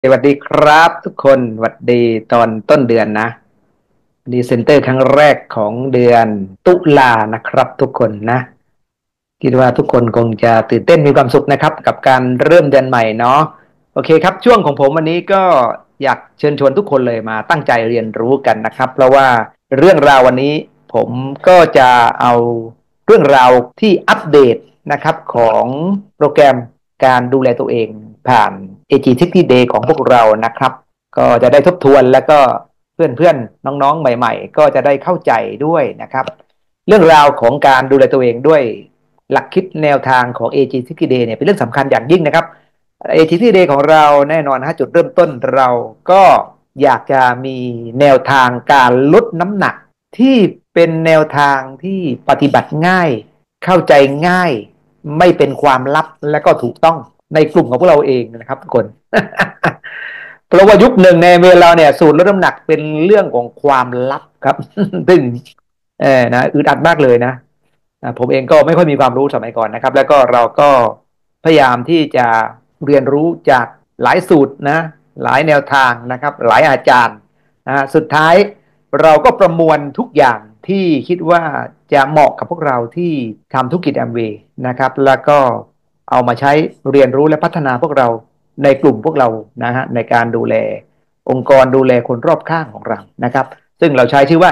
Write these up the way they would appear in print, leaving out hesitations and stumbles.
สวัสดีครับทุกคนสวัสดีตอนต้นเดือนนะดีเซนเตอร์ครั้งแรกของเดือนตุลานะครับทุกคนนะคิดว่าทุกคนคงจะตื่นเต้นมีความสุขนะครับกับการเริ่มเดือนใหม่เนาะโอเคครับช่วงของผมวันนี้ก็อยากเชิญชวนทุกคนเลยมาตั้งใจเรียนรู้กันนะครับเพราะว่าเรื่องราววันนี้ผมก็จะเอาเรื่องราวที่อัปเดตนะครับของโปรแกรมการดูแลตัวเองผ่าน AG60 Day ของพวกเรานะครับ ก็จะได้ทบทวนแล้วก็เพื่อนๆน้องๆใหม่ๆก็จะได้เข้าใจด้วยนะครับเรื่องราวของการดูแลตัวเองด้วยหลักคิดแนวทางของ AG60 Day เนี่ยเป็นเรื่องสำคัญอย่างยิ่งนะครับ AG60 Day ของเราแน่นอนฮะจุดเริ่มต้นเราก็อยากจะมีแนวทางการลดน้ำหนักที่เป็นแนวทางที่ปฏิบัติง่ายเข้าใจง่ายไม่เป็นความลับและก็ถูกต้องในกลุ่มของพวกเราเองนะครับทุกคน เพราะว่ายุคหนึ่งในเวลาเนี่ยสูตรลดน้ำหนักเป็นเรื่องของความลับครับซึ่งนะอึดอัดมากเลยนะผมเองก็ไม่ค่อยมีความรู้สมัยก่อนนะครับแล้วก็เราก็พยายามที่จะเรียนรู้จากหลายสูตรนะหลายแนวทางนะครับหลายอาจารย์นะสุดท้ายเราก็ประมวลทุกอย่างที่คิดว่าจะเหมาะกับพวกเราที่ทำธุรกิจแอมเวย์นะครับแล้วก็เอามาใช้เรียนรู้และพัฒนาพวกเรา ในกลุ่มพวกเรานะฮะในการดูแลองค์กรดูแลคนรอบข้างของเรานะครับซึ่งเราใช้ชื่อว่า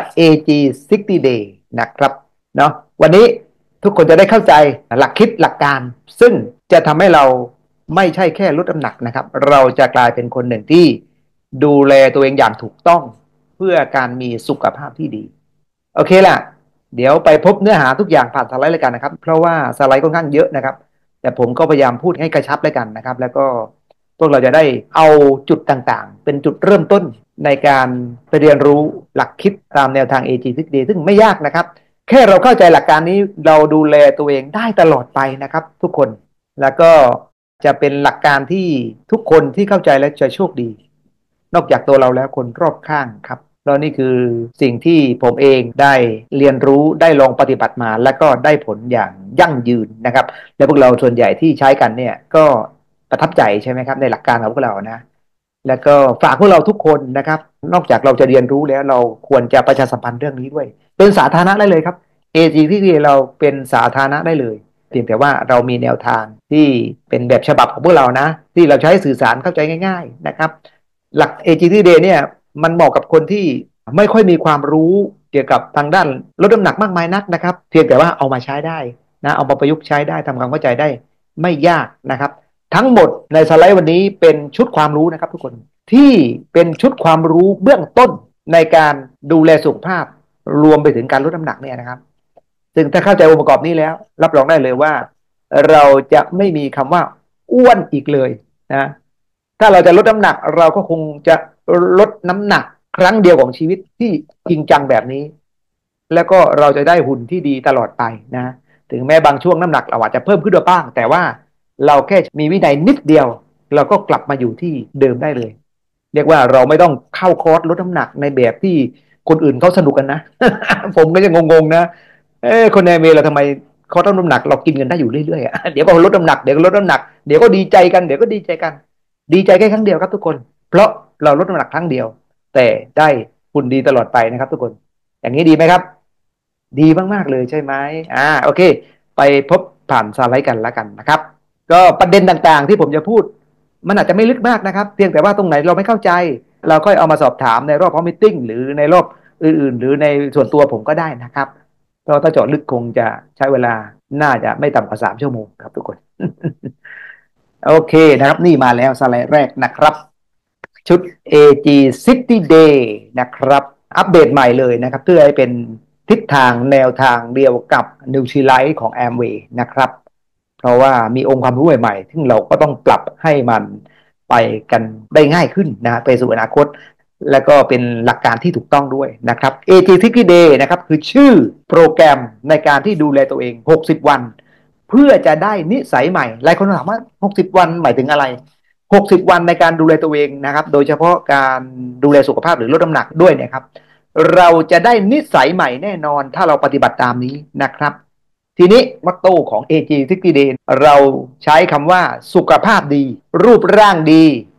AG60 Day นะครับเนาะวันนี้ทุกคนจะได้เข้าใจหลักคิดหลักการซึ่งจะทำให้เราไม่ใช่แค่ลดน้ำหนักนะครับเราจะกลายเป็นคนหนึ่งที่ดูแลตัวเองอย่างถูกต้องเพื่อการมีสุขภาพที่ดีโอเคล่ะเดี๋ยวไปพบเนื้อหาทุกอย่างผ่านสไลด์เลยกันนะครับเพราะว่าสไลด์ค่อนข้างเยอะนะครับแต่ผมก็พยายามพูดให้กระชับเลยกันนะครับแล้วก็ พวกเราจะได้เอาจุดต่างๆ เป็นจุดเริ่มต้นในการไปเรียนรู้หลักคิดตามแนวทาง AG6D ซึ่งไม่ยากนะครับ แค่เราเข้าใจหลักการนี้เราดูแลตัวเองได้ตลอดไปนะครับทุกคน แล้วก็จะเป็นหลักการที่ทุกคนที่เข้าใจและจะโชคดี นอกจากตัวเราแล้วคนรอบข้างครับแล้วนี่คือสิ่งที่ผมเองได้เรียนรู้ได้ลองปฏิบัติมาและก็ได้ผลอย่างยั่งยืนนะครับและพวกเราส่วนใหญ่ที่ใช้กันเนี่ยก็ประทับใจใช่ไหมครับในหลักการของพวกเรานะแล้วก็ฝากพวกเราทุกคนนะครับนอกจากเราจะเรียนรู้แล้วเราควรจะประชาสัมพันธ์เรื่องนี้ด้วยเป็นสาธารณะได้เลยครับ AG ที่เราเป็นสาธารณะได้เลยเพียงแต่ว่าเรามีแนวทางที่เป็นแบบฉบับของพวกเรานะที่เราใช้สื่อสารเข้าใจง่ายๆนะครับ หลัก AGT Day เนี่ยมันเหมาะกับคนที่ไม่ค่อยมีความรู้เกี่ยวกับทางด้านลดน้ำหนักมากมายนักนะครับเพียงแต่ว่าเอามาใช้ได้นะเอามาประยุกต์ใช้ได้ทำความเข้าใจได้ไม่ยากนะครับทั้งหมดในสไลด์วันนี้เป็นชุดความรู้นะครับทุกคนที่เป็นชุดความรู้เบื้องต้นในการดูแลสุขภาพรวมไปถึงการลดน้ำหนักเนี่ยนะครับซึ่งถ้าเข้าใจองค์ประกอบนี้แล้วรับรองได้เลยว่าเราจะไม่มีคำว่าอ้วนอีกเลยนะ ถ้าเราจะลดน้ำหนักเราก็คงจะลดน้ำหนักครั้งเดียวของชีวิตที่จริงจังแบบนี้แล้วก็เราจะได้หุ่นที่ดีตลอดไปนะถึงแม้บางช่วงน้ำหนักเราอาจจะเพิ่มขึ้นบ้างแต่ว่าเราแค่มีวินัยนิดเดียวเราก็กลับมาอยู่ที่เดิมได้เลยเรียกว่าเราไม่ต้องเข้าคอร์สลดน้ำหนักในแบบที่คนอื่นเขาสนุกกันนะผมก็ยังงงๆนะคนในเมเราทำไมเขาต้องน้ำหนักเรากินกันได้อยู่เรื่อยๆเดี๋ยวก็ลดน้ำหนักเดี๋ยวก็ลดน้ำหนักเดี๋ยวก็ดีใจกันเดี๋ยวก็ดีใจกัน ดีใจแค่ครั้งเดียวครับทุกคนเพราะเราลดน้ำหนักครั้งเดียวแต่ได้หุ่นดีตลอดไปนะครับทุกคนอย่างนี้ดีไหมครับดีมากๆเลยใช่ไหมโอเคไปพบผ่านสไลด์กันแล้วกันนะครับก็ประเด็นต่างๆที่ผมจะพูดมันอาจจะไม่ลึกมากนะครับเพียงแต่ว่าตรงไหนเราไม่เข้าใจเราค่อยเอามาสอบถามในรอบพอมมิทติ้งหรือในรอบอื่นๆหรือในส่วนตัวผมก็ได้นะครับเพราะถ้าเจาะลึกคงจะใช้เวลาน่าจะไม่ต่ำกว่า3 ชั่วโมงครับทุกคน โอเคนะครับนี่มาแล้วสไลด์แรกนะครับชุด AG60 Day นะครับอัปเดตใหม่เลยนะครับเพื่อให้เป็นทิศทางแนวทางเดียวกับ Nutrilite ของ Amway นะครับเพราะว่ามีองค์ความรู้ใหม่ๆซึ่งเราก็ต้องปรับให้มันไปกันได้ง่ายขึ้นนะไปสู่อนาคตและก็เป็นหลักการที่ถูกต้องด้วยนะครับ AG60 Day นะครับคือชื่อโปรแกรมในการที่ดูแลตัวเอง60วันเพื่อจะได้นิสัยใหม่หลายคนถามว่า60วันหมายถึงอะไร60วันในการดูแลตัวเองนะครับโดยเฉพาะการดูแลสุขภาพหรือลดน้ำหนักด้วยนะครับเราจะได้นิสัยใหม่แน่นอนถ้าเราปฏิบัติตามนี้นะครับทีนี้มัตโต้ของ AG60 Day เราใช้คำว่าสุขภาพดีรูปร่างดี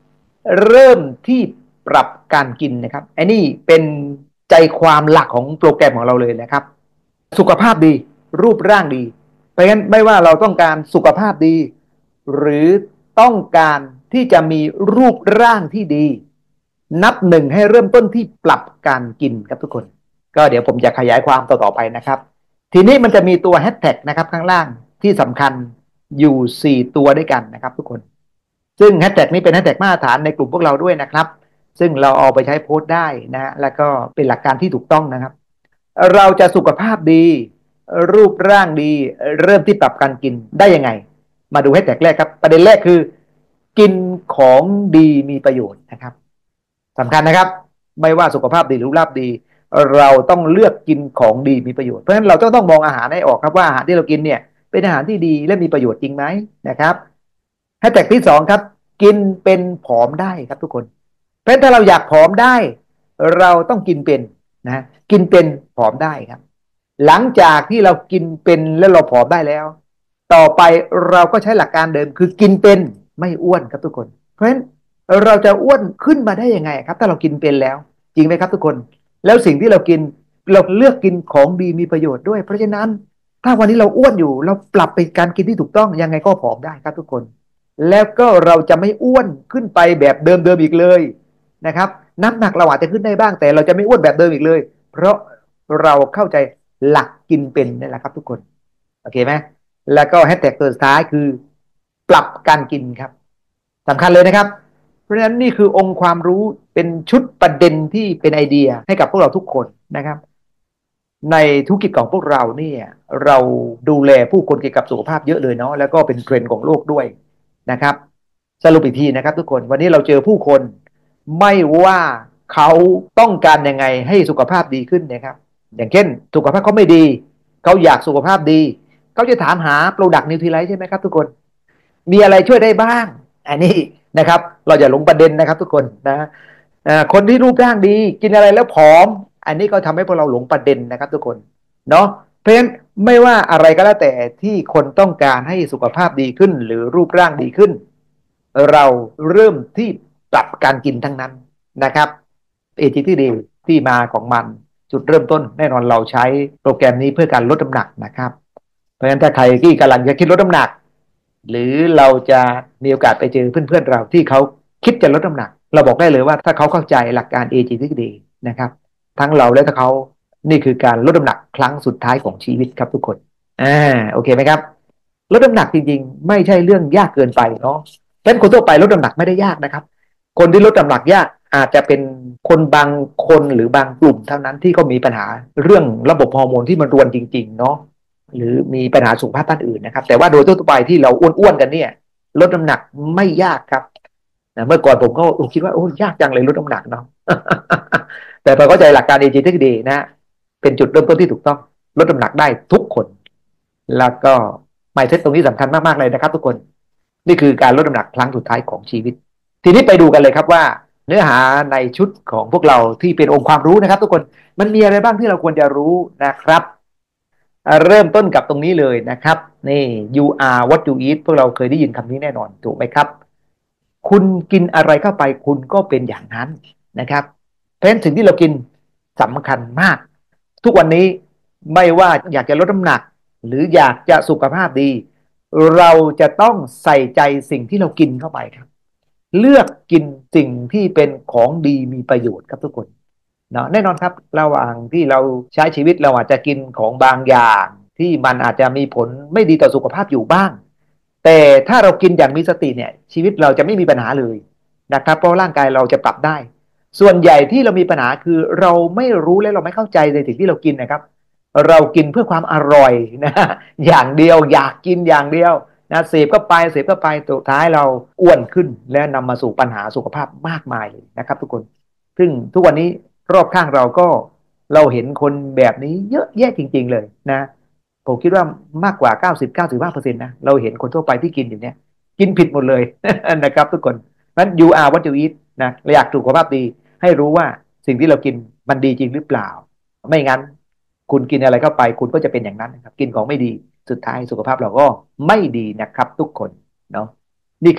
เริ่มที่ปรับการกินนะครับไอ้นี่เป็นใจความหลักของโปรแกรมของเราเลยนะครับสุขภาพดีรูปร่างดีเพราะฉะนั้นไม่ว่าเราต้องการสุขภาพดีหรือต้องการที่จะมีรูปร่างที่ดีนับหนึ่งให้เริ่มต้นที่ปรับการกินครับทุกคนก็เดี๋ยวผมจะขยายความต่อๆไปนะครับทีนี้มันจะมีตัวแฮชแท็กนะครับข้างล่างที่สำคัญอยู่4ตัวด้วยกันนะครับทุกคนซึ่งแฮชแท็กนี้เป็นแฮชแท็กมาตรฐานในกลุ่มพวกเราด้วยนะครับซึ่งเราเอาไปใช้โพสต์ได้นะแล้วก็เป็นหลักการที่ถูกต้องนะครับเราจะสุขภาพดีรูปร่างดีเริ่มที่ปรับการกินได้ยังไงมาดูแฮชแท็กแรกครับประเด็นแรกคือกินของดีมีประโยชน์นะครับสำคัญนะครับไม่ว่าสุขภาพดีหรือรูปร่างดีเราต้องเลือกกินของดีมีประโยชน์เพราะฉะนั้นเราต้องมองอาหารให้ออกครับว่าอาหารที่เรากินเนี่ยเป็นอาหารที่ดีและมีประโยชน์จริงไหมนะครับแฮชแท็กที่สองครับกินเป็นผอมได้ครับทุกคนเพราะฉะนั้นถ้าเราอยากผอมได้เราต้องกินเป็นนะกินเป็นผอมได้ครับหลังจากที่เรากินเป็นแล้วเราผอมได้แล้วต่อไปเราก็ใช้หลักการเดิมคือกินเป็นไม่อ้วนครับทุกคนเพราะฉะนั้นเราจะอ้วนขึ้นมาได้ยังไงครับถ้าเรากินเป็นแล้วจริงไหมครับทุกคนแล้วสิ่งที่เรากินเราเลือกกินของดีมีประโยชน์ด้วยเพราะฉะนั้นถ้าวันนี้เราอ้วนอยู่เราปรับไปการกินที่ถูกต้องยังไงก็ผอมได้ครับทุกคนแล้วก็เราจะไม่อ้วนขึ้นไปแบบเดิมๆอีกเลยนะครับน้ำหนักเราอาจจะขึ้นได้บ้างแต่เราจะไม่อ้วนแบบเดิมอีกเลยเพราะเราเข้าใจหลักกินเป็นนี่แหละครับทุกคนโอเคไหมแล้วก็แฮชแท็กตัวสุดท้ายคือปรับการกินครับสำคัญเลยนะครับเพราะฉะนั้นนี่คือองค์ความรู้เป็นชุดประเด็นที่เป็นไอเดียให้กับพวกเราทุกคนนะครับในธุรกิจของพวกเราเนี่ยเราดูแลผู้คนเกี่ยวกับสุขภาพเยอะเลยเนาะแล้วก็เป็นเทรนด์ของโลกด้วยนะครับสรุปอีกทีนะครับทุกคนวันนี้เราเจอผู้คนไม่ว่าเขาต้องการยังไงให้สุขภาพดีขึ้นนะครับอย่างเช่นสุขภาพเขาไม่ดีเขาอยากสุขภาพดีเขาจะถามหาโปรดักต์นิวทรีไลท์ใช่ไหมครับทุกคนมีอะไรช่วยได้บ้างอันนี้นะครับเราอย่าหลงประเด็นนะครับทุกคนนะคนที่รูปร่างดีกินอะไรแล้วผอมอันนี้ก็ทำให้พวกเราหลงประเด็นนะครับทุกคนเนาะเพราะฉะนั้นไม่ว่าอะไรก็แล้วแต่ที่คนต้องการให้สุขภาพดีขึ้นหรือรูปร่างดีขึ้นเราเริ่มที่ปรับการกินทั้งนั้นนะครับเอทีที่ดีที่มาของมันจุดเริ่มต้นแน่นอนเราใช้โปรแกรมนี้เพื่อการลดน้ำหนักนะครับเพราะฉะนั้นถ้าใครที่กำลังจะคิดลดน้ำหนักหรือเราจะมีโอกาสไปเจอเพื่อนๆเราที่เขาคิดจะลดน้ำหนักเราบอกได้เลยว่าถ้าเขาเข้าใจหลักการ AG ที่ดีนะครับทั้งเราและถ้าเขานี่คือการลดน้ำหนักครั้งสุดท้ายของชีวิตครับทุกคนโอเคไหมครับลดน้ำหนักจริงๆไม่ใช่เรื่องยากเกินไปเนาะฉะนั้นคนทั่วไปลดน้ำหนักไม่ได้ยากนะครับคนที่ลดน้ำหนักยากอาจจะเป็นคนบางคนหรือบางกลุ่มเท่านั้นที่เขามีปัญหาเรื่องระบบฮอร์โมนที่มันรวนจริงๆเนาะหรือมีปัญหาสุขภาพด้านอื่นนะครับแต่ว่าโดยทั่วไปที่เราอ้วนๆกันเนี่ยลดน้ำหนักไม่ยากครับเมื่อก่อนผมก็คิดว่าโอ้ยากจังเลยลดน้ำหนักเนาะ แต่พอเข้าใจหลักการ AG ที่ดีนะเป็นจุดเริ่มต้นที่ถูกต้องลดน้ำหนักได้ทุกคนแล้วก็mindsetตรงนี้สำคัญมากๆเลยนะครับทุกคนนี่คือการลดน้ำหนักครั้งสุดท้ายของชีวิตทีนี้ไปดูกันเลยครับว่าเนื้อหาในชุดของพวกเราที่เป็นองค์ความรู้นะครับทุกคนมันมีอะไรบ้างที่เราควรจะรู้นะครับเริ่มต้นกับตรงนี้เลยนะครับนี่ you are what you eat พวกเราเคยได้ยินคำนี้แน่นอนถูกไหมครับคุณกินอะไรเข้าไปคุณก็เป็นอย่างนั้นนะครับเพราะฉะนั้นสิ่งที่เรากินสำคัญมากทุกวันนี้ไม่ว่าอยากจะลดน้ำหนักหรืออยากจะสุขภาพดีเราจะต้องใส่ใจสิ่งที่เรากินเข้าไปครับเลือกกินสิ่งที่เป็นของดีมีประโยชน์ครับทุกคนเนาะแน่นอนครับระหว่างที่เราใช้ชีวิตเราอาจจะกินของบางอย่างที่มันอาจจะมีผลไม่ดีต่อสุขภาพอยู่บ้างแต่ถ้าเรากินอย่างมีสติเนี่ยชีวิตเราจะไม่มีปัญหาเลยนะครับเพราะร่างกายเราจะปรับได้ส่วนใหญ่ที่เรามีปัญหาคือเราไม่รู้และเราไม่เข้าใจในสิ่งที่เรากินนะครับเรากินเพื่อความอร่อยนะอย่างเดียวอยากกินอย่างเดียวนะเสพก็ไปเสพก็ไปสุดท้ายเราอ้วนขึ้นและนำมาสู่ปัญหาสุขภาพมากมายเลยนะครับทุกคนซึ่งทุกวันนี้รอบข้างเราก็เราเห็นคนแบบนี้เยอะแยะจริงๆเลยนะผมคิดว่ามากกว่า90-95%นะเราเห็นคนทั่วไปที่กินอยู่เนี่ยกินผิดหมดเลย นะครับทุกคนนั้น you are what you eat นะเราอยากสุขภาพดีให้รู้ว่าสิ่งที่เรากินมันดีจริงหรือเปล่าไม่งั้นคุณกินอะไรเข้าไปคุณก็จะเป็นอย่างนั้นนะครับกินของไม่ดีสุดท้ายสุขภาพเราก็ไม่ดีนะครับทุกคนเนาะนี่คือ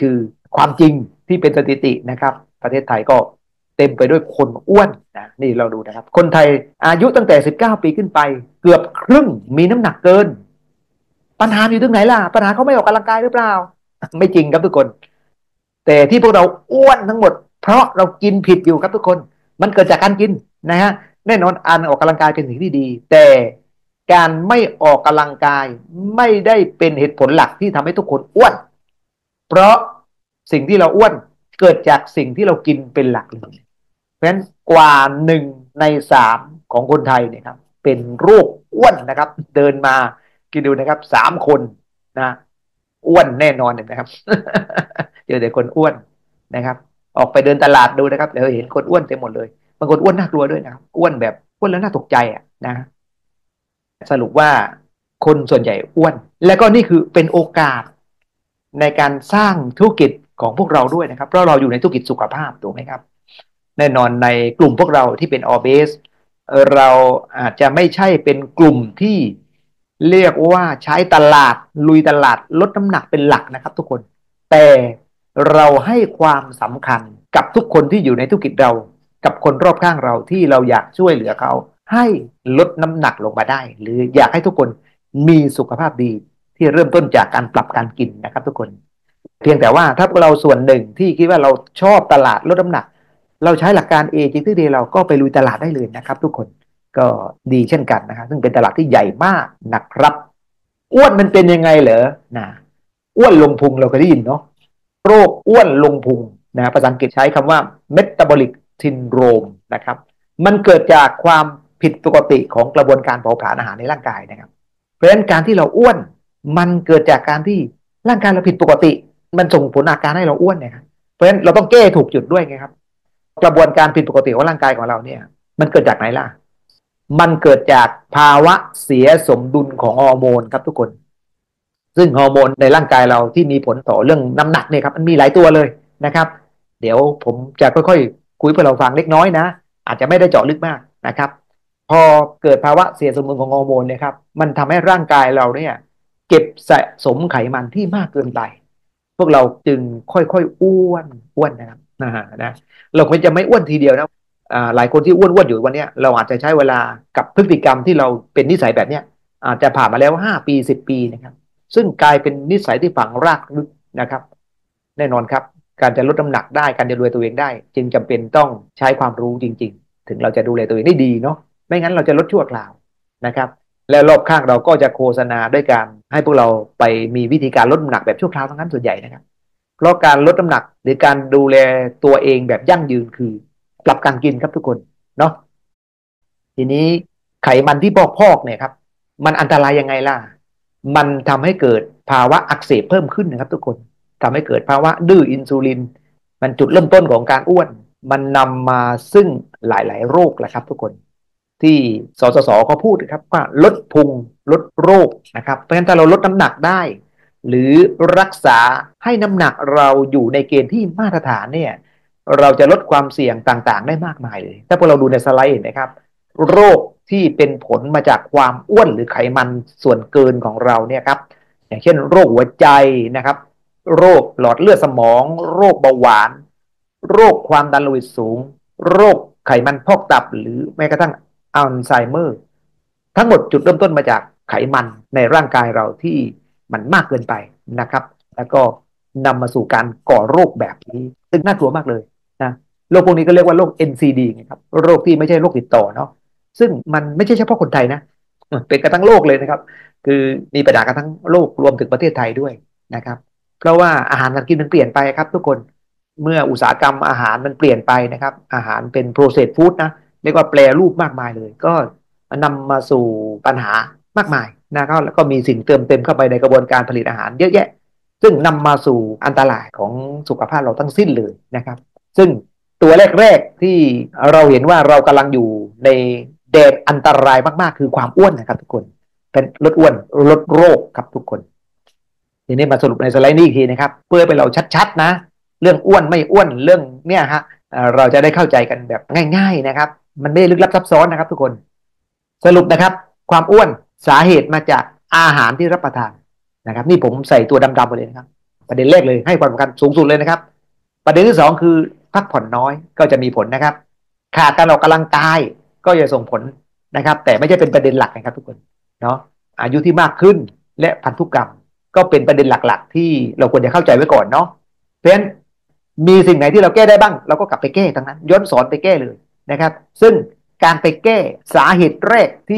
ความจริงที่เป็นสถิตินะครับประเทศไทยก็เต็มไปด้วยคนอ้วนนะนี่เราดูนะครับคนไทยอายุตั้งแต่19 ปีขึ้นไปเกือบครึ่งมีน้ำหนักเกินปัญหาอยู่ตรงไหนล่ะปัญหาเขาไม่ออกกำลังกายหรือเปล่าไม่จริงครับทุกคนแต่ที่พวกเราอ้วนทั้งหมดเพราะเรากินผิดอยู่ครับทุกคนมันเกิดจากการกินนะฮะแน่นอนการออกกำลังกายเป็นสิ่งที่ดีแต่การไม่ออกกำลังกายไม่ได้เป็นเหตุผลหลักที่ทำให้ทุกคนอ้วนเพราะสิ่งที่เราอ้วนเกิดจากสิ่งที่เรากินเป็นหลักเลยเพราะฉะนั้นกว่า1 ใน 3ของคนไทยเนี่ยครับเป็นโรคอ้วนนะครับเดินมาคิดดูนะครับ3 คนนะอ้วนแน่นอนนะครับเจอแต่คนอ้วนนะครับออกไปเดินตลาดดูนะครับเดี๋ยวเห็นคนอ้วนเต็มหมดเลยบางคนอ้วนน่ากลัวด้วยนะครับอ้วนแบบอ้วนแล้วน่าตกใจอ่ะนะสรุปว่าคนส่วนใหญ่อ้วนและก็นี่คือเป็นโอกาสในการสร้างธุรกิจของพวกเราด้วยนะครับเพราะเราอยู่ในธุรกิจสุขภาพถูกไหมครับแน่นอนในกลุ่มพวกเราที่เป็นออเบสเราอาจจะไม่ใช่เป็นกลุ่มที่เรียกว่าใช้ตลาดลุยตลาดลดน้ำหนักเป็นหลักนะครับทุกคนแต่เราให้ความสำคัญกับทุกคนที่อยู่ในธุรกิจเรากับคนรอบข้างเราที่เราอยากช่วยเหลือเขาให้ลดน้ำหนักลงมาได้หรืออยากให้ทุกคนมีสุขภาพดีที่เริ่มต้นจากการปรับการกินนะครับทุกคนเพียงแต่ว่าถ้าเราส่วนหนึ่งที่คิดว่าเราชอบตลาดลดน้ำหนักเราใช้หลักการเอจริงที่ดีเราก็ไปลุยตลาดได้เลยนะครับทุกคนก็ดีเช่นกันนะครับซึ่งเป็นตลาดที่ใหญ่มากนะครับอ้วนมันเป็นยังไงเหรอนะอ้วนลงพุงเราเคยได้ยินเนาะโรคอ้วนลงพุงนะภาษาอังกฤษใช้คำว่า metabolic syndrome นะครับมันเกิดจากความผิดปกติของกระบวนการเผาผลาญอาหารในร่างกายนะครับเพราะฉะนั้นการที่เราอ้วนมันเกิดจากการที่ร่างกายเราผิดปกติมันส่งผลอาการให้เราอ้วนเนี่ยครับเพราะฉะนั้นเราต้องแก้ถูกจุดด้วยไงครับกระบวนการผิดปกติของร่างกายของเราเนี่ยมันเกิดจากไหนล่ะมันเกิดจากภาวะเสียสมดุลของฮอร์โมนครับทุกคนซึ่งฮอร์โมนในร่างกายเราที่มีผลต่อเรื่องน้ำหนักเนี่ยครับมันมีหลายตัวเลยนะครับเดี๋ยวผมจะค่อยๆคุยเพื่อเราฟังเล็กน้อยนะอาจจะไม่ได้เจาะลึกมากนะครับพอเกิดภาวะเสียสมดุลของฮอร์โมนเนี่ยครับมันทำให้ร่างกายเราเนี่ยเก็บสะสมไขมันที่มากเกินไปพวกเราจึงค่อยๆอ้วนนะครับนะเราควรจะไม่อ้วนทีเดียวนะหลายคนที่อ้วนอยู่วันนี้เราอาจจะใช้เวลากับพฤติกรรมที่เราเป็นนิสัยแบบเนี้ยอาจจะผ่านมาแล้ว5 ปี10 ปีนะครับซึ่งกลายเป็นนิสัยที่ฝังรากลึกนะครับแน่นอนครับการจะลดน้ำหนักได้การจะดูแลตัวเองได้จึงจำเป็นต้องใช้ความรู้จริงๆถึงเราจะดูแลตัวเองได้ดีเนาะไม่งั้นเราจะลดชั่วคราวนะครับและรอบข้างเราก็จะโฆษณาด้วยการให้พวกเราไปมีวิธีการลดน้ำหนักแบบชั่วคราวทั้งนั้นส่วนใหญ่นะครับเพราะการลดน้ำหนักหรือการดูแลตัวเองแบบยั่งยืนคือปรับการกินครับทุกคนเนาะทีนี้ไขมันที่พอกเนี่ยครับมันอันตรายยังไงล่ะมันทำให้เกิดภาวะอักเสบเพิ่มขึ้นนะครับทุกคนทำให้เกิดภาวะดื้ออินซูลินมันจุดเริ่มต้นของการอ้วนมันนำมาซึ่งหลายๆโรคแหละครับทุกคนที่สเขาพูดนะครับว่าลดพุงลดโรคนะครับเพราะฉะนั้นถ้าเราลดน้ำหนักได้หรือรักษาให้น้ำหนักเราอยู่ในเกณฑ์ที่มาตรฐานเนี่ยเราจะลดความเสี่ยงต่างๆได้มากมายเลยถ้าพวกเราดูในสไลด์เห็นนะครับโรคที่เป็นผลมาจากความอ้วนหรือไขมันส่วนเกินของเราเนี่ยครับอย่างเช่นโรคหัวใจนะครับโรคหลอดเลือดสมองโรคเบาหวานโรคความดันโลหิตสูงโรคไขมันพอกตับหรือแม้กระทั่งอัลไซเมอร์ทั้งหมดจุดเริ่มต้นมาจากไขมันในร่างกายเราที่มันมากเกินไปนะครับแล้วก็นำมาสู่การก่อโรคแบบนี้ซึ่งน่ากลัวมากเลยนะโรคพวกนี้ก็เรียกว่าโรค NCD นะครับโรคที่ไม่ใช่โรคติดต่อเนาะซึ่งมันไม่ใช่เฉพาะคนไทยนะเป็นกันทั้งโลกเลยนะครับคือมีปัญหากันทั้งโลกรวมถึงประเทศไทยด้วยนะครับเพราะว่าอาหารการกินมันเปลี่ยนไปครับทุกคนเมื่ออุตสาหกรรมอาหารมันเปลี่ยนไปนะครับอาหารเป็น processed food นะเรียกว่าแปรรูปมากมายเลยก็นำมาสู่ปัญหามากมายนะครับแล้วก็มีสิ่งเติมเต็มเข้าไปในกระบวนการผลิตอาหารเยอะแยะซึ่งนำมาสู่อันตรายของสุขภาพเราทั้งสิ้นเลยนะครับซึ่งตัวแรกๆที่เราเห็นว่าเรากำลังอยู่ในแดนอันตรายมากๆคือความอ้วนนะครับทุกคนเป็นลดอ้วนลดโรคครับทุกคนทีนี้มาสรุปในสไลด์นี้อีกทีนะครับเพื่อไปเราชัดๆนะเรื่องอ้วนไม่อ้วนเรื่องเนี่ยฮะเราจะได้เข้าใจกันแบบง่ายๆนะครับมันไม่ได้ลึกลับซับซ้อนนะครับทุกคนสรุปนะครับความอ้วนสาเหตุมาจากอาหารที่รับประทานนะครับนี่ผมใส่ตัวดำๆไปเลยนะครับประเด็นแรกเลยให้ความสำคัญสูงสุดเลยนะครับประเด็นที่สองคือพักผ่อนน้อยก็จะมีผลนะครับขาดการออกกำลังกายก็จะส่งผลนะครับแต่ไม่ใช่เป็นประเด็นหลักนะครับทุกคนเนาะอายุที่มากขึ้นและพันธุกรรมก็เป็นประเด็นหลักๆที่เราควรจะเข้าใจไว้ก่อนเนาะเพราะฉะนั้นมีสิ่งไหนที่เราแก้ได้บ้างเราก็กลับไปแก้ทั้งนั้นย้อนสอนไปแก้เลยนะครับซึ่งการไปแก้สาเหตุแรกที่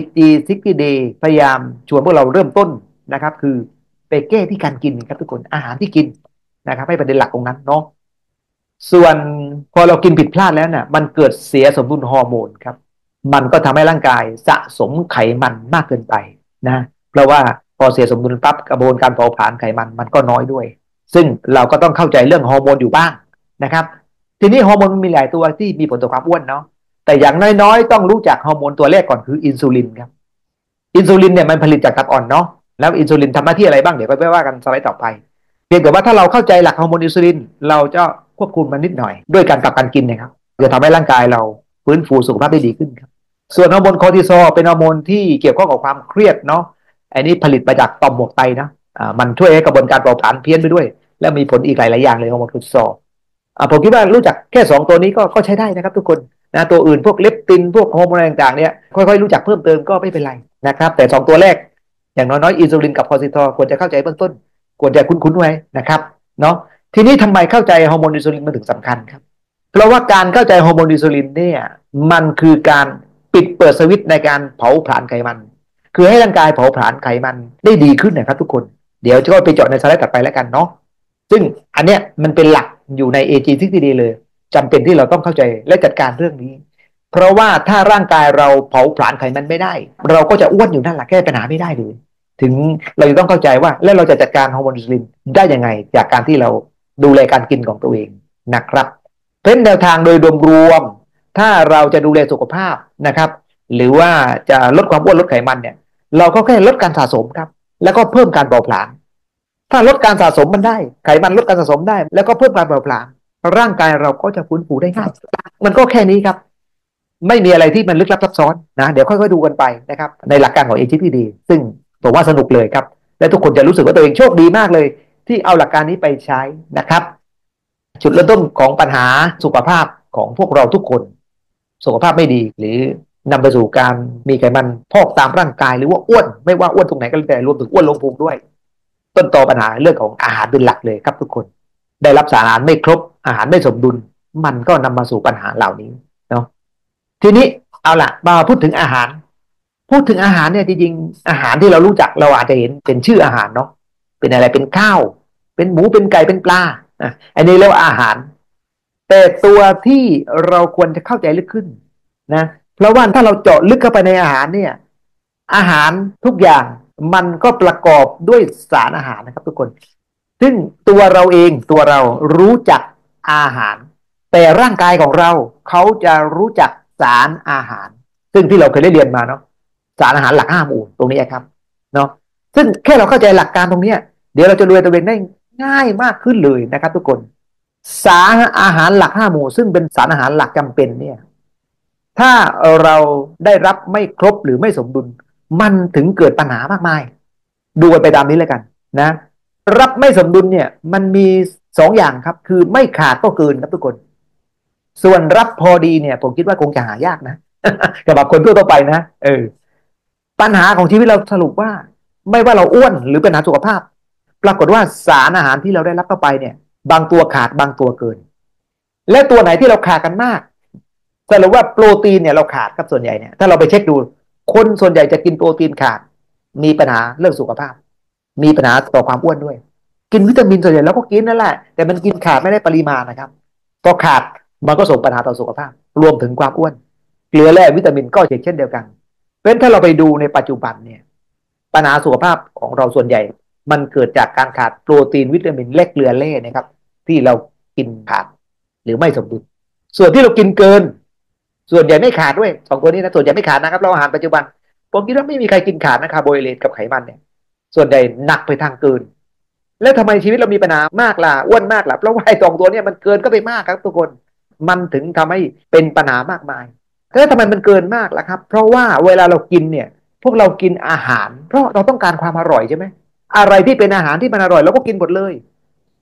AG60 Day พยายามชวนพวกเราเริ่มต้นนะครับคือไปแก้ที่การกินครับทุกคนอาหารที่กินนะครับให้ประเด็นหลักตรงนั้นเนาะส่วนพอเรากินผิดพลาดแล้วเนี่ยมันเกิดเสียสมดุลฮอร์โมนครับมันก็ทำให้ร่างกายสะสมไขมันมากเกินไปนะเพราะว่าพอเสียสมดุลปั๊บกระบวนการเผาผลาญไขมันมันก็น้อยด้วยซึ่งเราก็ต้องเข้าใจเรื่องฮอร์โมนอยู่บ้างนะครับทีนี้ฮอร์โมนมีหลายตัวที่มีผลต่อความอ้วนเนาะแต่อย่างน้อยๆต้องรู้จักฮอร์โมนตัวแรกก่อนคืออินซูลินครับอินซูลินเนี่ยมันผลิตจากตับอ่อนเนาะแล้วอินซูลินทำหน้าที่อะไรบ้างเดี๋ยวไปว่ากันสไลด์ต่อไปเพียงแต่ว่าถ้าเราเข้าใจหลักฮอร์โมนอินซูลินเราจะควบคุมมันนิดหน่อยด้วยการปรับการกินนะครับจะทำให้ร่างกายเราฟื้นฟูสุขภาพได้ดีขึ้นครับส่วนฮอร์โมนคอร์ติซอลเป็นฮอร์โมนที่เกี่ยวข้องกับความเครียดเนาะอันนี้ผลิตมาจากต่อมหมวกไตนะมันช่วยให้กระบวนการเผาผลาญเพี้ยนไปด้วยและมีผลอีกหลายๆอย่างเลยฮอร์โมนคอร์ติซอลผมคิดว่ารู้จักแค่2ตัวนี้ก็ใช้ได้นะครับทุกคนนะตัวอื่นพวกเลปตินพวกฮอร์โมนต่างๆเนี่ยค่อยๆรู้จักเพิ่มเติมก็ไม่เป็นไรนะครับแต่2ตัวแรกอย่างน้อยๆอินซูลินกับคอร์ติซอลควรจะเข้าใจเบื้องต้นควรจะคุ้นๆไว้นะครับเนาะทีนี้ทำไมเข้าใจฮอร์โมนอินซูลินมันถึงสำคัญครับเพราะว่าการเข้าใจฮอร์โมนอินซูลินเนี่ยมันคือการปิดเปิดสวิตช์ในการเผาผลาญไขมันคือให้ร่างกายเผาผลาญไขมันได้ดีขึ้นนะครับทุกคนเดี๋ยวจะไปเจาะในสไลด์ถัดไปแล้วกันเนาะซึ่งอันเนี้ยมันเป็นหลักอยู่ใน AG60 เลยจำเป็นที่เราต้องเข้าใจและจัดการเรื่องนี้เพราะว่าถ้าร่างกายเราเผาผลาญไขมันไม่ได้เราก็จะอ้วนอยู่นั่นแหละแก้ปัญหาไม่ได้เลยถึงเราจะต้องเข้าใจว่าแล้วเราจะจัดการฮอร์โมนอินซูลินได้ยังไงจากการที่เราดูแลการกินของตัวเองนะครับเป็นแนวทางโดยรวมถ้าเราจะดูแลสุขภาพนะครับหรือว่าจะลดความอ้วนลดไขมันเนี่ยเราก็แค่ลดการสะสมครับแล้วก็เพิ่มการเผาผลาญถ้าลดการสะสมมันได้ไขมันลดการสะสมได้แล้วก็เพิ่มการเผาผลาญร่างกายเราก็จะฟื้นฟูได้ง่ายมันก็แค่นี้ครับไม่มีอะไรที่มันลึกลับซับซ้อนนะเดี๋ยวค่อยๆดูกันไปนะครับในหลักการของ AGPD ซึ่งผมว่าสนุกเลยครับและทุกคนจะรู้สึกว่าตัวเองโชคดีมากเลยที่เอาหลักการนี้ไปใช้นะครับจุดเริ่มต้นของปัญหาสุขภาพของพวกเราทุกคนสุขภาพไม่ดีหรือนำไปสู่การมีไขมันพอกตามร่างกายหรือว่าอ้วนไม่ว่าอ้วนตรงไหนก็แล้วแต่รวมถึงอ้วนลงพุงด้วยต้นตอปัญหาเรื่องของอาหารเป็นหลักเลยครับทุกคนได้รับสารอาหารไม่ครบอาหารไม่สมดุลมันก็นำมาสู่ปัญหาเหล่านี้เนาะทีนี้เอาล่ะมาพูดถึงอาหารพูดถึงอาหารเนี่ยจริงๆอาหารที่เรารู้จักเราอาจจะเห็นเป็นชื่ออาหารเนาะเป็นอะไรเป็นข้าวเป็นหมูเป็นไก่เป็นปลาอันนี้เรียกว่าอาหารแต่ตัวที่เราควรจะเข้าใจลึกขึ้นนะเพราะว่าถ้าเราเจาะลึกเข้าไปในอาหารเนี่ยอาหารทุกอย่างมันก็ประกอบด้วยสารอาหารนะครับทุกคนซึ่งตัวเราเองตัวเรารู้จักอาหารแต่ร่างกายของเราเขาจะรู้จักสารอาหารซึ่งที่เราเคยได้เรียนมาเนาะสารอาหารหลัก5 หมู่ตรงนี้ครับเนาะซึ่งแค่เราเข้าใจหลักการตรงนี้เดี๋ยวเราจะดูแลตัวเองได้ง่ายมากขึ้นเลยนะครับทุกคนสารอาหารหลัก5 หมู่ซึ่งเป็นสารอาหารหลักจำเป็นเนี่ยถ้าเราได้รับไม่ครบหรือไม่สมดุลมันถึงเกิดปัญหามากมายดูกันไปตามนี้แล้วกันนะรับไม่สมดุลเนี่ยมันมี2 อย่างครับคือไม่ขาดก็เกินครับทุกคนส่วนรับพอดีเนี่ยผมคิดว่าคงจะหายากนะสำหรับคนทั่วไปนะปัญหาของชีวิตเราสรุปว่าไม่ว่าเราอ้วนหรือเป็นปัญหาสุขภาพปรากฏว่าสารอาหารที่เราได้รับเข้าไปเนี่ยบางตัวขาดบางตัวเกินและตัวไหนที่เราขาดกันมากสรุปว่าโปรตีนเนี่ยเราขาดครับส่วนใหญ่เนี่ยถ้าเราไปเช็คดูคนส่วนใหญ่จะกินโปรตีนขาดมีปัญหาเรื่องสุขภาพมีปัญหาต่อความอ้วนด้วยกินวิตามินส่วนใหญ่เราก็กินนั่นแหละแต่มันกินขาดไม่ได้ปริมาณนะครับพอขาดมันก็ส่งปัญหาต่อสุขภาพรวมถึงความอ้วนเกลือแร่วิตามินก็เช่นเดียวกันเพราะฉะนั้นถ้าเราไปดูในปัจจุบันเนี่ยปัญหาสุขภาพของเราส่วนใหญ่มันเกิดจากการขาดโปรตีนวิตามินและเกลือแร่นะครับที่เรากินขาดหรือไม่สมดุลส่วนที่เรากินเกินส่วนใหญ่ไม่ขาดด้วย2 ตัวนี้นะส่วนใหญ่ไม่ขาดนะครับเราอาหารปัจจุบันผมคิดว่าไม่มีใครกินขาดนะคาร์โบไฮเดรตกับไขมันเนี่ยส่วนใหญ่หนักไปทางเกินแล้วทำไมชีวิตเรามีปัญหามากล่ะอ้วนมากล่ะเพราะว่าไอ้2 ตัวเนี่ยมันเกินก็ไปมากครับทุกคนมันถึงทำให้เป็นปัญหามากมายแล้วทำไมมันเกินมากล่ะครับเพราะว่าเวลาเรากินเนี่ยพวกเรากินอาหารเพราะเราต้องการความอร่อยใช่ไหมอะไรที่เป็นอาหารที่มันอร่อยเราก็กินหมดเลย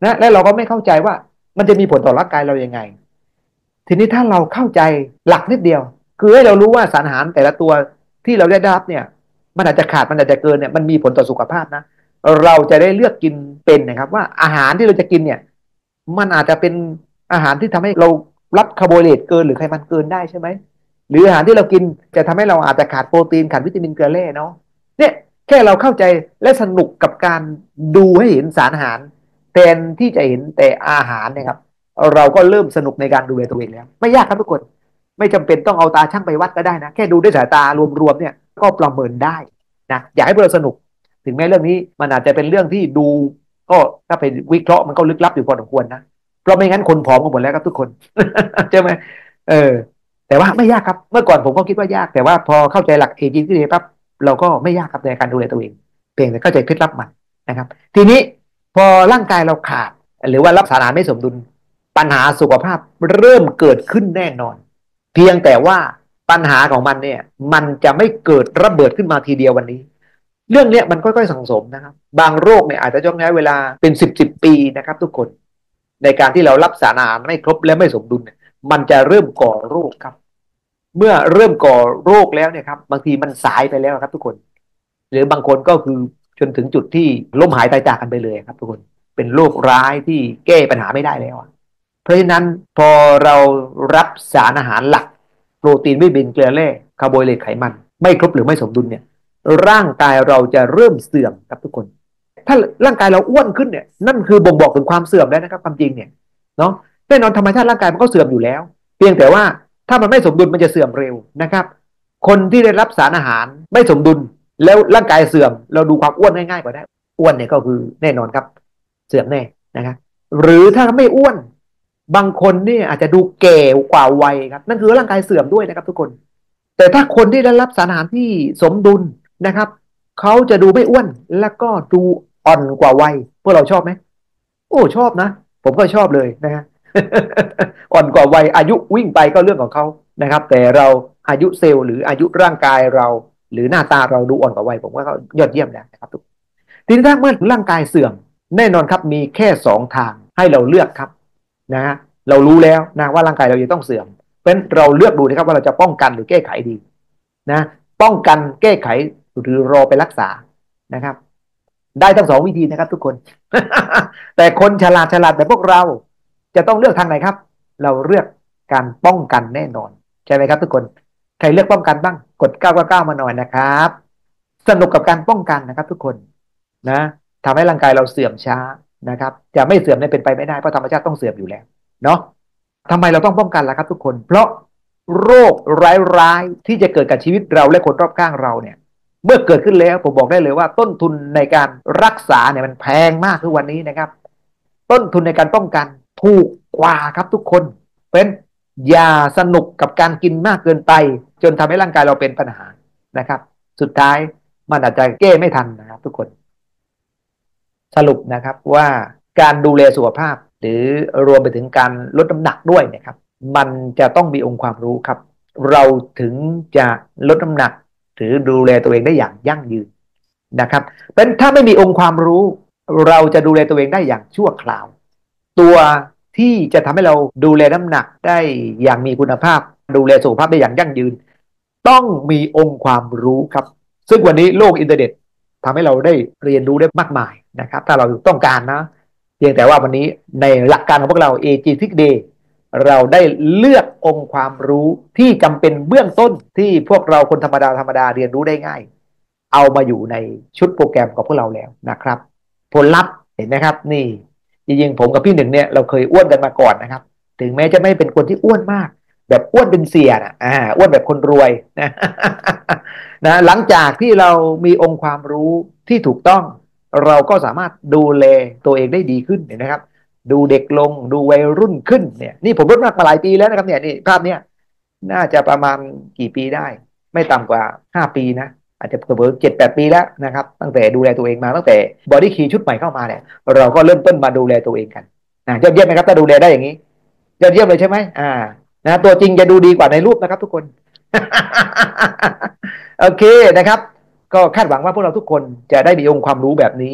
นะและเราก็ไม่เข้าใจว่ามันจะมีผลต่อร่างกายเรายังไงทีนี้ถ้าเราเข้าใจหลักนิดเดียวคือให้เรารู้ว่าสารอาหารแต่ละตัวที่เราได้รับเนี่ยมันอาจจะขาดมันอาจจะเกินเนี่ยมันมีผลต่อสุขภาพนะเราจะได้เลือกกินเป็นนะครับว่าอาหารที่เราจะกินเนี่ยมันอาจจะเป็นอาหารที่ทำให้เรารับคาร์โบไฮเดรตเกินหรือไขมันเกินได้ใช่ไหมหรืออาหารที่เรากินจะทำให้เราอาจจะขาดโปรตีนขาดวิตามินเกลือแร่เนาะเนี่ยแค่เราเข้าใจและสนุกกับการดูให้เห็นสารอาหารแทนที่จะเห็นแต่อาหารเนี่ยครับเราก็เริ่มสนุกในการดูแลตัวเองแล้วไม่ยากครับทุกคนไม่จำเป็นต้องเอาตาช่างไปวัดก็ได้นะแค่ดูด้วยสายตารวมๆเนี่ยก็ประเมินได้นะอยากให้พวกเราสนุกถึงแม้เรื่องนี้มันอาจจะเป็นเรื่องที่ดูก็ถ้าไปวิเคราะห์มันก็ลึกลับอยู่พอสมควรนะเพราะไม่งั้นคนผอมกันหมดแล้วครับทุกคนใช่ไหมเออแต่ว่าไม่ยากครับเมื่อก่อนผมก็คิดว่ายากแต่ว่าพอเข้าใจหลักเอจิงที่ดีปั๊บเราก็ไม่ยากครับในการดูแลตัวเองเพียงแต่เข้าใจเคล็ดลับมันนะครับทีนี้พอร่างกายเราขาดหรือว่ารับสารอาหารไม่สมดุลปัญหาสุขภาพเริ่มเกิดขึ้นแน่นอนเพียงแต่ว่าปัญหาของมันเนี่ยมันจะไม่เกิดระเบิดขึ้นมาทีเดียววันนี้เรื่องนี้มันค่อยๆสั่งสมนะครับบางโรคเนี่ยอาจจะต้องใช้เวลาเป็นสิบปีนะครับทุกคนในการที่เรารับสารอาหารไม่ครบและไม่สมดุลมันจะเริ่มก่อโรคครับเมื่อเริ่มก่อโรคแล้วเนี่ยครับบางทีมันสายไปแล้วครับทุกคนหรือบางคนก็คือจนถึงจุดที่ล้มหายตายจากกันไปเลยครับทุกคนเป็นโรคร้ายที่แก้ปัญหาไม่ได้แล้วเพราะฉะนั้นพอเรารับสารอาหารหลักโปรตีนวิตามินเกลือแร่คาร์โบไฮเดรตไขมันไม่ครบหรือไม่สมดุลเนี่ยร่างกายเราจะเริ่มเสื่อมครับทุกคนถ้าร่างกายเราอ้วนขึ้นเนี่ยนั่นคือบ่งบอกถึงความเสื่อมแล้วนะครับความจริงเนี่ยเนาะแน่นอนธรรมชาติร่างกายมันก็เสื่อมอยู่แล้วเพียงแต่ว่าถ้ามันไม่สมดุลมันจะเสื่อมเร็วนะครับคนที่ได้รับสารอาหารไม่สมดุลแล้วร่างกายเสื่อมเราดูความอ้วนง่ายๆกว่าได้อ้วนเนี่ยก็คือแน่นอนครับเสื่อมแน่นะครับหรือถ้าไม่อ้วนบางคนเนี่ยอาจจะดูแก่กว่าวัยครับนั่นคือร่างกายเสื่อมด้วยนะครับทุกคนแต่ถ้าคนที่ได้รับสารอาหารที่สมดุลนะครับเขาจะดูไม่อ้วนแล้วก็ดูอ่อนกว่าวัยพวกเราชอบไหมโอ้ชอบนะผมก็ชอบเลยนะฮะอ่อนกว่าวัยอายุวิ่งไปก็เรื่องของเขานะครับแต่เราอายุเซลล์หรืออายุร่างกายเราหรือหน้าตาเราดูอ่อนกว่าวัยผมว่าก็ยอดเยี่ยมแล้วนะครับทุกทีนี้ถ้าเมื่อร่างกายเสื่อมแน่นอนครับมีแค่สองทางให้เราเลือกครับนะฮะเรารู้แล้วนะว่าร่างกายเราจะต้องเสื่อมเพราะฉะนั้นเราเลือกดูนะครับว่าเราจะป้องกันหรือแก้ไขดีนะป้องกันแก้ไขหรือรอไปรักษานะครับได้ทั้งสองวิธีนะครับทุกคนแต่คนฉลาดแบบพวกเราจะต้องเลือกทางไหนครับเราเลือกการป้องกันแน่นอนใช่ไหมครับทุกคนใครเลือกป้องกันบ้างกด999มาหน่อยนะครับสนุกกับการป้องกันนะครับทุกคนนะทำให้ร่างกายเราเสื่อมช้านะครับจะไม่เสื่อมเนี่ยเป็นไปไม่ได้เพราะธรรมชาติต้องเสื่อมอยู่แล้วเนาะทำไมเราต้องป้องกันล่ะครับทุกคนเพราะโรคร้ายๆที่จะเกิดกับชีวิตเราและคนรอบข้างเราเนี่ยเมื่อเกิดขึ้นแล้วผมบอกได้เลยว่าต้นทุนในการรักษาเนี่ยมันแพงมากทุกวันนี้นะครับต้นทุนในการป้องกันถูกกว่าครับทุกคนเป็นอย่าสนุกกับการกินมากเกินไปจนทำให้ร่างกายเราเป็นปัญหานะครับสุดท้ายมันอาจจะแก้ไม่ทันนะครับทุกคนสรุปนะครับว่าการดูแลสุขภาพหรือรวมไปถึงการลดน้ำหนักด้วยนะครับมันจะต้องมีองค์ความรู้ครับเราถึงจะลดน้ำหนักหรือดูแลตัวเองได้อย่างยั่งยืนนะครับเป็นถ้าไม่มีองค์ความรู้เราจะดูแลตัวเองได้อย่างชั่วคราวตัวที่จะทำให้เราดูแลน้ำหนักได้อย่างมีคุณภาพดูแลสุขภาพได้อย่างยั่งยืนต้องมีองค์ความรู้ครับซึ่งวันนี้โลกอินเทอร์เน็ตทำให้เราได้เรียนรู้ได้มากมายนะครับถ้าเราต้องการนะเพียงแต่ว่าวันนี้ในหลักการของพวกเรา AG Trick Day เราได้เลือกองค์ความรู้ที่จำเป็นเบื้องต้นที่พวกเราคนธรรมดาเรียนรู้ได้ง่ายเอามาอยู่ในชุดโปรแกรมของพวกเราแล้วนะครับผลลัพธ์เห็นไหมครับนี่จริงๆผมกับพี่หนึ่งเนี่ยเราเคยอ้วนกันมาก่อนนะครับถึงแม้จะไม่เป็นคนที่อ้วนมากแบบอ้วนเป็นเสียนะอ้วนแบบคนรวยนะนะหลังจากที่เรามีองค์ความรู้ที่ถูกต้องเราก็สามารถดูแลตัวเองได้ดีขึ้นนะครับดูเด็กลงดูวัยรุ่นขึ้นเนี่ยนี่ผมลดน้ำหนักมาหลายปีแล้วนะครับเนี่ยนี่ภาพเนี้ยน่าจะประมาณกี่ปีได้ไม่ต่ำกว่า5 ปีนะอาจจะเกือบ7-8 ปีแล้วนะครับตั้งแต่ดูแลตัวเองมาตั้งแต่บอดี้คีชุดใหม่เข้ามาเนี่ยเราก็เริ่มต้นมาดูแลตัวเองกันยอดเยี่ยมไหมครับถ้าดูแลได้อย่างนี้ยอดเยี่ยมเลยใช่ไหมนะตัวจริงจะดูดีกว่าในรูปนะครับทุกคน โอเคนะครับก็คาดหวังว่าพวกเราทุกคนจะได้มีองค์ความรู้แบบนี้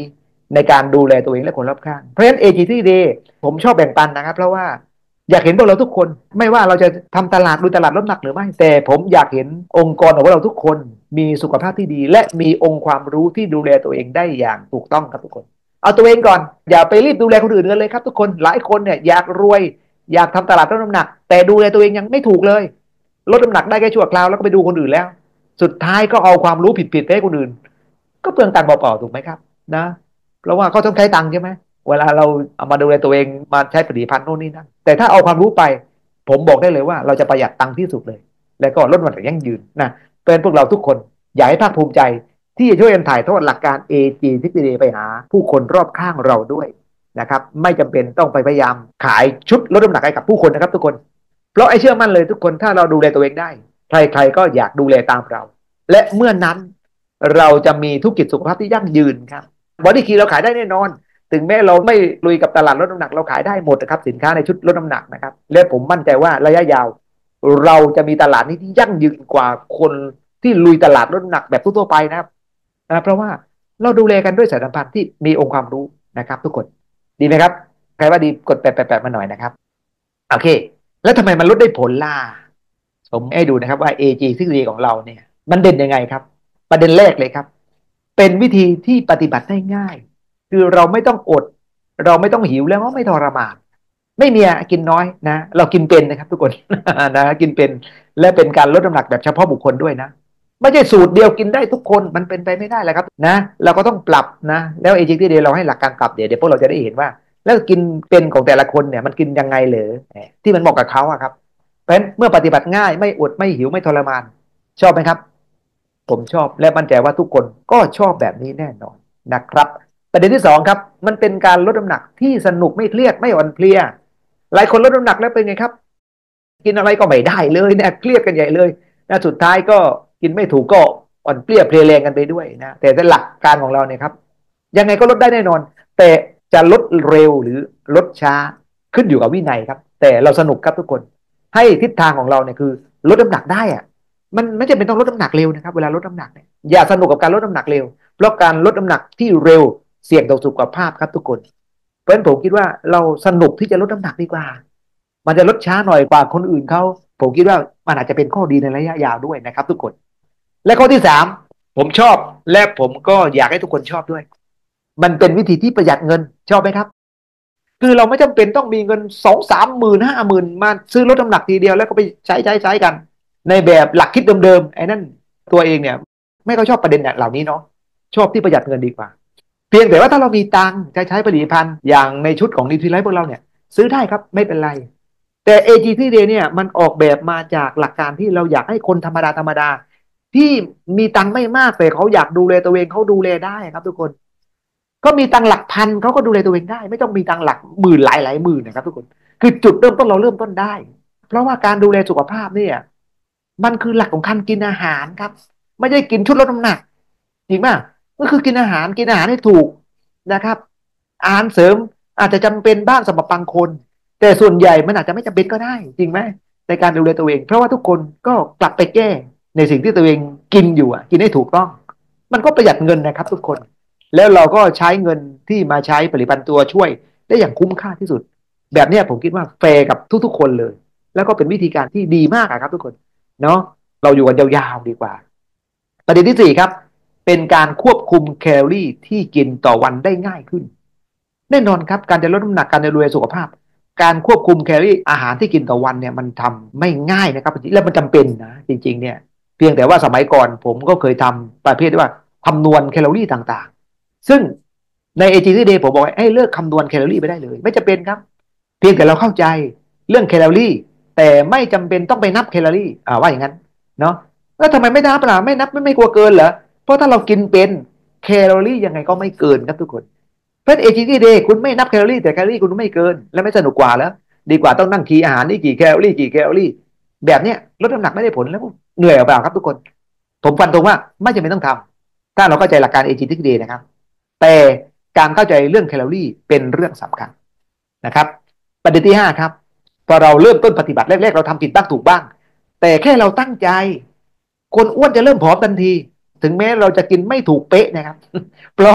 ในการดูแลตัวเองและคนรอบข้างเพราะฉะนั้น AGT Day ผมชอบแบ่งปันนะครับเพราะว่าอยากเห็นพวกเราทุกคนไม่ว่าเราจะทำตลาดดูตลาดลดน้ำหนักหรือไม่แต่ผมอยากเห็นองค์กรของเราทุกคนมีสุขภาพที่ดีและมีองค์ความรู้ที่ดูแลตัวเองได้อย่างถูกต้องครับทุกคนเอาตัวเองก่อนอย่าไปรีบดูแลคนอื่นกันเลยครับทุกคนหลายคนเนี่ยอยากรวยอยากทำตลาดลดน้ำหนักแต่ดูแลตัวเองยังไม่ถูกเลยลดน้ำหนักได้แค่ชั่วคราวแล้วก็ไปดูคนอื่นแล้วสุดท้ายก็เอาความรู้ผิดๆไปให้คนอื่นก็เปลืองตังค์เปล่าๆถูกไหมครับนะเพราะว่าเขาต้องใช้ตังค์ใช่ไหมเวลาเราเอามาดูแลตัวเองมาใช้ผลิตภัณฑ์โน่นนี่นั่นแต่ถ้าเอาความรู้ไปผมบอกได้เลยว่าเราจะประหยัดตังค์ที่สุดเลยและก็ลดน้ำหนักยั่งยืนนะเป็นพวกเราทุกคนอยากให้ภาคภูมิใจที่จะช่วยกันถ่ายทอดหลักการ AG ที่ดีไปหาผู้คนรอบข้างเราด้วยนะครับไม่จำเป็นต้องไปพยายามขายชุดลดน้ำหนักให้กับผู้คนนะครับทุกคนเพราะไอ้เชื่อมั่นเลยทุกคนถ้าเราดูแลตัวเองได้ใครๆก็อยากดูแลตามเราและเมื่อนั้นเราจะมีธุรกิจสุขภาพที่ยั่งยืนครับบอดี้คีเราขายได้แน่นอนถึงแม้เราไม่ลุยกับตลาดลดน้ำหนักเราขายได้หมดนะครับสินค้าในชุดลดน้ำหนักนะครับและผมมั่นใจว่าระยะยาวเราจะมีตลาดนี้ที่ยั่งยืนกว่าคนที่ลุยตลาดลดน้ำหนักแบบทั่วไปนะครับเพราะว่าเราดูแลกันด้วยสายสัมพันธ์ที่มีองค์ความรู้นะครับทุกคนดีไหมครับใครว่าดีกดแปะมาหน่อยนะครับโอเคแล้วทำไมมันลดได้ผลล่ะผมให้ดูนะครับว่า AG ทฤษฎีของเราเนี่ยมันเด่นยังไงครับประเด็นแรกเลยครับเป็นวิธีที่ปฏิบัติได้ง่ายคือเราไม่ต้องอดเราไม่ต้องหิวแล้วก็ไม่ทรมานไม่มีกินน้อยนะเรากินเป็นนะครับทุกคนนะกินเป็นและเป็นการลดน้ำหนักแบบเฉพาะบุคคลด้วยนะไม่ใช่สูตรเดียวกินได้ทุกคนมันเป็นไปไม่ได้แหละครับนะเราก็ต้องปรับนะแล้วเอจิที่เดียเราให้หลักการปรับเดี๋ยวพวกเราจะได้เห็นว่าแล้วกินเป็นของแต่ละคนเนี่ยมันกินยังไงเหรอที่มันเหมาะกับเขาอะครับเพราะฉะนั้นเมื่อปฏิบัติง่ายไม่อดไม่หิวไม่ทรมานชอบไหมครับผมชอบและมั่นใจว่าทุกคนก็ชอบแบบนี้แน่นอนนะครับประเด็นที่สองครับมันเป็นการลดน้ำหนักที่สนุกไม่เครียดไม่อ่อนเพลียหลายคนลดน้ำหนักแล้วเป็นไงครับกินอะไรก็ไม่ได้เลยเนี่ยเครียดกันใหญ่เลยนะสุดท้ายก็กินไม่ถูกก็อ่อนเปลี้ยเพลียแรงกันไปด้วยนะแต่หลักการของเราเนี่ยครับยังไงก็ลดได้แน่นอนแต่จะลดเร็วหรือลดช้าขึ้นอยู่กับวินัยครับแต่เราสนุกครับทุกคนให้ทิศทางของเราเนี่ยคือลดน้ำหนักได้อะมันไม่จำเป็นต้องลดน้ำหนักเร็วนะครับเวลาลดน้ำหนักเนี่ยอย่าสนุกกับการลดน้ำหนักเร็วเพราะการลดน้ำหนักที่เร็วเสี่ยงต่อสุขภาพครับทุกคนเพราะฉะนั้นผมคิดว่าเราสนุกที่จะลดน้ำหนักดีกว่ามันจะลดช้าหน่อยกว่าคนอื่นเขาผมคิดว่ามันอาจจะเป็นข้อดีในระยะยาวด้วยนะครับทุกคนและข้อที่สามผมชอบและผมก็อยากให้ทุกคนชอบด้วยมันเป็นวิธีที่ประหยัดเงินชอบไหมครับคือเราไม่จำเป็นต้องมีเงิน2-3 หมื่น50,000มาซื้อลดน้ำหนักทีเดียวแล้วก็ไปใช้กันในแบบหลักคิดเดิมๆไอ้นั่นตัวเองเนี่ยไม่ก็ชอบประเด็นเหล่านี้เนาะชอบที่ประหยัดเงินดีกว่าเพียงแต่ว่าถ้าเรามีตังค์จะใช้ผลิตภัณฑ์อย่างในชุดของนิวทรีไลท์พวกเราเนี่ยซื้อได้ครับไม่เป็นไรแต่ AGT Day เนี่ยมันออกแบบมาจากหลักการที่เราอยากให้คนธรรมดาที่มีตังค์ไม่มากแต่เขาอยากดูแลตัวเองเขาดูแลได้ครับทุกคนก็มีตังค์หลักพันเขาก็ดูแลตัวเองได้ไม่ต้องมีตังค์หลักหมื่นหลายหมื่นนะครับทุกคนคือจุดเริ่มต้นเราเริ่มต้นได้เพราะว่าการดูแลสุขภาพเนี่ยมันคือหลักของการกินอาหารครับไม่ใช่กินชุดลดน้ำหนักจริงป่ะก็คือกินอาหารให้ถูกนะครับอาหารเสริมอาจจะจำเป็นบ้างสำหรับบางคนแต่ส่วนใหญ่มันอาจจะไม่จำเป็นก็ได้จริงไหมในการดูแลตัวเองเพราะว่าทุกคนก็กลับไปแก้ในสิ่งที่ตัวเองกินอยู่กินให้ถูกต้องมันก็ประหยัดเงินนะครับทุกคนแล้วเราก็ใช้เงินที่มาใช้ผลิตภัณฑ์ตัวช่วยได้อย่างคุ้มค่าที่สุดแบบนี้ผมคิดว่าแฟร์กับทุกๆคนเลยแล้วก็เป็นวิธีการที่ดีมากครับทุกคนเนาะเราอยู่กันยาวๆดีกว่าประเด็นที่สี่ครับเป็นการควบคุมแคลอรี่ที่กินต่อวันได้ง่ายขึ้นแน่นอนครับการจะลดน้ำหนักการจะดูแลสุขภาพการควบคุมแคลอรี่อาหารที่กินต่อวันเนี่ยมันทำไม่ง่ายนะครับและมันจำเป็นนะจริงๆเนี่ยเพียงแต่ว่าสมัยก่อนผมก็เคยทำประเภทที่ว่าคำนวณแคลอรี่ต่างๆซึ่งใน AGT Day ผมบอกให้เลิกคำนวณแคลอรี่ไปได้เลยไม่จำเป็นครับเพียงแต่เราเข้าใจเรื่องแคลอรี่แต่ไม่จำเป็นต้องไปนับแคลอรี่ว่าอย่างนั้นเนาะแล้วทำไมไม่นับล่ะไม่นับไม่กลัวเกินเหรอเพราะถ้าเรากินเป็นแคลอรี่ยังไงก็ไม่เกินครับทุกคนเพราะ AGT Day คุณไม่นับแคลอรี่แต่แคลอรี่คุณไม่เกินแล้วไม่สนุกกว่าแล้วดีกว่าต้องนั่งคีย์อาหารนี่กี่แคลอรี่กี่แคลอรี่แบบเนี้ยลดน้ำหนักไม่ได้ผลแล้วเหนื่อยเปล่าครับทุกคนผมฟันตรงว่าไม่จำเป็นต้องทำถ้าเราเข้าใจหลักการ AGT Day นะครับแต่การเข้าใจเรื่องแคลอรี่เป็นเรื่องสำคัญนะครับประเด็นที่ห้าครับพอเราเริ่มต้นปฏิบัติแรกๆเราทำผิดบ้างถูกบ้างแต่แค่เราตั้งใจคนอ้วนจะเริ่มผอมทันทีถึงแม้เราจะกินไม่ถูกเป๊ะนะครับเพราะ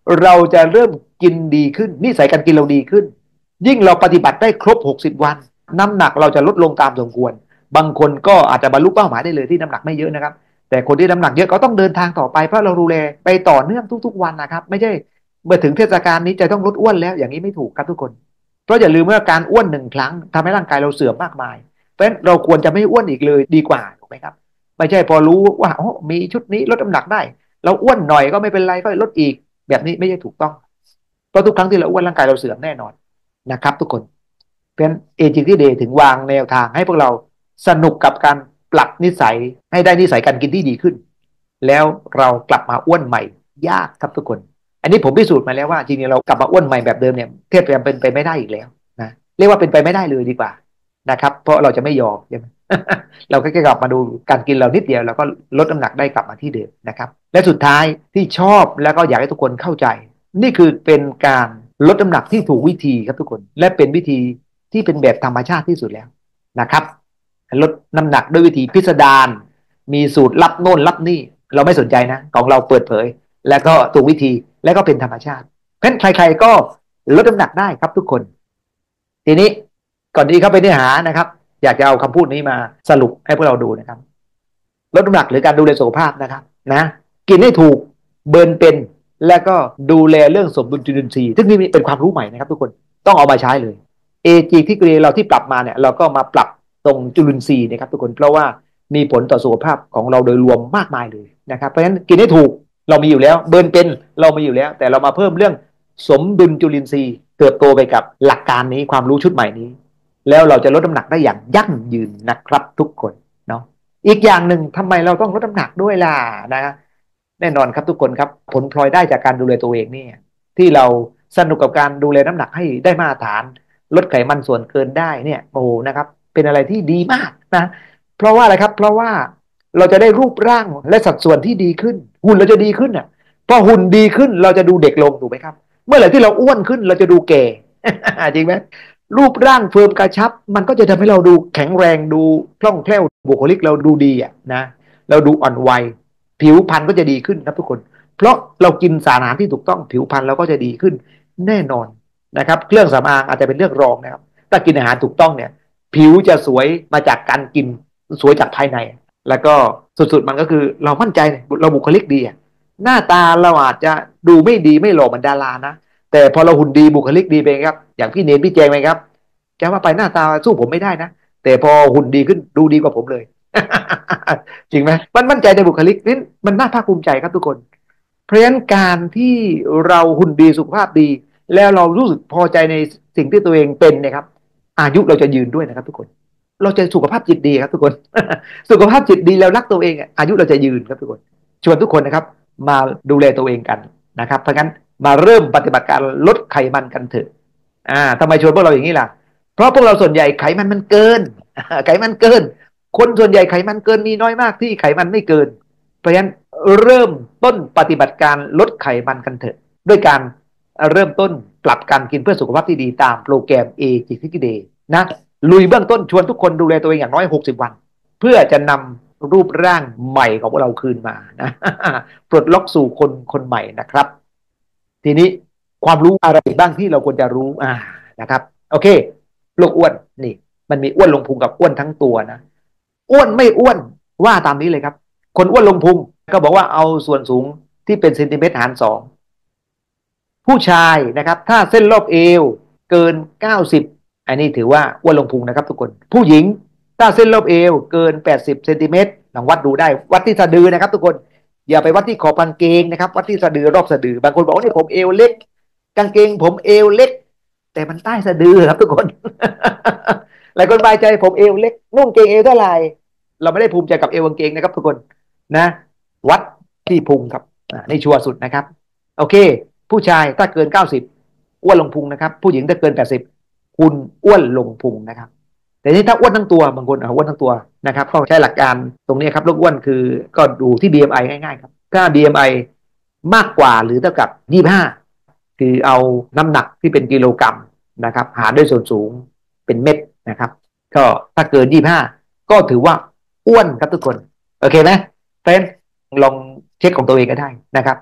เราจะเริ่มกินดีขึ้นนิสัยการกินเราดีขึ้นยิ่งเราปฏิบัติได้ครบ60 วันน้ำหนักเราจะลดลงตามสมควรบางคนก็อาจจะบรรลุเป้าหมายได้เลยที่น้ำหนักไม่เยอะนะครับแต่คนที่น้ำหนักเยอะก็ต้องเดินทางต่อไปเพราะเราดูแลไปต่อเนื่องทุกๆวันนะครับไม่ใช่เมื่อถึงเทศกาลนี้จะต้องลดอ้วนแล้วอย่างนี้ไม่ถูกครับทุกคนเพราะอย่าลืมว่าการอ้วน1 ครั้งทำให้ร่างกายเราเสื่อมมากมายเพราะฉะนั้นเราควรจะไม่อ้วนอีกเลยดีกว่าถูกไหมครับไม่ใช่พอรู้ว่าโอ้มีชุดนี้ลดน้ำหนักได้เราอ้วนหน่อยก็ไม่เป็นไรก็ลดอีกแบบนี้ไม่ใช่ถูกต้องเพราะทุกครั้งที่เราอ้วนร่างกายเราเสื่อมแน่นอนนะครับทุกคนเพราะฉะนั้นเอจิงที่เดย์ถึงวางแนวทางให้พวกเราสนุกกับการปรับนิสัยให้ได้นิสัยการกินที่ดีขึ้นแล้วเรากลับมาอ้วนใหม่ยากครับทุกคนอันนี้ผมพิสูจน์มาแล้วว่าจริงๆเรากลับมาอ้วนใหม่แบบเดิมเนี่ยเทียบกันเป็นไปไม่ได้อีกแล้วนะเรียกว่าเป็นไปไม่ได้เลยดีกว่านะครับเพราะเราจะไม่ยอมใช่ไหม เราก็แค่กลับมาดูการกินเรานิดเดียวเราก็ลดน้ำหนักได้กลับมาที่เดิมนะครับและสุดท้ายที่ชอบแล้วก็อยากให้ทุกคนเข้าใจนี่คือเป็นการลดน้ำหนักที่ถูกวิธีครับทุกคนและเป็นวิธีที่เป็นแบบธรรมชาติที่สุดแล้วนะครับลดน้ำหนักด้วยวิธีพิสดารมีสูตรลับโน่นลับนี่เราไม่สนใจนะของเราเปิดเผยแล้วก็ถูกวิธีและก็เป็นธรรมชาติเพราะฉะนั้นใครๆก็ลดน้ำหนักได้ครับทุกคนทีนี้ก่อนที่เข้าไปเนื้อหานะครับอยากจะเอาคำพูดนี้มาสรุปให้พวกเราดูนะครับลดน้ำหนักหรือการดูแลสุขภาพนะครับนะกินให้ถูกเบิร์นเป็นแล้วก็ดูแลเรื่องสมดุลจุลินทรีย์ซึ่งนี่เป็นความรู้ใหม่นะครับทุกคนต้องเอามาใช้เลยเอจีที่เรียนเราที่ปรับมาเนี่ยเราก็มาปรับตรงจุลินทรีย์นะครับทุกคนเพราะว่ามีผลต่อสุขภาพของเราโดยรวมมากมายเลยนะครับเพราะฉะนั้นกินให้ถูกเรามีอยู่แล้วเบิร์นเป็นเรามีอยู่แล้วแต่เรามาเพิ่มเรื่องสมดุลจุลินทรีย์เติบโตไปกับหลักการนี้ความรู้ชุดใหม่นี้แล้วเราจะลดน้ำหนักได้อย่างยั่งยืนนะครับทุกคนเนาะอีกอย่างหนึ่งทำไมเราต้องลดน้ำหนักด้วยล่ะนะแน่นอนครับทุกคนครับผลพลอยได้จากการดูแลตัวเองนี่ที่เราสนุกกับการดูแลน้ำหนักให้ได้มาตรฐานลดไขมันส่วนเกินได้เนี่ยโอ้โหนะครับเป็นอะไรที่ดีมากนะเพราะว่าอะไรครับเพราะว่าเราจะได้รูปร่างและสัดส่วนที่ดีขึ้นหุ่นเราจะดีขึ้นอ่ะพอหุ่นดีขึ้นเราจะดูเด็กลงถูกไหมครับเมื่อไหร่ที่เราอ้วนขึ้นเราจะดูแก่ จริงไหมรูปร่างเฟิร์มกระชับมันก็จะทำให้เราดูแข็งแรงดูคล่องแคล่วบุคลิกเราดูดีอ่ะนะเราดูอ่อนวัยผิวพรรณก็จะดีขึ้นครับทุกคนเพราะเรากินสารอาหารที่ถูกต้องผิวพรรณเราก็จะดีขึ้นแน่นอนนะครับเครื่องสำอางอาจจะเป็นเรื่องรองนะครับถ้ากินอาหารถูกต้องเนี่ยผิวจะสวยมาจากการกินสวยจากภายในแล้วก็สุดๆมันก็คือเรามั่นใจเราบุคลิกดีหน้าตาเราอาจจะดูไม่ดีไม่หล่อเหมือนดารานะแต่พอเราหุ่นดีบุคลิกดีไปครับอย่างพี่เนมพี่แจงไหมครับจะว่าไปหน้าตาสู้ผมไม่ได้นะแต่พอหุ่นดีขึ้นดูดีกว่าผมเลย จริงไหมมันมั่นใจในบุคลิกนี่มันน่าภาคภูมิใจครับทุกคนเพราะฉะนั้นการที่เราหุ่นดีสุขภาพดีแล้วเรารู้สึกพอใจในสิ่งที่ตัวเองเป็นนะครับอายุเราจะยืนด้วยนะครับทุกคนเราจะสุขภาพจิตดีครับทุกคนสุขภาพจิตดีแล้วรักตัวเองอายุเราจะยืนครับทุกคนชวนทุกคนนะครับมาดูแลตัวเองกันนะครับเพราะงั้นมาเริ่มปฏิบัติการลดไขมันกันเถอะทำไมชวนพวกเราอย่างนี้ล่ะเพราะพวกเราส่วนใหญ่ไขมันมันเกินไขมันเกินคนส่วนใหญ่ไขมันเกินมีน้อยมากที่ไขมันไม่เกินเพราะฉะนั้นเริ่มต้นปฏิบัติการลดไขมันกันเถอะด้วยการเริ่มต้นปรับการกินเพื่อสุขภาพที่ดีตามโปรแกรม AGFITนะลุยเบื้องต้นชวนทุกคนดูแลตัวเองอย่างน้อย60 วันเพื่อจะนำรูปร่างใหม่ของพวกเราคืนมานะปลดล็อกสู่คนใหม่นะครับทีนี้ความรู้อะไรบ้างที่เราควรจะรู้นะครับโอเคโรคอ้วนนี่มันมีอ้วนลงพุงกับอ้วนทั้งตัวนะอ้วนไม่อ้วนว่าตามนี้เลยครับคนอ้วนลงพุงก็บอกว่าเอาส่วนสูงที่เป็นเซนติเมตรหาร2ผู้ชายนะครับถ้าเส้นรอบเอวเกิน90อันนี้ถือว่าอ้วนลงพุงนะครับทุกคนผู้หญิงถ้าเส้นรอบเอวเกิน80เซนติเมตรลองวัดดูได้วัดที่สะดือนะครับทุกคนอย่าไปวัดที่ขอบกางเกงนะครับวัดที่สะดือรอบสะดือบางคนบอกว่านี่ผมเอวเล็กกางเกงผมเอวเล็กแต่มันใต้สะดือครับทุกคน หลายคนบายใจผมเอวเล็กนุ่งเกงเอวเท่าไหร่เราไม่ได้ภูมิใจกับเอวกางเกงนะครับทุกคนนะวัดที่พุงครับนี่ชัวร์สุดนะครับโอเคผู้ชายถ้าเกิน90อ้วนลงพุงนะครับผู้หญิงถ้าเกิน80คุณอ้วนลงพุงนะครับแต่นี่ถ้าอ้วนทั้งตัวบางคนอ้วนทั้งตัวนะครับเขาใช้หลักการตรงนี้ครับโรคอ้วนคือก็ดูที่ BMI ง่ายๆครับถ้า BMI มากกว่าหรือเท่ากับ25คือเอาน้ำหนักที่เป็นกิโลกรัมนะครับหารด้วยส่วนสูงเป็นเม็ดนะครับก็ถ้าเกิน25ก็ถือว่าอ้วนครับทุกคนโอเคไหมเฟรนลองเช็คของตัวเองก็ได้นะครับ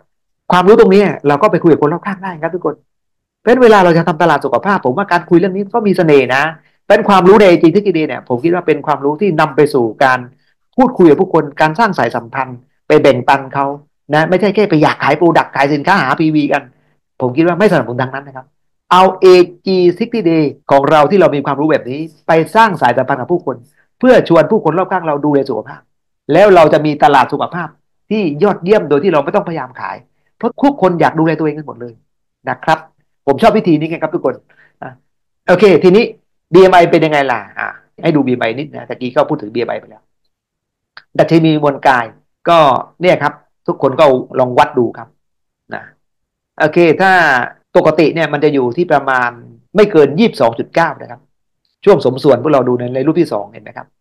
ความรู้ตรงนี้เราก็ไปคุยกับคนรอบข้างได้ครับทุกคนเพราะฉะนั้นเวลาเราจะทำตลาดสุขภาพผมว่าการคุยเรื่องนี้ก็มีเสน่ห์นะเป็นความรู้ในจริงที่ดีเนี่ยผมคิดว่าเป็นความรู้ที่นำไปสู่การพูดคุยกับผู้คนการสร้างสายสัมพันธ์ไปแบ่งปันเขานะไม่ใช่แค่ไปอยากขายโปรดักต์ขายสินค้าหา PV กันผมคิดว่าไม่สนับสนุนดังนั้นนะครับเอา AG60 Day ของเราที่เรามีความรู้แบบนี้ไปสร้างสายสัมพันธ์กับผู้คนเพื่อชวนผู้คนรอบข้างเราดูแลสุขภาพแล้วเราจะมีตลาดสุขภาพที่ยอดเยี่ยมโดยที่เราไม่ต้องพยายามขาย เพราะทุกคนอยากดูแลตัวเองกันหมดเลยนะครับผมชอบวิธีนี้ไงครับทุกคนอ่ะโอเคทีนี้ BMI เป็นยังไงล่ะให้ดู BMI นิดนะตะกี้ก็พูดถึง BMI ไปแล้วดัชนีมวลกายก็เนี่ยครับทุกคนก็ลองวัดดูครับนะโอเคถ้าปกติเนี่ยมันจะอยู่ที่ประมาณไม่เกิน22.9นะครับช่วงสมส่วนพวกเราดูในรูปที่สองเห็นไหมครับ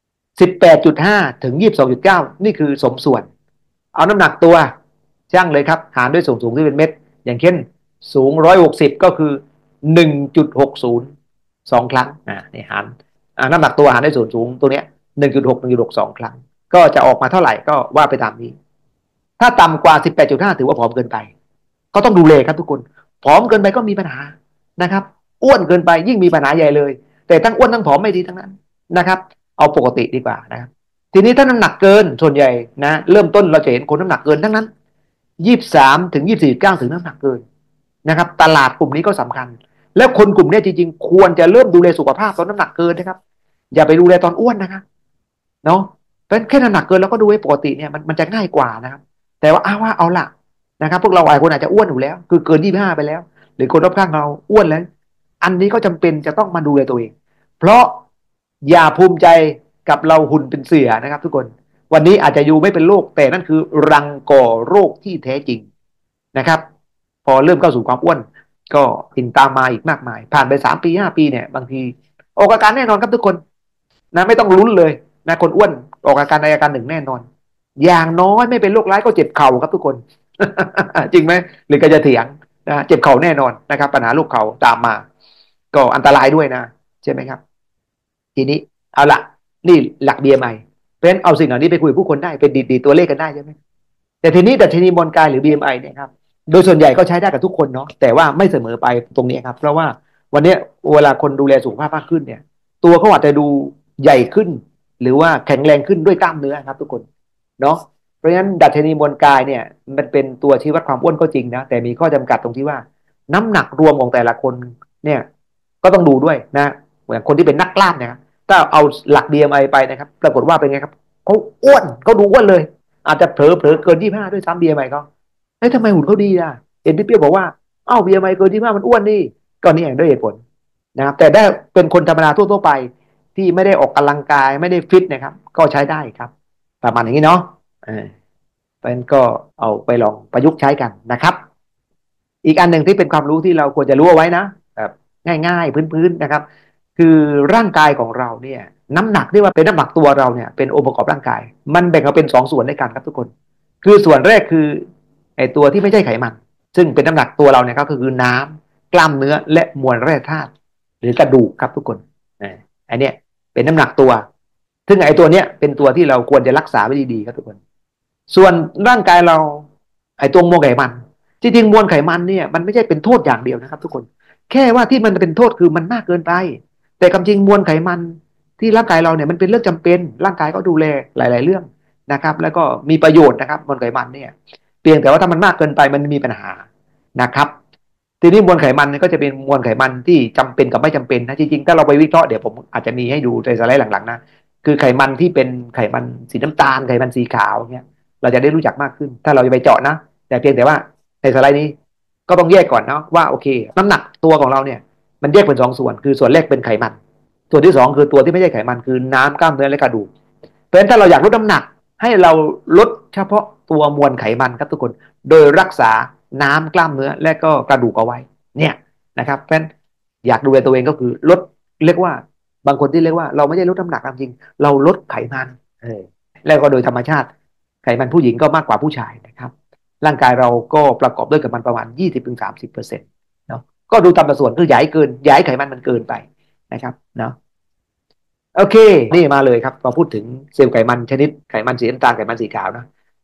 18.5ถึง22.9นี่คือสมส่วนเอาน้ำหนักตัวช่างเลยครับหารด้วยส่วนสูงที่เป็นเม็ดอย่างเช่นสูง160ก็คือ1.602 ครั้งนี่หารน้ำหนักตัวหารด้วยส่วนสูงตัวเนี้ย1.6 1.62ครั้งก็จะออกมาเท่าไหร่ก็ว่าไปตามนี้ถ้าต่ำกว่า18.5ถือว่าผอมเกินไปก็ต้องดูแลครับทุกคนผอมเกินไปก็มีปัญหานะครับอ้วนเกินไปยิ่งมีปัญหาใหญ่เลยแต่ทั้งอ้วนทั้งผอมไม่ดีทั้งนั้นนะครับเอาปกติดีกว่านะครับทีนี้ถ้าน้ำหนักเกินส่วนใหญ่นะเริ่มต้นเราจะเห็นคนน้ำหนักเกินทั้งนั้น23ถึง24.9ถึงน้ำหนักเกินนะครับตลาดกลุ่มนี้ก็สำคัญแล้วคนกลุ่มนี้จริงๆควรจะเริ่มดูแลสุขภาพตอนน้ำหนักเกินนะครับอย่าไปดูแลตอนอ้วนนะครับเนาะเป็นแค่น้ำหนักเกินแล้วก็ดูให้ปกติเนี่ยมันจะง่ายกว่านะครับแต่ว่าเอาละนะครับพวกเราหลายคนอาจจะอ้วนอยู่แล้วคือเกิน25ไปแล้วหรือคนรอบข้างเราอ้วนแล้วอันนี้ก็จำเป็นจะต้องมาดูแลตัวเองเพราะอย่าภูมิใจกับเราหุ่นเป็นเสือนะครับทุกคนวันนี้อาจจะอยู่ไม่เป็นโรคแต่นั่นคือรังก่อโรคที่แท้จริงนะครับพอเริ่มเข้าสู่ความอ้วนก็สิ่งตามมาอีกมากมายผ่านไป3 ปี5 ปีเนี่ยบางทีออกอาการแน่นอนครับทุกคนนะไม่ต้องลุ้นเลยนะคนอ้วนออกอาการใดอาการหนึ่งแน่นอนอย่างน้อยไม่เป็นโรคร้ายก็เจ็บเข่าครับทุกคนจริงไหมหรือก็จะเถียงนะเจ็บเข่าแน่นอนนะครับปัญหาลูกเข่าตามมาก็อันตรายด้วยนะใช่ไหมครับทีนี้เอาละนี่หลัก BMI เพราะฉะนั้นเอาสิ่งเหล่านี้ไปคุยกับผู้คนได้เป็นดีตัวเลขกันได้ใช่ไหมแต่ทีนี้ดัชนีมวลกายหรือ BMI เนี่ยครับโดยส่วนใหญ่ก็ใช้ได้กับทุกคนเนาะแต่ว่าไม่เสมอไปตรงนี้ครับเพราะว่าวันนี้เวลาคนดูแลสุขภาพมากขึ้นเนี่ยตัวเขาอาจจะดูใหญ่ขึ้นหรือว่าแข็งแรงขึ้นด้วยกล้ามเนื้อครับทุกคนเนาะเพราะฉะนั้นดัชนีมวลกายเนี่ยมันเป็นตัวชี้วัดความอ้วนก็จริงนะแต่มีข้อจำกัดตรงที่ว่าน้ำหนักรวมของแต่ละคนเนี่ยก็ต้องดูด้วยนะเหมือนคนที่เป็นนักกล้ามเนี่ยถ้าเอาหลัก BMI ไปนะครับปรากฏว่าเป็นไงครับเขาอ้วนเขาดูอ้วนเลยอาจจะเผลอเกิน25ด้วยซ้ำ BMI เขาเฮ้ยทำไมหุ่นเขาดีอ่ะเอ็นพี่เปี้ยวบอกว่าเอ้า BMI เกิน25มันอ้วนนี่ก็นี่เองด้วยเหตุผลนะครับแต่ได้เป็นคนธรรมดาทั่วๆไปที่ไม่ได้ออกกำลังกายไม่ได้ฟิตนะครับก็ใช้ได้ครับประมาณอย่างนี้เนาะเออเพราะฉะนั้นก็เอาไปลองประยุกต์ใช้กันนะครับอีกอันหนึ่งที่เป็นความรู้ที่เราควรจะรู้เอาไว้นะแบบง่ายๆพื้นๆนะครับคือร่างกายของเราเนี่ยน้ำหนักที่ว่าเป็นน้ำหนักตัวเราเนี่ยเป็นองค์ประกอบร่างกายมันแบ่งออกเป็น2 ส่วนด้วยกันครับทุกคนคือส่วนแรกคือไอตัวที่ไม่ใช่ไขมันซึ่งเป็นน้ำหนักตัวเราเนี่ยก็คือน้ำกล้ามเนื้อและมวลแร่ธาตุหรือกระดูกครับทุกคนอันเนี้ยเป็นน้ำหนักตัวซึ่งไอตัวเนี้ยเป็นตัวที่เราควรจะรักษาไว้ดีๆครับทุกคนส่วนร่างกายเราไอตัวมวลไขมันจริงๆมวลไขมันเนี่ยมันไม่ใช่เป็นโทษอย่างเดียวนะครับทุกคนแค่ว่าที่มันเป็นโทษคือมันมากเกินไปแต่ความจริงมวลไขมันที่ร่างกายเราเนี่ยมันเป็นเรื่องจำเป็นร่างกายก็ดูแลหลายๆเรื่องนะครับแล้วก็มีประโยชน์นะครับมวลไขมันเนี่ยเพียงแต่ว่าถ้ามันมากเกินไปมันมีปัญหานะครับทีนี้มวลไขมันก็จะเป็นมวลไขมันที่จำเป็นกับไม่จำเป็นนะจริงๆถ้าเราไปวิเคราะห์เดี๋ยวผมอาจจะมีให้ดูในสไลด์หลังๆนะคือไขมันที่เป็นไขมันสีน้ำตาลไขมันสีขาวเนี่ยเราจะได้รู้จักมากขึ้นถ้าเราจะไปเจาะนะแต่เพียงแต่ว่าในสไลด์นี้ก็ต้องแยกก่อนเนาะว่าโอเคน้ำหนักตัวของเราเนี่ยมันแยกเป็น2 ส่วนคือส่วนแรกเป็นไขมันส่วนที่2คือตัวที่ไม่ใช่ไขมันคือน้ำกล้ามเนื้อและกระดูกเพราะฉะนั้นถ้าเราอยากลดน้ำหนักให้เราลดเฉพาะตัวมวลไขมันครับทุกคนโดยรักษาน้ำกล้ามเนื้อและก็กระดูกเอาไว้เนี่ยนะครับเพราะฉะนั้นอยากดูแลตัวเองก็คือลดเรียกว่าบางคนที่เรียกว่าเราไม่ได้ลดน้ำหนักจริงเราลดไขมันแล้วก็โดยธรรมชาติไขมันผู้หญิงก็มากกว่าผู้ชายนะครับร่างกายเราก็ประกอบด้วยกับมันประมาณ20-30%เนาะก็ดูตามสัดส่วนคือใหญ่เกินใหญ่ไขมันมันเกินไปนะครับเนาะโอเคนี่มาเลยครับมาพูดถึงเซลล์ไขมันชนิดไขมันสีน้ำตาลไขมันสีขาวนะ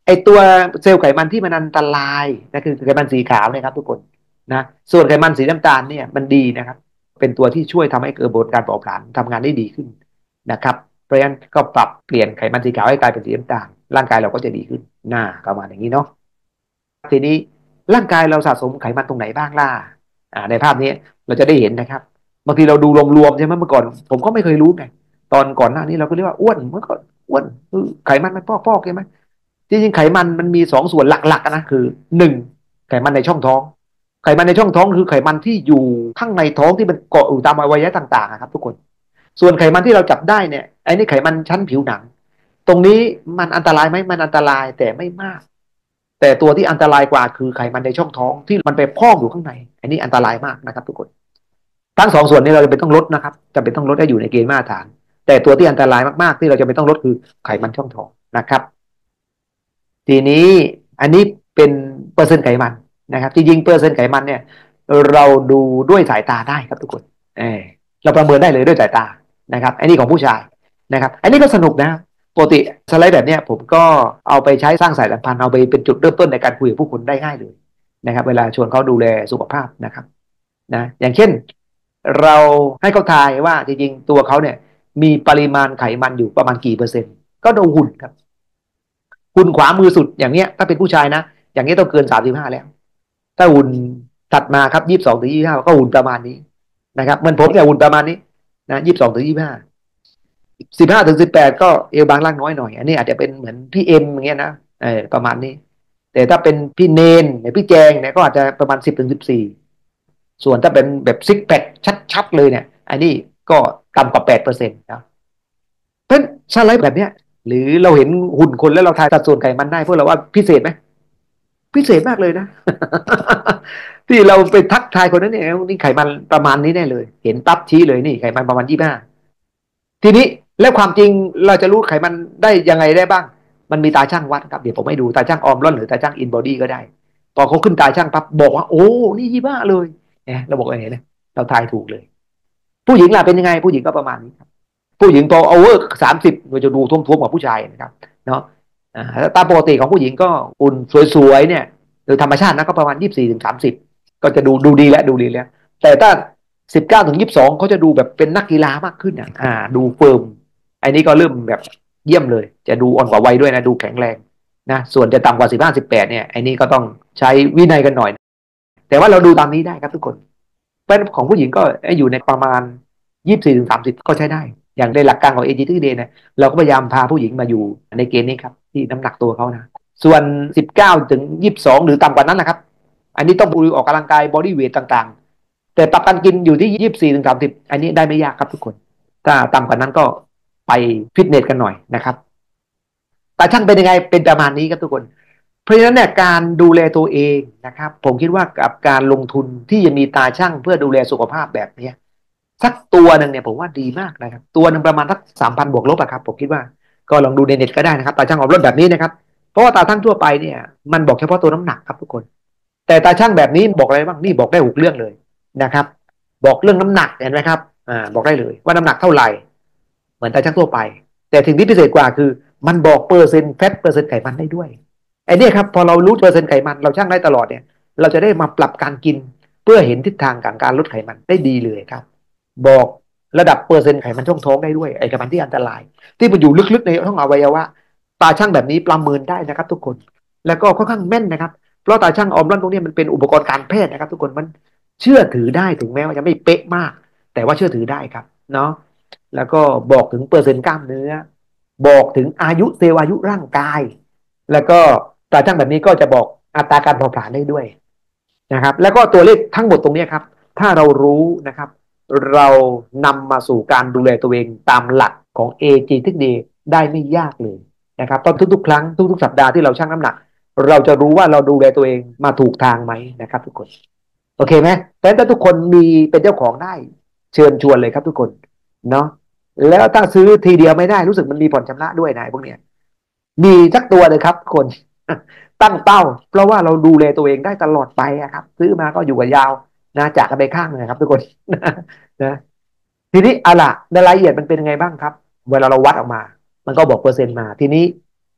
ไอตัวเซลล์ไขมันที่มันอันตรายนะคือไขมันสีขาวนะครับทุกคนนะส่วนไขมันสีน้ำตาลเนี่ยมันดีนะครับเป็นตัวที่ช่วยทำให้กระบวนการเผาผลาญทำงานได้ดีขึ้นนะครับเพราะฉะนั้นก็ปรับเปลี่ยนไขมันสีขาวให้กลายเป็นสีน้ำตาลร่างกายเราก็จะดีขึ้นหน้าประมาณอย่างนี้เนาะทีนี้ร่างกายเราสะสมไขมันตรงไหนบ้างล่ะในภาพนี้เราจะได้เห็นนะครับบางทีเราดูรวมๆใช่ไหมเมื่อก่อนผมก็ไม่เคยรู้ไงตอนก่อนหน้านี้เราก็เรียกว่าอ้วนเมื่อก่อนอ้วนไขมันมันพอกๆใช่ไหม จริงๆไขมันมันมีสองส่วนหลักๆนะคือหนึ่งไขมันในช่องท้องไขมันในช่องท้องคือไขมันที่อยู่ข้างในท้องที่มันเกาะอยู่ตามอวัยวะต่างๆครับทุกคนส่วนไขมันที่เราจับได้เนี่ยไอ้นี่ไขมันชั้นผิวหนังตรงนี้มันอันตรายไหมมันอันตรายแต่ไม่มากแต่ตัวที่อันตรายกว่าคือไขมันในช่องท้องที่มันไปพอกอยู่ข้างในอันนี้อันตรายมากนะครับทุกคนทั้งสองส่วนนี้เราจะเป็นต้องลดนะครับจะเป็นต้องลดให้อยู่ในเกณฑ์มาตรฐานแต่ตัวที่อันตรายมากๆที่เราจะเป็นต้องลดคือไขมันช่องท้องนะครับ ทีนี้อันนี้เป็นเปอร์เซ็นต์ไขมันนะครับจริงๆเปอร์เซ็นต์ไขมันเนี่ยเราดูด้วยสายตาได้ครับทุกคนเออเราประเมินได้เลยด้วยสายตานะครับอันนี้ของผู้ชายนะครับอันนี้ก็สนุกนะปกติสไลด์แบบเนี้ยผมก็เอาไปใช้สร้างสายสัมพันธ์เอาไปเป็นจุดเริ่มต้นในการคุยกับผู้คนได้ง่ายเลยนะครับเวลาชวนเขาดูแลสุขภาพนะครับนะอย่างเช่นเราให้เขาทายว่าจริงๆตัวเขาเนี่ยมีปริมาณไขมันอยู่ประมาณกี่เปอร์เซ็นต์ก็ดูหุ่นครับ หุ่นขวามือสุดอย่างเนี้ยถ้าเป็นผู้ชายนะอย่างเนี้ยต้องเกิน35แล้วถ้าหุ่นถัดมาครับ22 ถึง 25ก็หุ่นประมาณนี้นะครับมันผมเนี่ยหุ่นประมาณนี้นะ22 ถึง 2515 ถึง 18ก็เอวบางล่างน้อยหน่อยอันนี้อาจจะเป็นเหมือนพี่เอ็มอย่างเงี้ยนะประมาณนี้แต่ถ้าเป็นพี่เนนเนี่ยพี่แจงเนี่ยก็อาจจะประมาณ10 ถึง 14ส่วนถ้าเป็นแบบซิกแพคชัดๆเลยเนี่ยอันนี้ก็ต่ำกว่า8%ครับเพราะสไลด์แบบเนี้ยหรือเราเห็นหุ่นคนแล้วเราทายสัดส่วนไขมันได้พวกเราว่าพิเศษไหม พิเศษมากเลยนะที่เราไปทักทายคนนั้นเนี่ยนี่ไขมันประมาณนี้แน่เลยเห็นปั๊บชี้เลยนี่ไขมันประมาณ25ทีนี้แล้วความจริงเราจะรู้ไขมันได้ยังไงได้บ้างมันมีตาช่างวัดครับเดี๋ยวผมให้ดูตาช่างออมร่อนหรือตาช่างอินบอดี้ก็ได้พอเขาขึ้นตาช่างปั๊บบอกว่าโอ้นี่25เลยเนี่ยเราบอกอะไรเนี่ยเราทายถูกเลยผู้หญิงล่ะเป็นยังไงผู้หญิงก็ประมาณนี้ครับผู้หญิงพอโอเวอร์30เราจะดูท้วมๆกว่าผู้ชายนะครับเนาะ ตามปกติของผู้หญิงก็หุ่นสวยๆเนี่ยโดยธรรมชาตินะก็ประมาณ24 ถึง 30ก็จะดูดีแล้วดูดีแล้วแต่ถ้า19 ถึง 22เขาจะดูแบบเป็นนักกีฬามากขึ้นดูเฟิร์มอันนี้ก็เริ่มแบบเยี่ยมเลยจะดูอ่อนกว่าวัยด้วยนะดูแข็งแรงนะส่วนจะต่ำกว่า15 18เนี่ยอันนี้ก็ต้องใช้วินัยกันหน่อยแต่ว่าเราดูตามนี้ได้ครับทุกคนเป็นของผู้หญิงก็อยู่ในประมาณ24 ถึง 30ก็ใช้ได้อย่างในหลักการของ AG ที่เดย์เนี่ยเราก็พยายามพาผู้หญิงมาอยู่ในเกณฑ์นี้ครับที่น้ำหนักตัวเขานะส่วน19 ถึง 22หรือต่ำกว่านั้นนะครับอันนี้ต้องออกกำลังกายบอดี้เวทต่างๆแต่ปรับการกินอยู่ที่24 ถึง 30อันนี้ได้ไม่ยากครับทุกคนถ้าต่ำกว่านั้นก็ไปฟิตเนสกันหน่อยนะครับแต่ช่างเป็นยังไงเป็นประมาณนี้ครับทุกคนเพราะฉะนั้นเนี่ยการดูแลตัวเองนะครับผมคิดว่ากับการลงทุนที่จะมีตาช่างเพื่อดูแลสุขภาพแบบนี้สักตัวหนึ่งเนี่ยผมว่าดีมากนะครับตัวหนึ่งประมาณสัก3,000 บวกลบอะครับผมคิดว่าก็ลองดูในเน็ตก็ได้นะครับตาช่างออกรถแบบนี้นะครับเพราะว่าตาช่างทั่วไปเนี่ยมันบอกเฉพาะตัวน้ำหนักครับทุกคนแต่ตาช่างแบบนี้บอกอะไรบ้างนี่บอกได้6 เรื่องเลยนะครับบอกเรื่องน้ำหนักเห็นไหมครับบอกได้เลยว่าน้ำหนักเท่าไหร่เหมือนตาช่างทั่วไปแต่ถึงที่พิเศษกว่าคือมันบอกเปอร์เซ็นต์แฟตเปอร์เซ็นต์ไขมันได้ด้วยไอ้นี่ครับพอเรารู้เปอร์เซ็นต์ไขมันเราช่างได้ตลอดเนี่ยเราจะได้มาปรับการกินเพื่อเห็นทิศทางของการลดไขมันได้ดีเลยครับบอกระดับเปอร์เซ็นต์ไขมันช่องท้องได้ด้วยไอ้ไขมันที่อันตรายที่มันอยู่ลึกๆในท้องอวัยวะตาช่างแบบนี้ประเมินได้นะครับทุกคนแล้วก็ค่อนข้างแม่นนะครับเพราะตาช่างออมร่อนตรงนี้มันเป็นอุปกรณ์การแพทย์นะครับทุกคนมันเชื่อถือได้ถึงแม้ว่าจะไม่เป๊ะมากแต่ว่าเชื่อถือได้ครับเนาะแล้วก็บอกถึงเปอร์เซ็นต์กล้ามเนื้อบอกถึงอายุเซลล์อายุร่างกายแล้วก็ตาช่างแบบนี้ก็จะบอกอัตราการเผาผลาญได้ด้วยนะครับแล้วก็ตัวเลขทั้งหมดตรงนี้ครับถ้าเรารู้นะครับเรานำมาสู่การดูแลตัวเองตามหลักของ AG ทิกเดย์ได้ไม่ยากเลยนะครับตอนทุกๆครั้งทุกๆสัปดาห์ที่เราชั่งน้ำหนักเราจะรู้ว่าเราดูแลตัวเองมาถูกทางไหมนะครับทุกคนโอเคไหมแต่ถ้าทุกคนมีเป็นเจ้าของได้เชิญชวนเลยครับทุกคนเนาะแล้วถ้าซื้อทีเดียวไม่ได้รู้สึกมันมีผ่อนชำระด้วยนะพวกเนี้ยมีสักตัวเลยครับคนตั้งเป้าเพราะว่าเราดูแลตัวเองได้ตลอดไปอะครับซื้อมาก็อยู่กับยาวนะจากกันไปข้างนะครับทุกคนนะทีนี้อะล่ะในรายละเอียดมันเป็นยังไงบ้างครับเวลาเราวัดออกมามันก็บอกเปอร์เซ็นต์มาทีนี้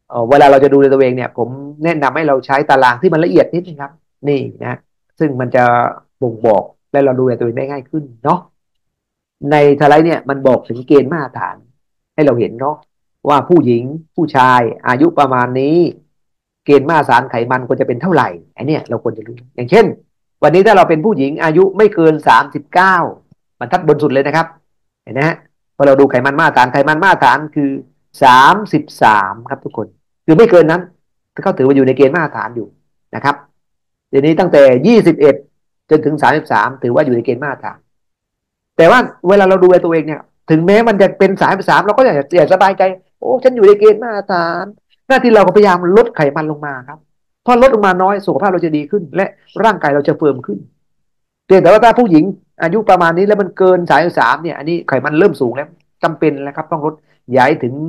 เวลาเราจะดูแลตัวเองเนี่ยผมแนะนำให้เราใช้ตารางที่มันละเอียดนิดนึงครับนี่นะซึ่งมันจะบ่งบอกและเราดูแลตัวเองได้ง่ายขึ้นเนาะในสไลด์เนี่ยมันบอกถึงเกณฑ์มาตรฐานให้เราเห็นเนาะว่าผู้หญิงผู้ชายอายุประมาณนี้เกณฑ์มาตรฐานไขมันควรจะเป็นเท่าไหร่อันเนี้ยเราควรจะรู้อย่างเช่นวันนี้ถ้าเราเป็นผู้หญิงอายุไม่เกิน39บรรทัดบนสุดเลยนะครับเห็นไหมฮะพอเราดูไขมันมาตรฐานไขมันมาตรฐานคือ33ครับทุกคนคือไม่เกินนั้นเขาถือว่าอยู่ในเกณฑ์มาตรฐานอยู่นะครับเดี๋ยวนี้ตั้งแต่21จนถึง33ถือว่าอยู่ในเกณฑ์มาตรฐานแต่ว่าเวลาเราดูแลตัวเองเนี่ยถึงแม้มันจะเป็น33เราก็อยากสบายใจโอ้ฉันอยู่ในเกณฑ์มาตรฐานหน้าที่เราก็พยายามลดไขมันลงมาครับพอลดลงมาน้อยสุขภาพเราจะดีขึ้นและร่างกายเราจะเฟิร์มขึ้นเพียงแต่ว่าถ้าผู้หญิงอายุประมาณนี้แล้วมันเกิน33เนี่ยอันนี้ไขมันเริ่มสูงแล้วจำเป็นแล้วครับต้องลดย้ายถึง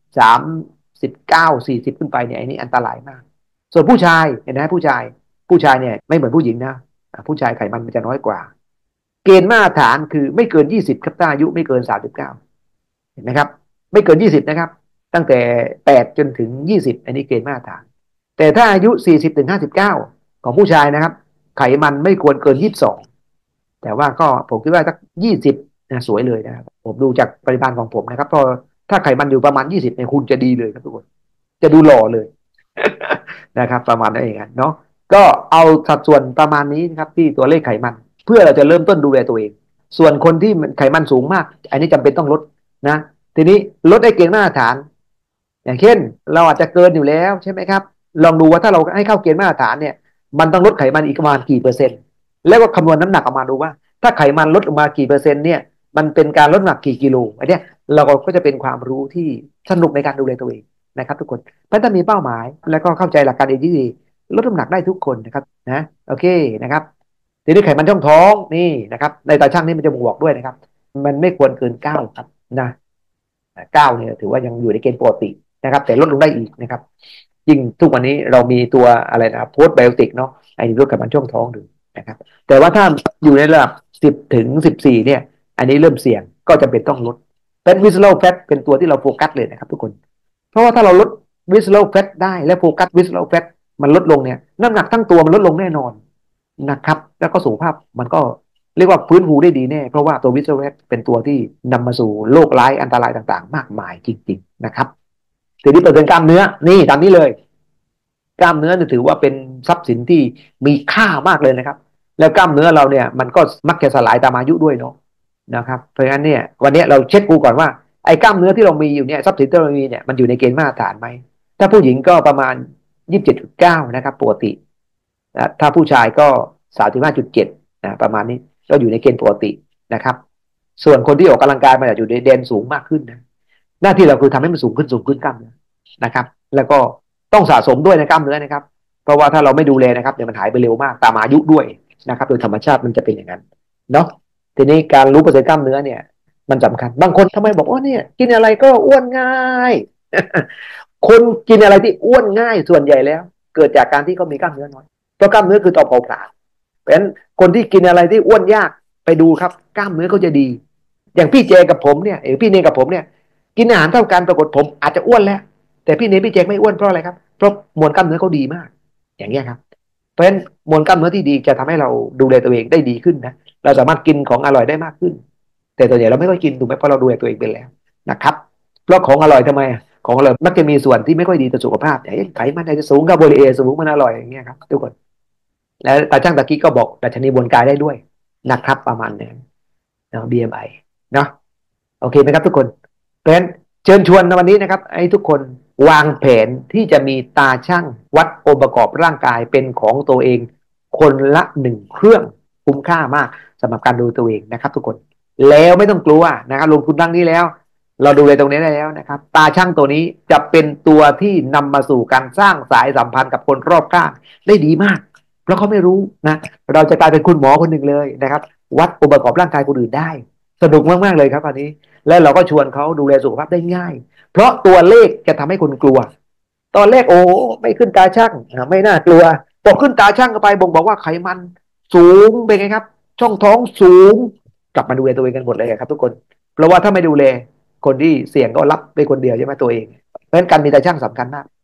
39 40ขึ้นไปเนี่ยอันนี้อันตรายมากส่วนผู้ชายเห็นไหมผู้ชายเนี่ยไม่เหมือนผู้หญิงนะผู้ชายไขมันมันจะน้อยกว่าเกณฑ์มาตรฐานคือไม่เกิน20ครับถ้าอายุไม่เกิน39เห็นไหมครับไม่เกิน20นะครับตั้งแต่8จนถึง20อันนี้เกณฑ์มาตรฐานแต่ถ้าอายุ40ถึง59ของผู้ชายนะครับไขมันไม่ควรเกิน22แต่ว่าก็ผมคิดว่าสัก20นะสวยเลยนะครับผมดูจากปริมาณของผมนะครับพอถ้าไขมันอยู่ประมาณ20เนี่ยคุณจะดีเลยครับทุกคนจะดูหล่อเลยนะครับประมาณนั้นเองเนาะก็เอาสัดส่วนประมาณนี้นะครับที่ตัวเลขไขมันเพื่อเราจะเริ่มต้นดูแลตัวเองส่วนคนที่ไขมันสูงมากอันนี้จำเป็นต้องลดนะทีนี้ลดได้เกณฑ์มาตรฐานอย่างเช่นเราอาจจะเกินอยู่แล้วใช่ไหมครับลองดูว่าถ้าเราให้เข้าเกณฑ์มาตรฐานเนี่ยมันต้องลดไขมันอีกประมาณกี่เปอร์เซ็นต์แล้วก็คำนวณน้ำหนักออกมาดูว่าถ้าไขมันลดลงมากี่เปอร์เซ็นต์เนี่ยมันเป็นการลดน้ำหนักกี่กิโลอันเนี้ยเราก็จะเป็นความรู้ที่สนุกในการดูแลตัวเองนะครับทุกคนเพราะถ้ามีเป้าหมายแล้วก็เข้าใจหลักการเองที่ดีลดน้ำหนักได้ทุกคนนะครับนะโอเคนะครับทีนี้ไขมันช่องท้องนี่นะครับในตาช่างนี่มันจะบ่งบอกด้วยนะครับมันไม่ควรเกิน9ครับนะ9เนี่ยถือว่ายังอยู่ในเกณฑ์ปกตินะครับแต่ลดลงได้อีกนะครับยิ่งทุกวันนี้เรามีตัวอะไรนะโพสต์ไบโอติกเนาะไอ้ลดไขมันช่องท้องดูนะครับแต่ว่าถ้าอยู่ในระดับ10 ถึง 14เนี่ยอันนี้เริ่มเสี่ยงก็จะเป็นต้องลดเป็นวิสโลแฟตเป็นตัวที่เราโฟกัสเลยนะครับทุกคนเพราะว่าถ้าเราลดวิสโลแฟตได้และโฟกัสวิสโลแฟตมันลดลงเนี่ยน้ำหนักทั้งตัวมันลดลงแน่นอนนะครับแล้วก็สุขภาพมันก็เรียกว่าฟื้นฟูได้ดีแน่เพราะว่าตัววิสโลแฟตเป็นตัวที่นำมาสู่โรคร้ายอันตรายต่างๆมากมายจริงๆนะครับทีนี้เปิดเป็นกล้ามเนื้อนี่ตามนี้เลยกล้ามเนื้อถือว่าเป็นทรัพย์สินที่มีค่ามากเลยนะครับแล้วกล้ามเนื้อเราเนี่ยมันก็มักจะสลายตามอายุด้วยเนาะนะครับเพราะฉะนั้นเนี่ยวันนี้เราเช็คดูก่อนว่าไอ้กล้ามเนื้อที่เรามีอยู่เนี่ยทรัพย์สินที่เรามีเนี่ยมันอยู่ในเกณฑ์มาตรฐานไหมถ้าผู้หญิงก็ประมาณ27.9นะครับปกตินะถ้าผู้ชายก็35.7นะประมาณนี้ก็อยู่ในเกณฑ์ปกตินะครับส่วนคนที่ออกกำลังกายมันจะอยู่ในเดนสูงมากขึ้นนะหน้าที่เราคือทำให้มันสูงขึ้นกล้ามเนื้อนะครับแล้วก็ต้องสะสมด้วยในกล้ามเนื้อนะครับเพราะว่าถ้าเราไม่ดูแลนะครับเดี๋ยวมันหายไปเร็วมากตามอายุด้วยนะครับโดยธรรมชาติมันจะเป็นอย่างนั้นเนาะ ทีนี้การรู้เปอร์เซ็นต์กล้ามเนื้อเนี่ยมันสำคัญบางคนทำไมบอกว่าเนี่ยกินอะไรก็อ้วนง่ายคนกินอะไรที่อ้วนง่ายส่วนใหญ่แล้วเกิดจากการที่เขามีกล้ามเนื้อน้อยเพราะกล้ามเนื้อคือต่อเผาผลาญเพราะฉะนั้นคนที่กินอะไรที่อ้วนยากไปดูครับกล้ามเนื้อเขาจะดีอย่างพี่เจกับผมเนี่ยพี่เนกับผมเนี่ยกินอาหารเท่ากันปรากฏผมอาจจะอ้วนแล้วแต่พี่เนพี่เจไม่อ้วนเพราะอะไรครับเพราะมวลกล้ามเนื้อเขาดีมากอย่างเงี้ยครับเพราะฉะนั้นมวลกล้ามเนื้อที่ดีจะทำให้เราดูแลตัวเองได้ดีขึ้นนะเราสามารถกินของอร่อยได้มากขึ้นแต่ตัวใหญ่เราไม่ค่อยกินถูกไหมเพราะเราดูแลตัวเองเป็นแล้วนะครับเพราะของอร่อยทำไมของอร่อยมักจะมีส่วนที่ไม่ค่อยดีต่อสุขภาพอย่างไขมันอาจจะสูงคาร์โบไฮเดรตสูงมันอร่อยอย่างเงี้ยครับทุกคนแล้วตาช่างตะกี้ก็บอกดัชนีบนกายได้ด้วยนะครับประมาณนั้นเนาะ BMI เนาะโอเคไหมครับทุกคนเพราะฉะนั้นเชิญชวนในวันนี้นะครับให้ทุกคนวางแผนที่จะมีตาช่างวัดองค์ประกอบร่างกายเป็นของตัวเองคนละ1 เครื่องคุ้มค่ามากสำหรับการดูตัวเองนะครับทุกคนแล้วไม่ต้องกลัวนะครับลงทุนดังนี้แล้วเราดูเลยตรงนี้ได้แล้วนะครับตาช่างตัวนี้จะเป็นตัวที่นำมาสู่การสร้างสายสัมพันธ์กับคนรอบข้างได้ดีมากเพราะเขาไม่รู้นะเราจะกลายเป็นคุณหมอคนหนึ่งเลยนะครับวัดองค์ประกอบร่างกายคนอื่นได้สนุกมากๆเลยครับอันนี้และเราก็ชวนเขาดูแลสุขภาพได้ง่ายเพราะตัวเลขจะทำให้คนกลัวตอนแรกโอ้ไม่ขึ้นตาช่างไม่น่ากลัวพอขึ้นตาช่างเข้าไปบ่งบอกว่าไขมันสูงเป็นไงครับช่องท้องสูงกลับมาดูแลตัวเองกันหมดเลยครับทุกคนเพราะว่าถ้าไม่ดูแลคนที่เสี่ยงก็รับไปคนเดียวใช่ไหมตัวเองเพราะฉะนั้นการมีตาช่างสำคัญมาก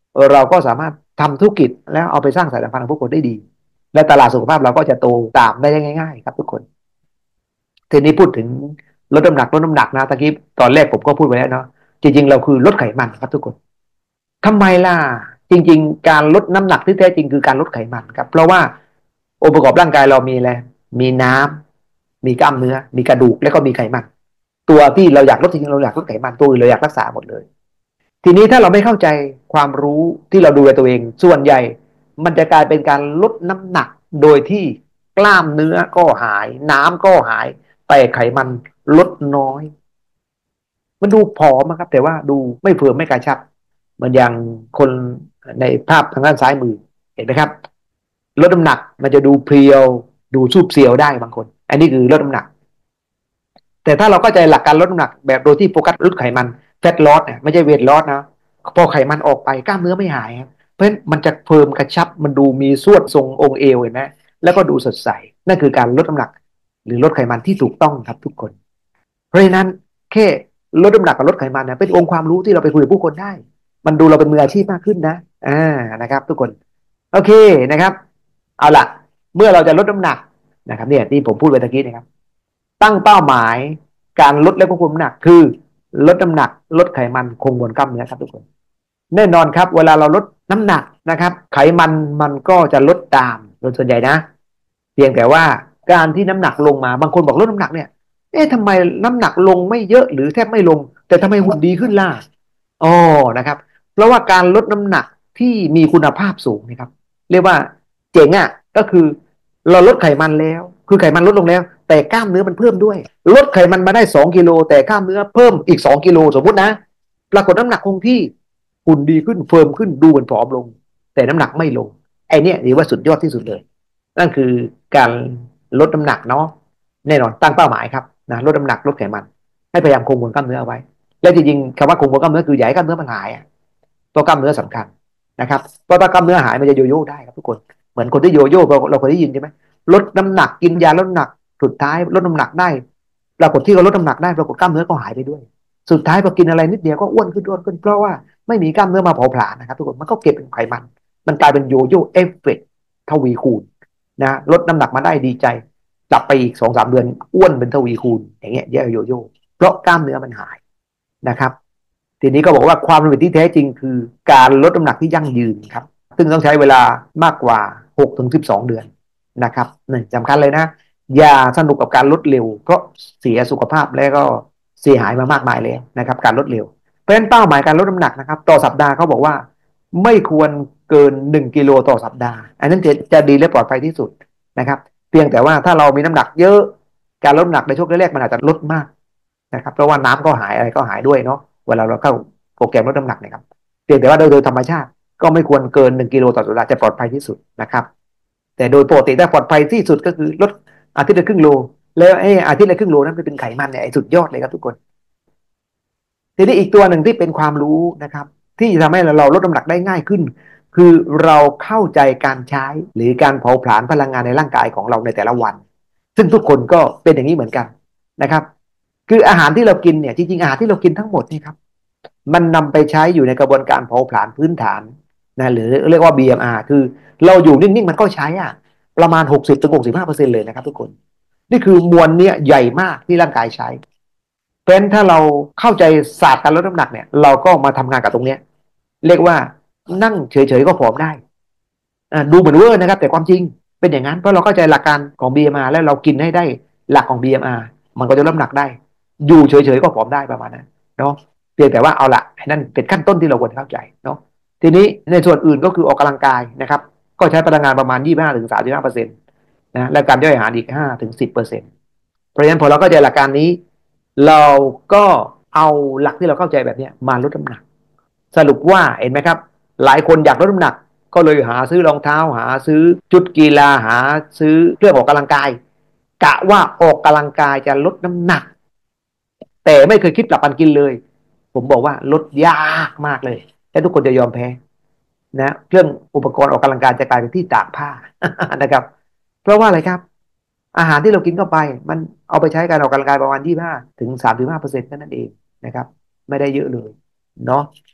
เราก็สามารถทำธุรกิจแล้วเอาไปสร้างสายสัมพันธ์กับผู้คนได้ดีและตลาดสุขภาพเราก็จะโตตามได้ง่ายๆครับทุกคนทีนี้พูดถึงลดน้ำหนักนะตะกี้ตอนแรกผมก็พูดไปแล้วเนาะจริงๆเราคือลดไขมันครับทุกคนทำไมล่ะจริงๆการลดน้ำหนักที่แท้จริงคือการลดไขมันครับเพราะว่าองค์ประกอบร่างกายเรามีอะไรมีน้ำมีกล้ามเนื้อมีกระดูกแล้วก็มีไขมันตัวที่เราอยากลดจริงๆเราอยากลดไขมันตัวอื่นเราอยากรักษาหมดเลย ทีนี้ถ้าเราไม่เข้าใจความรู้ที่เราดูแลตัวเองส่วนใหญ่มันจะกลายเป็นการลดน้ำหนักโดยที่กล้ามเนื้อก็หายน้ำก็หายแต่ไขมันลดน้อยมันดูผอมครับแต่ว่าดูไม่เฟิร์มไม่กระชับเหมือนอย่างคนในภาพทางด้านซ้ายมือเห็นไหมครับลดน้ำหนักมันจะดูเพรียวดูซูบเซียวได้บางคนอันนี้คือลดน้ำหนัก แต่ถ้าเราเข้าใจหลักการลดน้ำหนักแบบโดยที่โฟกัสลดไขมันแฟตลอสเนี่ยไม่ใช่เวทลอสนะพอไขมันออกไปกล้ามเนื้อไม่หายครับเพราะฉะนั้นมันจะเพิ่มกระชับมันดูมีสวดทรงองค์เอวเห็นไหมแล้วก็ดูสดใสนั่นคือการลดน้ำหนักหรือลดไขมันที่ถูกต้องครับทุกคนเพราะฉะนั้นแค่ลดน้ำหนักกับลดไขมันนะเป็นองค์ความรู้ที่เราไปคุยกับผู้คนได้มันดูเราเป็นมืออาชีพมากขึ้นนะนะครับทุกคนโอเคนะครับเอาล่ะเมื่อเราจะลดน้ำหนักนะครับเนี่ยที่ผมพูดไปตะกี้นะครับ ตั้งเป้าหมายการลดและควบคุมน้ำหนักคือลดน้ำหนักลดไขมันคงมวลกล้ามเนื้อครับทุกคนแน่นอนครับเวลาเราลดน้ำหนักนะครับไขมันมันก็จะลดตามโดยส่วนใหญ่นะเพียงแต่ว่าการที่น้ำหนักลงมาบางคนบอกลดน้ำหนักเนี่ยทำไมน้ำหนักลงไม่เยอะหรือแทบไม่ลงแต่ทำไมหุ่นดีขึ้นล่ะอ๋อนะครับเพราะว่าการลดน้ำหนักที่มีคุณภาพสูงนะครับเรียกว่าเจ๋งอ่ะก็คือเราลดไขมันแล้วคือไขมันลดลงแล้วแต่กล้ามเนื้อมันเพิ่มด้วยลดไขมันมาได้2 กิโลแต่กล้ามเนื้อเพิ่มอีก2 กิโลสมมุตินะปรากฏน้ำหนักคงที่หุ่นดีขึ้นเฟิร์มขึ้นดูเหมือนผอมลงแต่น้ำหนักไม่ลงไอเนี้ยถือว่าสุดยอดที่สุดเลยนั่นคือการลดน้ำหนักเนาะแน่นอนตั้งเป้าหมายครับนะลดน้ำหนักลดไขมันให้พยายามคงมวลกล้ามเนื้อเอาไว้และจริงๆคำว่าคงมวลกล้ามเนื้อคืออย่าให้กล้ามเนื้อมันหายตัวกล้ามเนื้อสำคัญนะครับเพราะถ้ากล้ามเนื้อหายมันจะโยโย่ได้ครับทุกคนเหมือนคนที่โยโย่เราเคยได้ยินใช่ไหมลดน้ำหนักกินยาลดน้ำหนักสุดท้ายลดน้ำหนักได้ปรากฏที่เขาลดน้ำหนักได้ปรากฏกล้ามเนื้อก็หายไปด้วยสุดท้ายพอกินอะไรนิดเดียวก็อ้วนขึ้นเพราะว่าไม่มีกล้ามเนื้อมาเผาผลาญนะครับทุกคนมันก็เก็บเป็นไขมันมันกลายเป็นโยโย่เอฟเฟกต์ทวีคูณนะลดน้ำหนักมาได้ดีใจกลับไปอีก2-3 เดือนอ้วนเป็นทวีคูณอย่างเงี้ยเยอะโยโย่เพราะกล้ามเนื้อมันหายนะครับทีนี้ก็บอกว่าความสำเร็จที่แท้จริงคือการลดน้ำหนักที่ยั่งยืนครับซึ่งต้องใช้เวลามากกว่า6 ถึง 12 เดือนนะครับนี่สำคัญเลยนะอย่าสนุกกับการลดเร็วเพราะเสียสุขภาพแล้วก็เสียหายมามากมายแล้วนะครับการลดเร็วเพราะฉะนั้นเป้าหมายการลดน้ำหนักนะครับต่อสัปดาห์เขาบอกว่าไม่ควรเกิน1 กิโลต่อสัปดาห์อันนั้นจะดีและปลอดภัยที่สุดนะครับเพียงแต่ว่าถ้าเรามีน้ำหนักเยอะการลดน้ำหนักในช่วงแรกๆมันอาจจะลดมากนะครับเพราะว่าน้ำก็หายอะไรก็หายด้วยเนาะเวลาเราเข้าโปรแกรมลดน้ำหนักนะครับเพียงแต่ว่าโดยธรรมชาติก็ไม่ควรเกิน1 กิโลต่อสัปดาห์จะปลอดภัยที่สุดนะครับแต่โดยปกติถ้าปลอดภัยที่สุดก็คือลดอาทิตย์ละครึ่งโลแล้วอาทิตย์ละครึ่งโลนั้นเป็นไขมันเนี่ยสุดยอดเลยครับทุกคนทีนี้อีกตัวหนึ่งที่เป็นความรู้นะครับที่จะทำให้เราลดน้ำหนักได้ง่ายขึ้นคือเราเข้าใจการใช้หรือการเผาผลาญพลังงานในร่างกายของเราในแต่ละวันซึ่งทุกคนก็เป็นอย่างนี้เหมือนกันนะครับคืออาหารที่เรากินเนี่ยจริงๆอาหารที่เรากินทั้งหมดนี่ครับมันนำไปใช้อยู่ในกระบวนการเผาผลาญพื้นฐานนะหรือเรียกว่า BMR คือเราอยู่นิ่งๆมันก็ใช้ประมาณ60-65%เลยนะครับทุกคนนี่คือมวลเนี่ยใหญ่มากที่ร่างกายใช้ เพราะฉะนั้นถ้าเราเข้าใจศาสตร์การลดน้ำหนักเนี่ยเราก็มาทำงานกับตรงเนี้ยเรียกว่านั่งเฉยๆก็ผอมได้ดูเหมือนเวอร์นะครับแต่ความจริงเป็นอย่างนั้นเพราะเราเข้าใจหลักการของ BMR แล้วเรากินให้ได้หลักของ BMR มันก็จะลดน้ำหนักได้อยู่เฉยๆก็ผอมได้ประมาณนั้นเนาะเพียงแต่ว่าเอาละนั่นเป็นขั้นต้นที่เราควรเข้าใจเนาะทีนี้ในส่วนอื่นก็คือออกกำลังกายนะครับก็ใช้พลังงานประมาณ25-35%นะและการย่อยอาหารอีก5-10%เพราะฉะนั้นพอเราเข้าใจหลักการนี้เราก็เอาหลักที่เราเข้าใจแบบนี้มาลดน้ำหนักสรุปว่าเห็นไหมครับหลายคนอยากลดน้ำหนักก็เลยหาซื้อรองเท้าหาซื้อชุดกีฬาหาซื้อเครื่องออกกำลังกายกะว่าออกกำลังกายจะลดน้ำหนักแต่ไม่เคยคิดปรับการกินเลยผมบอกว่าลดยากมากเลยและทุกคนจะยอมแพ้นะเครื่องอุปกรณ์ออกกำลังกายจะกลายเป็นที่ตากผ้านะครับเพราะว่าอะไรครับ อาหารที่เรากินเข้าไปมันเอาไปใช้การออกกำลังกายประมาณ25-35%นั่นเองนะครับไม่ได้เยอะเลยเนาะ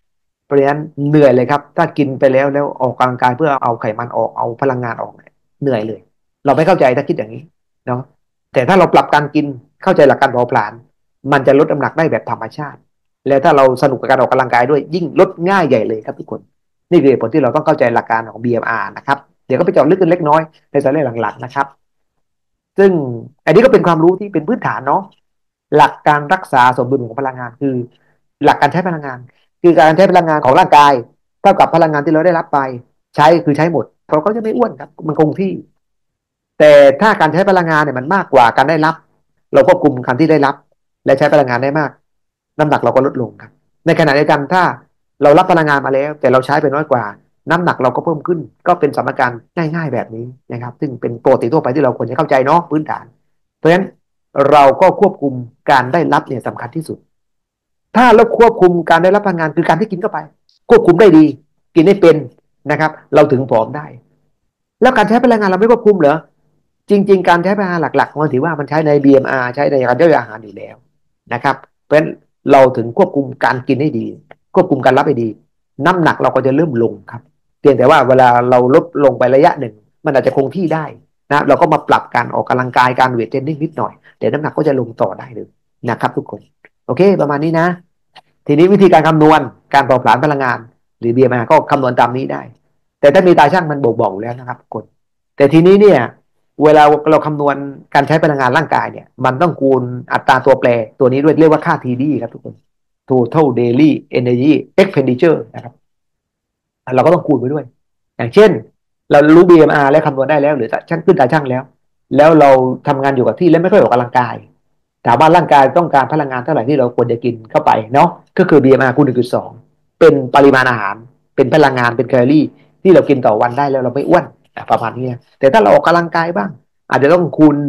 เพราะฉะนั้นเหนื่อยเลยครับถ้ากินไปแล้วออกกำลังกายเพื่อเอาไขมันออกเอาพลังงานออกเนี่ยเหนื่อยเลยเราไม่เข้าใจถ้าคิดอย่างนี้เนาะแต่ถ้าเราปรับการกินเข้าใจหลักการเผาผลาญมันจะลดน้ำหนักได้แบบธรรมชาติแล้วถ้าเราสนุกกับการออกกำลังกายด้วยยิ่งลดง่ายใหญ่เลยครับทุกคนนี่คือเหตุผลที่เราต้องเข้าใจหลักการของ BMR นะครับเดี๋ยวก็ไปเจาะลึกกันเล็กน้อยในสาระหลังๆนะครับซึ่งอันนี้ก็เป็นความรู้ที่เป็นพื้นฐานเนาะหลักการรักษาสมดุลของพลังงานคือหลักการใช้พลังงานคือการใช้พลังงานของร่างกายเท่ากับพลังงานที่เราได้รับไปใช้คือใช้หมดเราก็จะไม่อ้วนครับมันคงที่ แต่ถ้าการใช้พลังงานเนี่ยมันมากกว่าการได้รับเราควบคุมการที่ได้รับและใช้พลังงานได้มากน้ำหนักเราก็ลดลงครับในขณะเดียวกันถ้าเรารับพลังงานมาแล้วแต่เราใช้ไปน้อยกว่าน้ำหนักเราก็เพิ่มขึ้นก็เป็นสมการง่ายๆแบบนี้นะครับซึ่งเป็นปกติทั่วไปที่เราควรจะเข้าใจเนาะพื้นฐานเพราะฉะนั้นเราก็ควบคุมการได้รับเนี่ยสำคัญที่สุดถ้าเราควบคุมการได้รับพลังงานคือการที่กินเข้าไปควบคุมได้ดีกินได้เป็นนะครับเราถึงผอมได้ แล้วการใช้พลังงานเราไม่ควบคุมเหรอจริงๆการใช้พลังงานหลักๆมันถือว่ามันใช้ใน BMR ใช้ในการย่อยอาหารอยู่แล้วนะครับเพราะฉะนั้นเราถึงควบคุมการกินให้ดีควบคุมการรับให้ดีน้ำหนักเราก็จะเริ่มลงครับเพียงแต่ว่าเวลาเราลดลงไประยะหนึ่งมันอาจจะคงที่ได้นะเราก็มาปรับการออกกำลังกายการเวทเทรนนิ่งนิดหน่อยเดี๋ยวน้ำหนักก็จะลงต่อได้เลยนะครับทุกคนโอเคประมาณนี้นะทีนี้วิธีการคำนวณการเผาผลาญพลังงานหรือ BMR ก็คำนวณตามนี้ได้แต่ถ้ามีตาช่างมันบอกอยู่แล้วนะครับทุกคน แต่ทีนี้เนี่ยเวลาเราคำนวณการใช้พลังงานร่างกายเนี่ยมันต้องคูณอัตราตัวแปรตัวนี้ด้วยเรียกว่าค่า TD ครับทุกคน Total Daily Energy Expenditure นะครับเราก็ต้องคูณไปด้วยอย่างเช่นเรารู้ BMR แล้วคำนวณได้แล้วหรือช่างขึ้นตาช่างแล้วเราทำงานอยู่กับที่แล้วไม่ค่อยออกกำลังกายถามว่าร่างกายต้องการพลังงานเท่าไหร่ที่เราควรจะกินเข้าไปเนาะก็คือ BMR คูณ1.2เป็นปริมาณอาหารเป็นพลังงานเป็นแคลอรี่ที่เรากินต่อวันได้แล้วเราไม่อ้วนประมาณนี้แต่ถ้าเราออกกำลังกายบ้างอาจจะต้องคูณ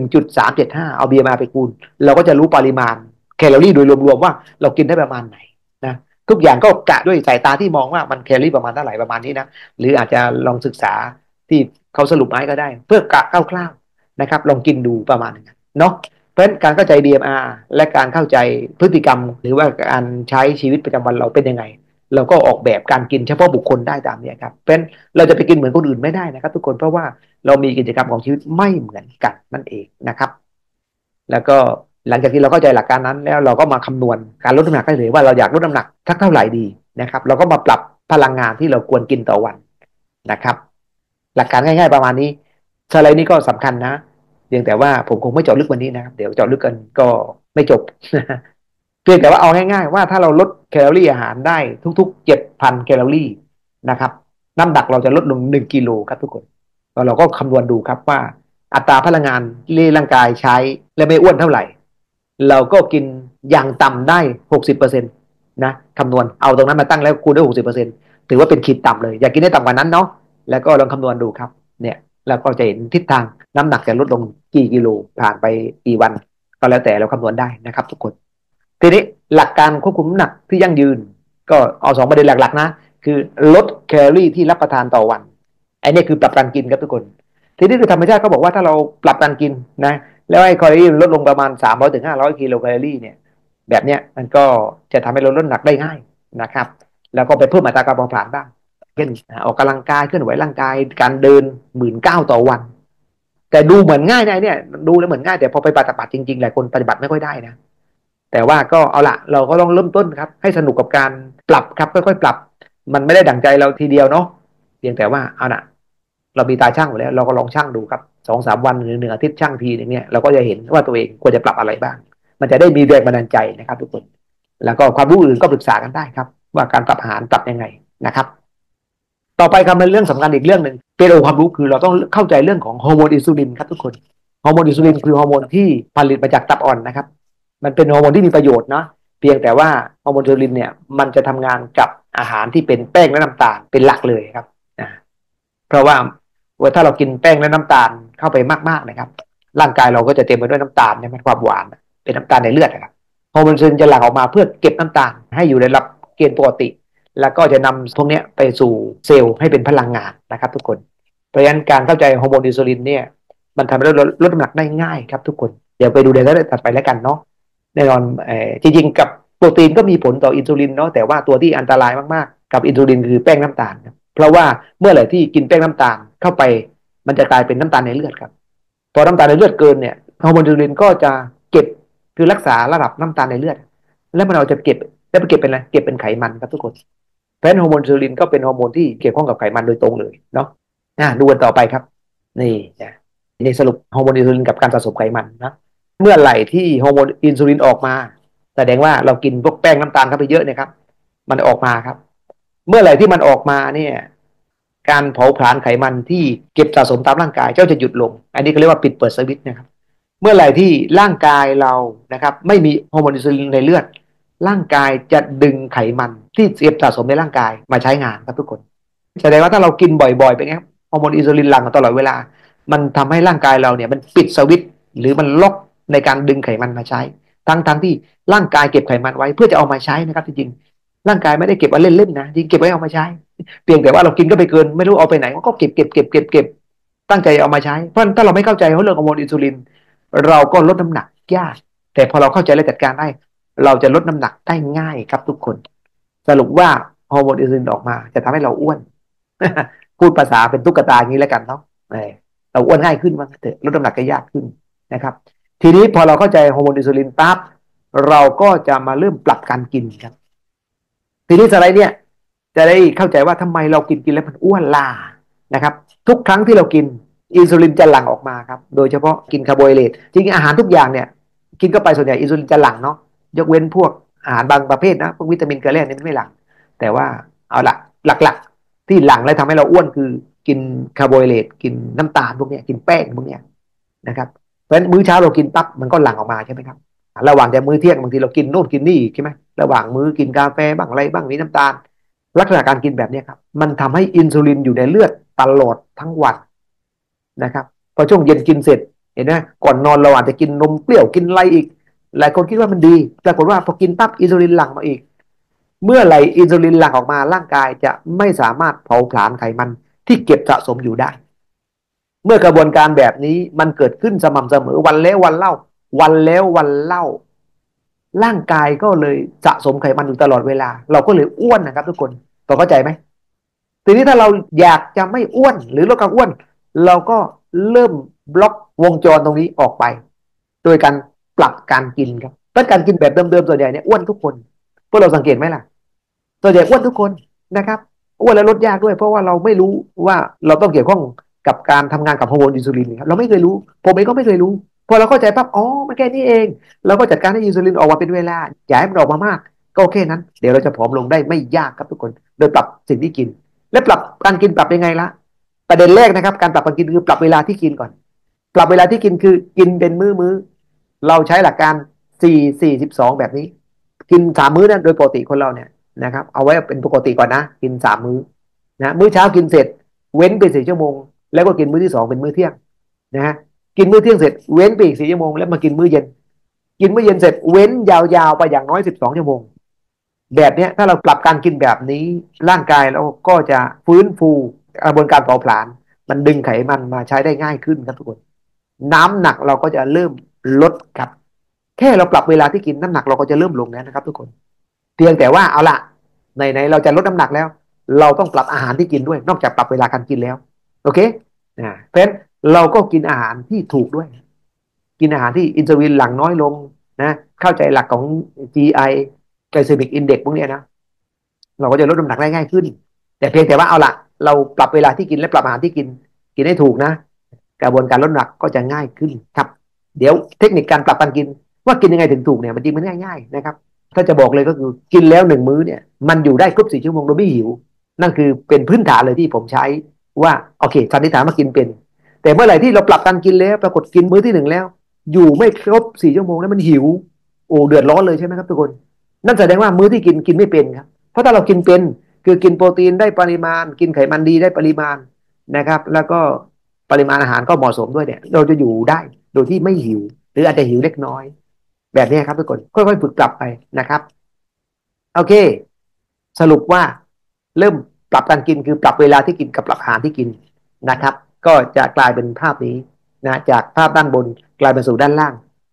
1.375เอา BMR ไปคูณเราก็จะรู้ปริมาณแคลอรี่โดยรวมๆว่าเรากินได้ประมาณไหนนะทุกอย่างก็กะด้วยสายตาที่มองว่ามันแคลอรี่ประมาณเท่าไหร่ประมาณนี้นะหรืออาจจะลองศึกษาที่เขาสรุปมาให้ก็ได้เพื่อกะคร่าวๆนะครับลองกินดูประมาณนึงเนาะเพราะฉะนั้นการเข้าใจ BMR และการเข้าใจพฤติกรรมหรือว่าการใช้ชีวิตประจำวันเราเป็นยังไงเราก็ออกแบบการกินเฉพาะบุคคลได้ตามนี้ครับเพราะฉะนั้นเราจะไปกินเหมือนคนอื่นไม่ได้นะครับทุกคนเพราะว่าเรามีกิจกรรมของชีวิตไม่เหมือนกันนั่นเองนะครับแล้วก็หลังจากที่เราเข้าใจหลักการนั้นแล้วเราก็มาคำนวณการลดน้ำหนักได้เลยว่าเราอยากลดน้ำหนักสักเท่าไหร่ดีนะครับเราก็มาปรับพลังงานที่เราควรกินต่อวันนะครับหลักการง่ายๆประมาณนี้สไลด์นี้ก็สำคัญนะเพียงแต่ว่าผมคงไม่เจาะลึกวันนี้นะครับเดี๋ยวเจาะลึกกันก็ไม่จบ เพียงแต่ว่าเอาง่ายๆว่าถ้าเราลดแคลอรี่อาหารได้ทุกๆ7,000แคลอรี่นะครับน้ำหนักเราจะลดลง1 กิโลครับทุกคนแล้วเราก็คำนวณดูครับว่าอัตราพลังงานที่ร่างกายใช้และไม่อ้วนเท่าไหร่เราก็กินอย่างต่ำได้60%นะคำนวณเอาตรงนั้นมาตั้งแล้วคูณด้วย60%ถือว่าเป็นขีดต่ำเลยอยากกินได้ต่ำกว่านั้นเนาะแล้วก็ลองคำนวณดูครับเนี่ยเราก็จะเห็นทิศทางน้ำหนักจะลดลงกี่กิโลผ่านไปกี่วันก็แล้วแต่เราคำนวณได้นะครับทุกคน ทีนี้หลักการควบคุมน้ำหนักที่ยั่งยืนก็เอา2 ประเด็นหลักๆนะคือลดแคลอรี่ที่รับประทานต่อวันไอ้นี่คือปรับการกินครับทุกคนทีนี้คือธรรมชาติเขาบอกว่าถ้าเราปรับการกินนะแล้วไอ้แคลอรี่ลดลงประมาณ300 ถึง 500 กิโลแคลอรี่เนี่ยแบบเนี้ยมันก็จะทำให้เราลดน้ำหนักได้ง่ายนะครับแล้วก็ไปเพิ่มอัตราการเผาผลาญบ้างเช่นออกกำลังกายเคลื่อนไหวร่างกายการเดิน19,000ต่อวันแต่ดูเหมือนง่ายนะเนี่ยดูแล้วเหมือนง่ายแต่พอไปปฏิบัติจริงๆหลายคนปฏิบัติไม่ค่อยได้นะ แต่ว่าก็เอาละเราก็ต้องเริ่มต้นครับให้สนุกกับการปรับครับค่อยๆปรับมันไม่ได้ดั่งใจเราทีเดียวเนาะเพียงแต่ว่าเอาละเรามีตาช่างอยู่แล้วเราก็ลองช่างดูครับ2-3 วันหรือ1 อาทิตย์ช่างทีนึงเนี่ยเราก็จะเห็นว่าตัวเองควรจะปรับอะไรบ้างมันจะได้มีแรงบันดาลใจนะครับทุกคนแล้วก็ความรู้อื่นก็ปรึกษากันได้ครับว่าการปรับอาหารปรับยังไงนะครับต่อไปครับเป็นเรื่องสำคัญอีกเรื่องหนึ่งเป็นองค์ความรู้คือเราต้องเข้าใจเรื่องของฮอร์โมนอินซูลินครับทุกคนฮอร์โมนอินซูลินคือฮอร์โมนที่ผลิตมาจากตับอ่อนนะครับ มันเป็นฮอร์โมนที่มีประโยชน์เนาะเพียงแต่ว่าฮอร์โมนอินซูลินเนี่ยมันจะทำงานกับอาหารที่เป็นแป้งและน้ำตาลเป็นหลักเลยครับนะเพราะว่าถ้าเรากินแป้งและน้ำตาลเข้าไปมากๆนะครับร่างกายเราก็จะเต็มไปด้วยน้ำตาลเนี่ยมันความหวานเป็นน้ำตาลในเลือดนะครับฮอร์โมนอินซูลินจะหลั่งออกมาเพื่อเก็บน้ำตาลให้อยู่ในระดับเกณฑ์ปกติแล้วก็จะนำพวกนี้ไปสู่เซลล์ให้เป็นพลังงานนะครับทุกคนเพราะฉะนั้นการเข้าใจฮอร์โมนอินซูลินเนี่ยมันทำให้เราลดน้ำหนักได้ง่ายครับทุกคนเดี๋ยวไปดูในรายละเอียดถัดไปแล้วกันเนาะ แน่นอนจริงๆกับโปรตีนก็มีผลต่ออินซูลินเนาะแต่ว่าตัวที่อันตรายมากๆกับอินซูลินคือแป้งน้ำตาลครับเพราะว่าเมื่อไหร่ที่กินแป้งน้ำตาลเข้าไปมันจะกลายเป็นน้ำตาลในเลือดครับพอน้ำตาลในเลือดเกินเนี่ยฮอร์โมนอินซูลินก็จะเก็บคือรักษาระดับน้ำตาลในเลือดแล้วมันเอาจะเก็บแล้วไปเก็บเป็นอะไรเก็บเป็นไขมันครับทุกคนเพราะฉะนั้นฮอร์โมนอินซูลินก็เป็นฮอร์โมนที่เกี่ยวข้องกับไขมันโดยตรงเลยเนาะดูกันต่อไปครับนี่นะนี่สรุปฮอร์โมนอินซูลินกับการสะสมไขมันนะเมื่อไหร่ที่ฮอร์โมนอินซูลินออกมาแสดงว่าเรากินพวกแป้งน้ำตาลเข้าไปเยอะเนี่ยครับมันออกมาครับเมื่อไหร่ที่มันออกมาเนี่ยการเผาผลาญไขมันที่เก็บสะสมตามร่างกายจะหยุดลงอันนี้ก็เรียกว่าปิดเปิดสวิตช์นะครับเมื่อไหร่ที่ร่างกายเรานะครับไม่มีฮอร์โมนอินซูลินในเลือดร่างกายจะดึงไขมันที่เก็บสะสมในร่างกายมาใช้งานครับทุกคนแสดงว่าถ้าเรากินบ่อยๆไปครับฮอร์โมนอินซูลินหลั่งตลอดเวลามันทำให้ร่างกายเราเนี่ยมันปิดสวิตช์หรือมันล็อกในการดึงไขมันมาใช้ทั้งที่ร่างกายเก็บไขมันไว้เพื่อจะเอามาใช้นะครับจริงๆร่างกายไม่ได้เก็บไว้เล่นๆนะจริงเก็บไว้เอามาใช้เพียงแต่ว่าเรากินก็ไปเกินไม่รู้เอาไปไหนมันก็เก็บตั้งใจเอามาใช้เพราะถ้าเราไม่เข้าใจเรื่องฮอร์โมนอินซูลินเราก็ลดน้ำหนักยากแต่พอเราเข้าใจและจัดการได้เราจะลดน้ำหนักได้ง่ายครับทุกคนสรุปว่าฮอร์โมนอินซูลินออกมาจะทำให้เราอ้วนพูดภาษาเป็นตุ๊กตาอย่างนี้แล้วกันเนาะเราอ้วนง่ายขึ้นมั้งเถอะลดน้ำหนักก็ยากขึ้นนะครับทีนี้พอเราเข้าใจฮอร์โมนอินซูลินปั๊บเราก็จะมาเริ่มปรับการกินครับทีนี้สไลด์เนี่ยจะได้เข้าใจว่าทำไมเรากินแล้วมันอ้วนล่ะนะครับทุกครั้งที่เรากินอินซูลินจะหลั่งออกมาครับโดยเฉพาะกินคาร์โบไฮเดรตจริงๆอาหารทุกอย่างเนี่ยกินเข้าไปส่วนใหญ่อินซูลินจะหลั่งเนาะยกเว้นพวกอาหารบางประเภทนะพวกวิตามินเกลือแร่นี่ไม่หลั่งแต่ว่าเอาละหลักๆที่หลั่งและทำให้เราอ้วนคือกินคาร์โบไฮเดรตกินน้ำตาลพวกนี้กินแป้งพวกนี้นะครับเพราะฉะนั้นมื้อเช้าเรากินปั๊บมันก็หลั่งออกมาใช่ไหมครับระหว่างแต่มื้อเที่ยงบางทีเรากินโน่นกินนี่ใช่ไหมระหว่างมื้อกินกาแฟบ้างอะไรบ้างมีน้ำตาลลักษณะการกินแบบนี้ครับมันทำให้อินซูลินอยู่ในเลือดตลอดทั้งวันนะครับพอช่วงเย็นกินเสร็จเห็นไหมก่อนนอนเราอาจจะกินนมเปรี้ยวกินอะไรอีกหลายคนคิดว่ามันดีปรากฏว่าพอกินปั๊บอินซูลินหลั่งมาอีกเมื่อไหร่อินซูลินหลั่งออกมาร่างกายจะไม่สามารถเผาผลาญไขมันที่เก็บสะสมอยู่ได้เมื่อกระบวนการแบบนี้มันเกิดขึ้นสม่ำเสมอวันแล้ววันเล่าวันแล้ววันเล่าร่างกายก็เลยสะสมไขมันอยู่ตลอดเวลาเราก็เลยอ้วนนะครับทุกคนพอเข้าใจไหมทีนี้ถ้าเราอยากจะไม่อ้วนหรือลดความอ้วนเราก็เริ่มบล็อกวงจรตรงนี้ออกไปโดยการปรับการกินครับถ้าการกินแบบเดิมๆส่วนใหญ่เนี่ยอ้วนทุกคนพวกเราสังเกตไหมล่ะส่วนใหญ่อ้วนทุกคนนะครับอ้วนแล้วลดยากด้วยเพราะว่าเราไม่รู้ว่าเราต้องเกี่ยวข้องกับการทำงานกับฮอร์โมนอินซูลินครับเราไม่เคยรู้ผมเองก็ไม่เคยรู้พอเราเข้าใจปั๊บอ๋อมันแค่นี้เองเราก็จัดการให้อินซูลินออกมาเป็นเวลาอย่าให้มันออกมามากก็โอเคนั้นเดี๋ยวเราจะผอมลงได้ไม่ยากครับทุกคนโดยปรับสิ่งที่กินและปรับการกินปรับยังไงละประเด็นแรกนะครับการปรับการกินคือปรับเวลาที่กินก่อนปรับเวลาที่กินคือกินเป็นมื้อเราใช้หลักการ4-4-12แบบนี้กิน3 มื้อนั้นโดยปกติคนเราเนี่ยนะครับเอาไว้เป็นปกติก่อนนะกิน3 มื้อนะมื้อเช้ากินเสร็จเว้นไป4 ชั่วโมงแล้วก็กินมื้อที่2เป็นมื้อเที่ยงนะฮะกินมื้อเที่ยงเสร็จเว้นไปอีก4 ชั่วโมงแล้วมากินมื้อเย็นกินมื้อเย็นเสร็จเว้นยาวๆไปอย่างน้อย12 ชั่วโมงแบบนี้ถ้าเราปรับการกินแบบนี้ร่างกายเราก็จะฟื้นฟูกระบวนการเผาผลาญมันดึงไขมันมาใช้ได้ง่ายขึ้นครับทุกคนน้ำหนักเราก็จะเริ่มลดครับแค่เราปรับเวลาที่กินน้ำหนักเราก็จะเริ่มลงแล้วนะครับทุกคนเพียงแต่ว่าเอาละไหนเราจะลดน้ำหนักแล้วเราต้องปรับอาหารที่กินด้วยนอกจากปรับเวลาการกินแล้วโอเคเพราะฉะนั้นเราก็กินอาหารที่ถูกด้วยกินอาหารที่อินซูลินหลั่งน้อยลงนะเข้าใจหลักของ GI glycemic index พวกนี้นะเราก็จะลดน้ำหนักได้ง่ายขึ้นแต่เพียงแต่ว่าเอาละเราปรับเวลาที่กินและปรับอาหารที่กินให้ถูกนะกระบวนการลดน้ำหนักก็จะง่ายขึ้นครับเดี๋ยวเทคนิคการปรับการกินว่ากินยังไงถึงถูกเนี่ยมันจริงมันง่ายๆนะครับถ้าจะบอกเลยก็คือกินแล้ว1 มื้อเนี่ยมันอยู่ได้ครบ4 ชั่วโมงโดยไม่หิวนั่นคือเป็นพื้นฐานเลยที่ผมใช้ว่าโอเคสันนิษฐานว่ากินเป็นแต่เมื่อไหร่ที่เราปรับการกินแล้วปรากฏกินมื้อที่1แล้วอยู่ไม่ครบ4 ชั่วโมงแล้วมันหิวโอ้เดือดร้อนเลยใช่ไหมครับทุกคนนั่นแสดงว่ามื้อที่กินไม่เป็นครับเพราะถ้าเรากินเป็นคือกินโปรตีนได้ปริมาณกินไขมันดีได้ปริมาณนะครับแล้วก็ปริมาณอาหารก็เหมาะสมด้วยเนี่ยเราจะอยู่ได้โดยที่ไม่หิวหรืออาจจะหิวเล็กน้อยแบบนี้ครับทุกคนค่อยๆฝึกปรับไปนะครับโอเคสรุปว่าเริ่มปรับการกินคือปรับเวลาที่กินกับปรับอาหารที่กินนะครับก็จะกลายเป็นภาพนี้นะจากภาพด้านบนกลายเป็นสู่ด้านล่าง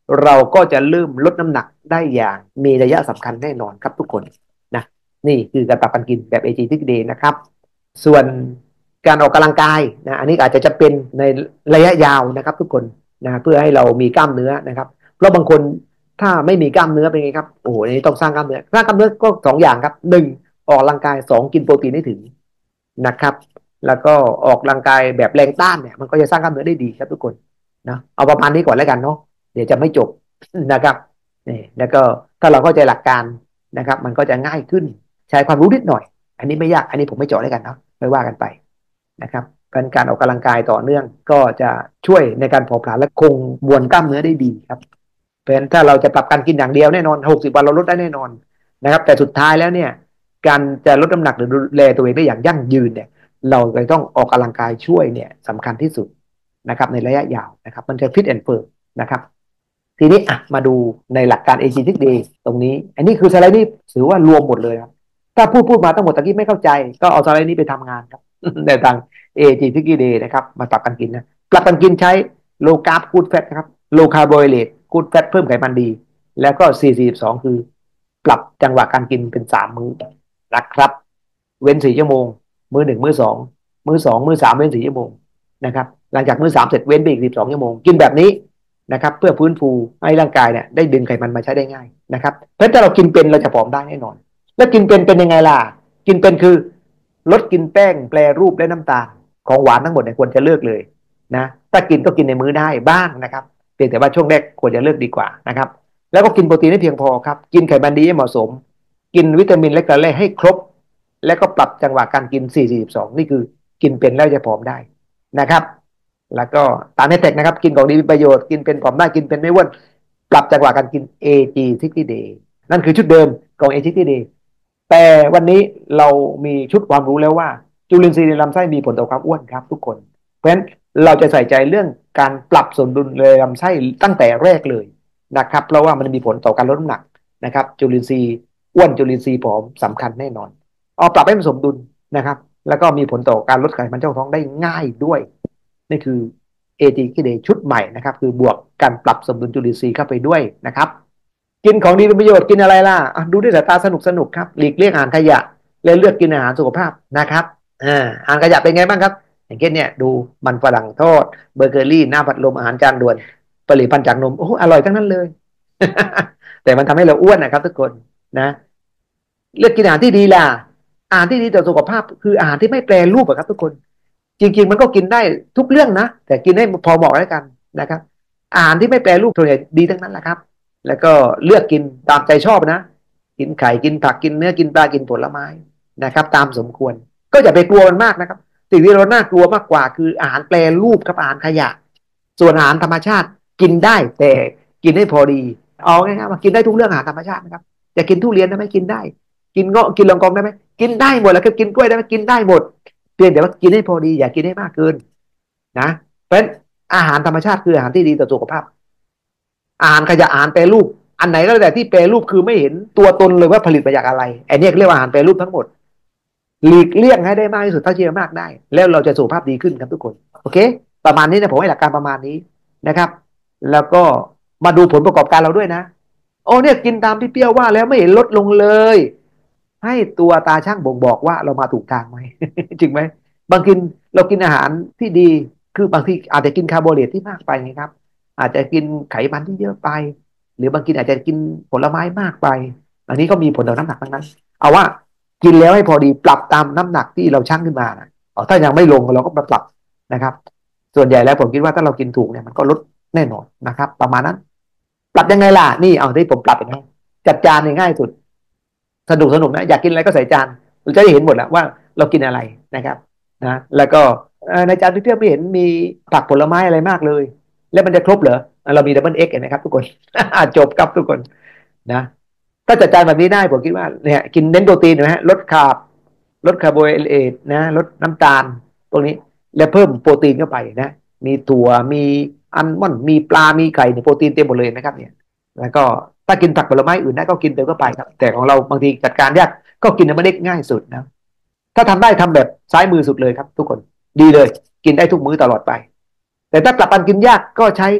เราก็จะเริ่มลดน้ำหนักได้อย่างมีนัยสำคัญแน่นอนครับทุกคนนะนี่คือการปรับการกินแบบ AG Tick Day นะครับส่วนการออกกำลังกายนะอันนี้อาจจะเป็นในระยะยาวนะครับทุกคนนะเพื่อให้เรามีกล้ามเนื้อนะครับเพราะบางคนถ้าไม่มีกล้ามเนื้อเป็นไงครับโอ้โหนี่ต้องสร้างกล้ามเนื้อสร้างกล้ามเนื้อก็สองอย่างครับหนึ่งออกกำลังกายสองกินโปรตีนให้ถึงนะครับแล้วก็ออกกำลังกายแบบแรงต้านเนี่ยมันก็จะสร้างกล้ามเนื้อได้ดีครับทุกคนนะเอาประมาณนี้ก่อนแล้วกันเนาะเดี๋ยวจะไม่จบนะครับนี่แล้วก็ถ้าเราเข้าใจหลักการนะครับมันก็จะง่ายขึ้นใช้ความรู้นิดหน่อยอันนี้ไม่ยากอันนี้ผมไม่เจาะแล้วกันเนาะไม่ว่ากันไปนะครับการออกกำลังกายต่อเนื่องก็จะช่วยในการเผาผลาญและคงมวลกล้ามเนื้อได้ดีครับเพราะฉะนั้นถ้าเราจะปรับการกินอย่างเดียวแน่นอน60 วันเราลดได้แน่นอนนะครับแต่สุดท้ายแล้วเนี่ยการจะลดน้ำหนักหรือดูแลตัวเองได้อย่างยั่งยืนเนี่ยเราจะต้องออกกำลังกายช่วยเนี่ยสำคัญที่สุดนะครับในระยะยาวนะครับมันจะฟิตแอนด์เฟิร์มนะครับทีนี้มาดูในหลักการ AG Tick Day ตรงนี้อันนี้คือสไลด์นี้ถือว่ารวมหมดเลยครับถ้าพูดมาทั้งหมดตะกี้ไม่เข้าใจก็เอาสไลด์นี้ไปทำงานครับในทาง AG Tick Day นะครับมาปรับการกินนะปรับการกินใช้ low carb good fat นะครับ low carbohydrate good fat เพิ่มไขมันดีแล้วก็42คือปรับจังหวะการกินเป็น3มื้อนะครับเว้น4 ชั่วโมงมื้อ1มื้อ2มื้อ2มื้อ3เว้น4 ชั่วโมงนะครับหลังจากมื้อ3เสร็จเว้นไปอีก12 ชั่วโมงกินแบบนี้นะครับเพื่อฟื้นฟูให้ร่างกายเนี่ยได้ดึงไขมันมาใช้ได้ง่ายนะครับเพราะถ้าเรากินเป็นเราจะผอมได้แน่นอนแล้วกินเป็นยังไงล่ะกินเป็นคือลดกินแป้งแปรรูปและน้ำตาลของหวานทั้งหมดเนี่ยควรจะเลิกเลยนะถ้ากินก็กินในมื้อได้บ้างนะครับเพียงแต่ว่าช่วงแรกควรจะเลิกดีกว่านะครับแล้วก็กินโปรตีนให้เพียงพอครับกินไขมันดีให้เหมาะสมกินวิตามินและเกลือแร่ให้ครบแล้วก็ปรับจังหวะการกิน4-42นี่คือกินเป็นแล้วจะผอมได้นะครับแล้วก็ตามให้แตกนะครับกินของดีมีประโยชน์กินเป็นผอมได้กินเป็นไม่อ้วนปรับจังหวะการกิน AG60 Day นั่นคือชุดเดิมของ AG60 Day แต่วันนี้เรามีชุดความรู้แล้วว่าจุลินทรีย์ในลำไส้มีผลต่อความอ้วนครับทุกคนเพราะฉะนั้นเราจะใส่ใจเรื่องการปรับสมดุลในลำไส้ตั้งแต่แรกเลยนะครับเพราะว่ามันมีผลต่อการลดน้ำหนักนะครับจุลินทรีย์อ้วนจุลินทรีย์ผอมสำคัญแน่นอนเอาปรับให้มันสมดุลนะครับแล้วก็มีผลต่อการลดไขมันช่องท้องได้ง่ายด้วยนี่คือ ATK ชุดใหม่นะครับคือบวกการปรับสมดุลจุลินทรีย์เข้าไปด้วยนะครับกินของดีเป็นประโยชน์กินอะไรล่ะดูด้วยสายตาสนุกครับหลีกเลี่ยงอาหารขยะและเลือกกินอาหารสุขภาพนะครับอาหารขยะเป็นไงบ้างครับอย่างเช่นเนี่ยดูมันฝรั่งทอดเบเกอรี่หน้าพัดลมอาหารจานด่วนผลิตภัณฑ์จากนมโอ้อร่อยทั้งนั้นเลยแต่มันทำให้เราอ้วนนะครับทุกคนนะเลือกกินอาหารที่ดีล่ะอาหารที่ดีต่อสุขภาพคืออาหารที่ไม่แปรรูปครับทุกคนจริงๆมันก็กินได้ทุกเรื่องนะแต่กินให้พอเหมาะแล้วกันนะครับอาหารที่ไม่แปรรูปส่วนใหญ่ดีทั้งนั้นแหละครับแล้วก็เลือกกินตามใจชอบนะกินไข่กินผักกินเนื้อกินปลากินผลไม้นะครับตามสมควรก็อย่าไปกลัวมันมากนะครับสิ่งที่เราน่ากลัวมากกว่าคืออาหารแปรรูปกับอาหารขยะส่วนอาหารธรรมชาติกินได้แต่กินให้พอดีเอาง่ายๆมากินได้ทุกเรื่องอาหารธรรมชาตินะครับจะกินทุเรียนได้ไหมกินได้กินเงาะกินลองกองได้ไหมกินได้หมดแล้วก็กินกล้วยได้ไหมกินได้หมดเพียงแต่ว่ากินให้พอดีอย่ากินให้มากเกินนะเพราะฉะนั้นอาหารธรรมชาติคืออาหารที่ดีต่อสุขภาพอาหารขยะอาหารแปรรูปอันไหนก็แล้วแต่ที่แปรรูปคือไม่เห็นตัวตนเลยว่าผลิตมาจากอะไรไอ้นี่เรียกว่าอาหารแปรรูปทั้งหมดหลีกเลี่ยงให้ได้มากที่สุดเท่าที่จะมากได้แล้วเราจะสุขภาพดีขึ้นครับทุกคนโอเคประมาณนี้นะผมให้หลักการประมาณนี้นะครับแล้วก็มาดูผลประกอบการเราด้วยนะโอ้เนี่ยกินตามที่เปรี้ยวว่าแล้วไม่เห็นลดลงเลยให้ตัวตาช่างบ่งบอกว่าเรามาถูกทางไหม จริงไหมบางทีเรากินอาหารที่ดีคือบางทีอาจจะกินคาร์โบไฮเดรตที่มากไปไงครับอาจจะกินไขมันที่เยอะไปหรือบางทีอาจจะกินผลไม้มากไปอันนี้ก็มีผลต่อน้ำหนักทั้งนั้นเอาว่ากินแล้วให้พอดีปรับตามน้ำหนักที่เราชั่งขึ้นมานะถ้ายังไม่ลงเราก็ปรับนะครับส่วนใหญ่แล้วผมคิดว่าถ้าเรากินถูกเนี่ยมันก็ลดแน่นอนนะครับประมาณนั้นปรับยังไงล่ะนี่เอาที่ผมปรับเห็นไหมจัดจานง่ายสุดสนุกนะอยากกินอะไรก็ใส่จานเราจะได้เห็นหมดแล้วว่าเรากินอะไรนะครับนะแล้วก็ในจานที่เพื่อนไม่เห็นมีผักผลไม้อะไรมากเลยแล้วมันจะครบเหรอเรามีดับเบิลเอ็กเห็นไหมครับทุกคน จบครับทุกคนนะถ้าจัดจานแบบนี้ได้ผมคิดว่าเนี่ยกินเน้นโปรตีนนะฮะลดคาร์โบไฮเดรตนะลดน้ำตาลพวกนี้แล้วเพิ่มโปรตีนเข้าไปนะมีถั่วมีอัลมอนด์มีปลามีไก่เนี่ยโปรตีนเต็มหมดเลยนะครับเนี่ยแล้วก็ถ้ากินผักผลไม้อื่นได้ก็กินเติมเข้าไปครับแต่ของเราบางทีจัดการยากก็กินมันได้ง่ายสุดนะถ้าทำได้ทำแบบซ้ายมือสุดเลยครับทุกคนดีเลยกินได้ทุกมื้อตลอดไปแต่ถ้าปรับปันกินยากก็ใช้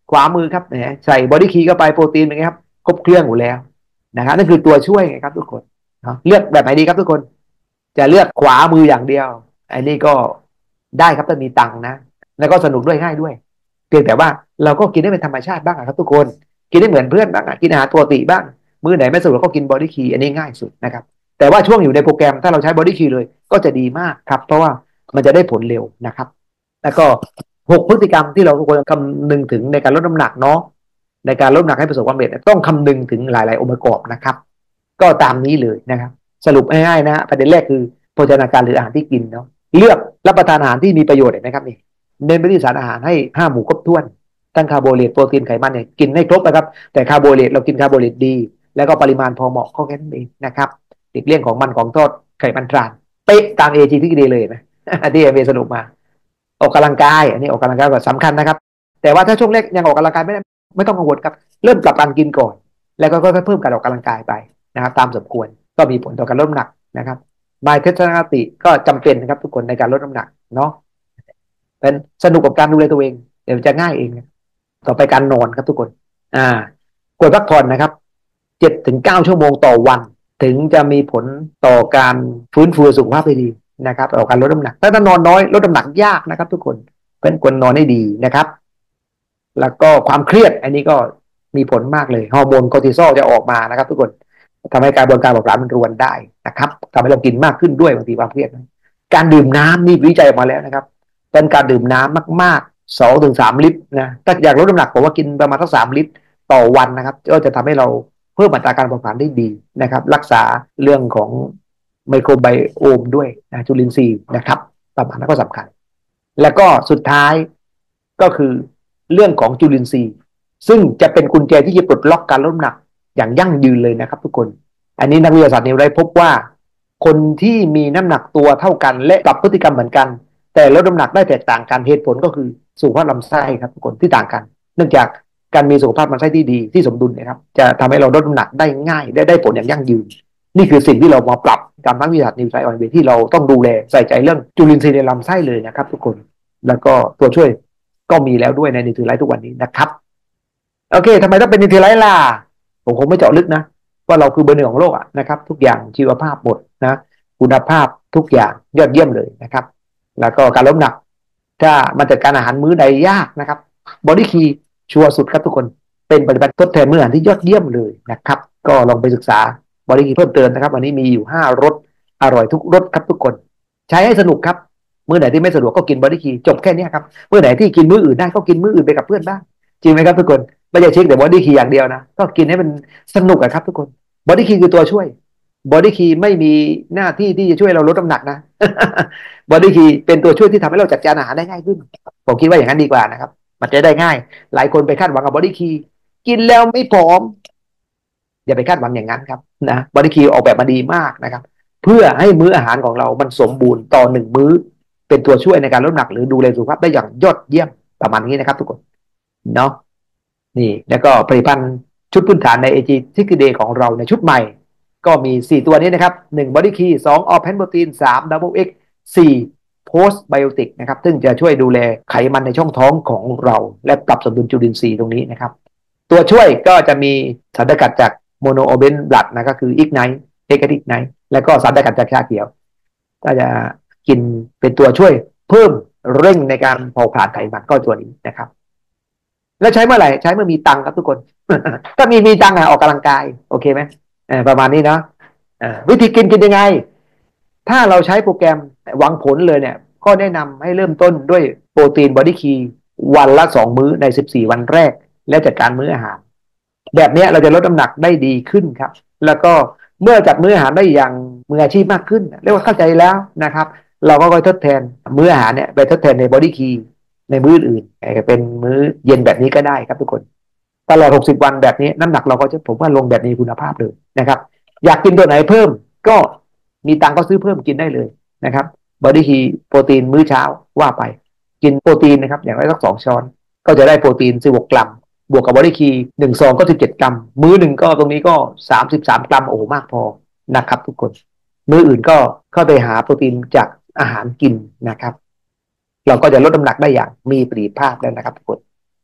ขวามือครับเนี่ยใส่บอดี้คีเข้าไปโปรตีนเป็นไงครับครบเครื่องอยู่แล้วนะครับนั่นคือตัวช่วยไงครับทุกคนเลือกแบบไหนดีครับทุกคนจะเลือกขวามืออย่างเดียวอันนี้ก็ได้ครับถ้ามีตังค์นะแล้วก็สนุกด้วยง่ายด้วยเพียงแต่ว่าเราก็กินได้เป็นธรรมชาติบ้างครับทุกคนกินได้เหมือนเพื่อนบ้างกินอาหารปกติบ้างมื้อไหนไม่สะดวกก็กินบอดี้คีอันนี้ง่ายสุดนะครับแต่ว่าช่วงอยู่ในโปรแกรมถ้าเราใช้บอดี้คีเลยก็จะดีมากครับเพราะว่ามันจะได้ผลเร็วนะครับแล้วก็6 พฤติกรรมที่เราควรคำนึงถึงในการลดน้ำหนักเนาะในการลดน้ำหนักให้ประสบความสำเร็จต้องคำนึงถึงหลายๆองค์ประกอบนะครับก็ตามนี้เลยนะครับสรุปง่ายๆนะประเด็นแรกคือโภชนาการหรืออาหารที่กินเนาะเลือกรับประทานอาหารที่มีประโยชน์เห็นไหมครับนี่เน้นไปที่สารอาหารให้5 หมู่ครบถ้วนทั้งคาร์โบไฮเดรตโปรตีนไขมันเนี่ยกินให้ครบนะครับแต่คาร์โบไฮเดรตเรากินคาร์โบไฮเดรตดีแล้วก็ปริมาณพอเหมาะก็แค่นั้นเองนะครับหลีกเลี่ยงของมันของทอดไขมันทรานเป๊ะตามเอจีที่ดีเลยนะที่เอเมสรุปมาออกกำลังกายอันนี้ออกกำลังกายก็สำคัญนะครับแต่ว่าถ้าช่วงแรกยังออกกำลังกายไม่ได้ไม่ต้องกังวลครับเริ่มปรับการกินก่อนแล้วก็ค่อยๆเพิ่มการออกกำลังกายไปนะครับตามสมควรก็มีผลต่อการลดน้ำหนักนะครับมายเทศนคติก็จำเป็นนะครับทุกคนในการลดน้ำหนักเนาะเป็นสนุกกับการดูแลตัวเองเดี๋ยวจะง่ายเองต่อไปการนอนครับทุกคนอ่าควรพักผ่อนนะครับ7 ถึง 9 ชั่วโมงต่อวันถึงจะมีผลต่อการฟื้นฟูสุขภาพได้ดีนะครับต่อการลดน้ำหนักถ้านอนน้อยลดน้ำหนักยากนะครับทุกคนเป็นควรนอนให้ดีนะครับแล้วก็ความเครียดอันนี้ก็มีผลมากเลยฮอร์โมนคอร์ติซอลจะออกมานะครับทุกคนทำให้กระบวนการเผาผลาญมันรวนได้นะครับทำให้เรากินมากขึ้นด้วยบางทีความเครียดการดื่มน้ำนี่วิจัยออกมาแล้วนะครับเป็นการดื่มน้ำมากๆ2 ถึง 3 ลิตรนะถ้าอยากลดน้ำหนักผมว่ากินประมาณสัก3 ลิตรต่อวันนะครับก็จะทำให้เราเพิ่มอัตราการเผาผลาญได้ดีนะครับรักษาเรื่องของไมโครไบโอมด้วยนะจุลินทรีย์นะครับประมาณนั้นก็สำคัญแล้วก็สุดท้ายก็คือเรื่องของจุลินทรีย์ซึ่งจะเป็นกุญแจที่จะปลดล็อกการลดน้ำหนักอย่างยั่งยืนเลยนะครับทุกคนอันนี้นักวิทยาศาสตร์นิวได้พบว่าคนที่มีน้ำหนักตัวเท่ากันและปรับพฤติกรรมเหมือนกันแต่ลดน้ำหนักได้แตกต่างกันเหตุผลก็คือสุขภาพลำไส้ครับทุกคนที่ต่างกันเนื่องจากการมีสุขภาพลำไส้ที่ดีที่สมดุลนะครับจะทำให้เราลดน้ำหนักได้ง่ายได้ผลอย่างยั่งยืนนี่คือสิ่งที่เรามาปรับกับนักวิทยาศาสตร์นิวไซออนเวที่เราต้องดูแลใส่ใจเรื่องจุลินทรีย์ในลำไส้เลยนะครับทุกคนแล้วก็ตัวช่วยก็มีแล้วด้วยในนิวทรีไลท์ทุกวันนี้นะครับโอเคทำไมต้องเป็นนิวทรีไลท์ล่ะผมคงไม่เจาะลึกนะว่าเราคือเบอร์ 1ของโลกอะนะครับทุกอย่างชีวภาพหมดนะคุณภาพทุกอย่างยอดเยี่ยมเลยนะครับแล้วก็การลดน้ำหนักถ้ามันจัดการอาหารมื้อใดยากนะครับบอดี้คีชัวร์สุดครับทุกคนเป็นปฏิบัติทดแทนมื้ออาหารที่ยอดเยี่ยมเลยนะครับก็ลองไปศึกษาบอดี้คีเพิ่มเติมนะครับวันนี้มีอยู่5 รสอร่อยทุกรสครับทุกคนใช้ให้สนุกครับมื้อไหนที่ไม่สะดวกก็กินบอดี้คีจบแค่นี้ครับมื้อไหนที่กินมื้ออื่นได้ก็กินมื้ออื่นไปกับเพื่อนบ้างจริงไหมครับทุกคนไม่ใช่เช็คแต่บอดี้คีอย่างเดียวนะก็กินให้มันสนุกอะครับทุกคนบอดี้คีคือตัวช่วยบอดี้คีไม่มีหน้าที่ที่จะช่วยเราลดน้ำหนักนะ บอดี้คีเป็นตัวช่วยที่ทำให้เราจัดการอาหารได้ง่ายขึ้นผมคิดว่าอย่างนั้นดีกว่านะครับมันจะได้ง่ายหลายคนไปคาดหวังกับบอดี้คีกินแล้วไม่ผอมอย่าไปคาดหวังอย่างนั้นครับนะบอดี้คีออกแบบมาดีมากนะครับเพื่อให้มื้ออาหารของเรามันสมบูรณ์ต่อ1 มื้อเป็นตัวช่วยในการลดน้ำหนักหรือดูแลสุขภาพได้อย่างยอดเยี่ยมประมาณนี้นะครับทุกคนเนาะนี่แล้วก็ผลิตภัณฑ์ชุดพื้นฐานใน AG ที่คือเดย์ของเราในชุดใหม่ก็มี4 ตัวนี้นะครับ1 Body Key 2 All Plant Protein 3 Double X 4 Post Biotic นะครับซึ่งจะช่วยดูแลไขมันในช่องท้องของเราและปรับสมดุลจุลินทรีย์ตรงนี้นะครับตัวช่วยก็จะมีสารสกัดจากโมโนโอเบนบลัดนะก็คือ Ignite เอกติกไนแล้วก็สารสกัดจากชาเขียวก็จะกินเป็นตัวช่วยเพิ่มเร่งในการเผาผลาญไขมันก็ตัวนี้นะครับแล้วใช้เมื่อไหร่ใช้เมื่อมีตังค์ครับทุกคน ถ้ามีตังค์ออกกำลังกายโอเคไหมประมาณนี้เนาะวิธีกินยังไงถ้าเราใช้โปรแกรมหวังผลเลยเนี่ยก็แนะนำให้เริ่มต้นด้วยโปรตีนบอดี้คีวันละ2 มื้อใน14 วันแรกและจัดการมื้ออาหารแบบนี้เราจะลดน้ำหนักได้ดีขึ้นครับแล้วก็เมื่อจัดมื้ออาหารได้อย่างมืออาชีพมากขึ้นเรียกว่าเข้าใจแล้วนะครับเราก็ค่อยทดแทนมื้ออาหารเนี่ยไปทดแทนในบอดี้คีในมื้ออื่นเป็นมื้อเย็นแบบนี้ก็ได้ครับทุกคนตลอด60 วันแบบนี้น้ำหนักเราก็จะผมว่าลงแบบมีคุณภาพเลยนะครับอยากกินตัวไหนเพิ่มก็มีตังก็ซื้อเพิ่มกินได้เลยนะครับบอดี้คีโปรตีนมื้อเช้าว่าไปกินโปรตีนนะครับอย่างไรสัก2 ช้อนก็จะได้โปรตีน16 กรัมบวกกับบอดี้คี1 ซองก็17 กรัมมื้อหนึ่งก็ตรงนี้ก็33 กรัมโอ้มากพอนะครับทุกคนมื้ออื่นก็เข้าไปหาโปรตีนจากอาหารกินนะครับเราก็จะลดน้ำหนักได้อย่างมีประสิทธิภาพแล้วนะครับทุกคน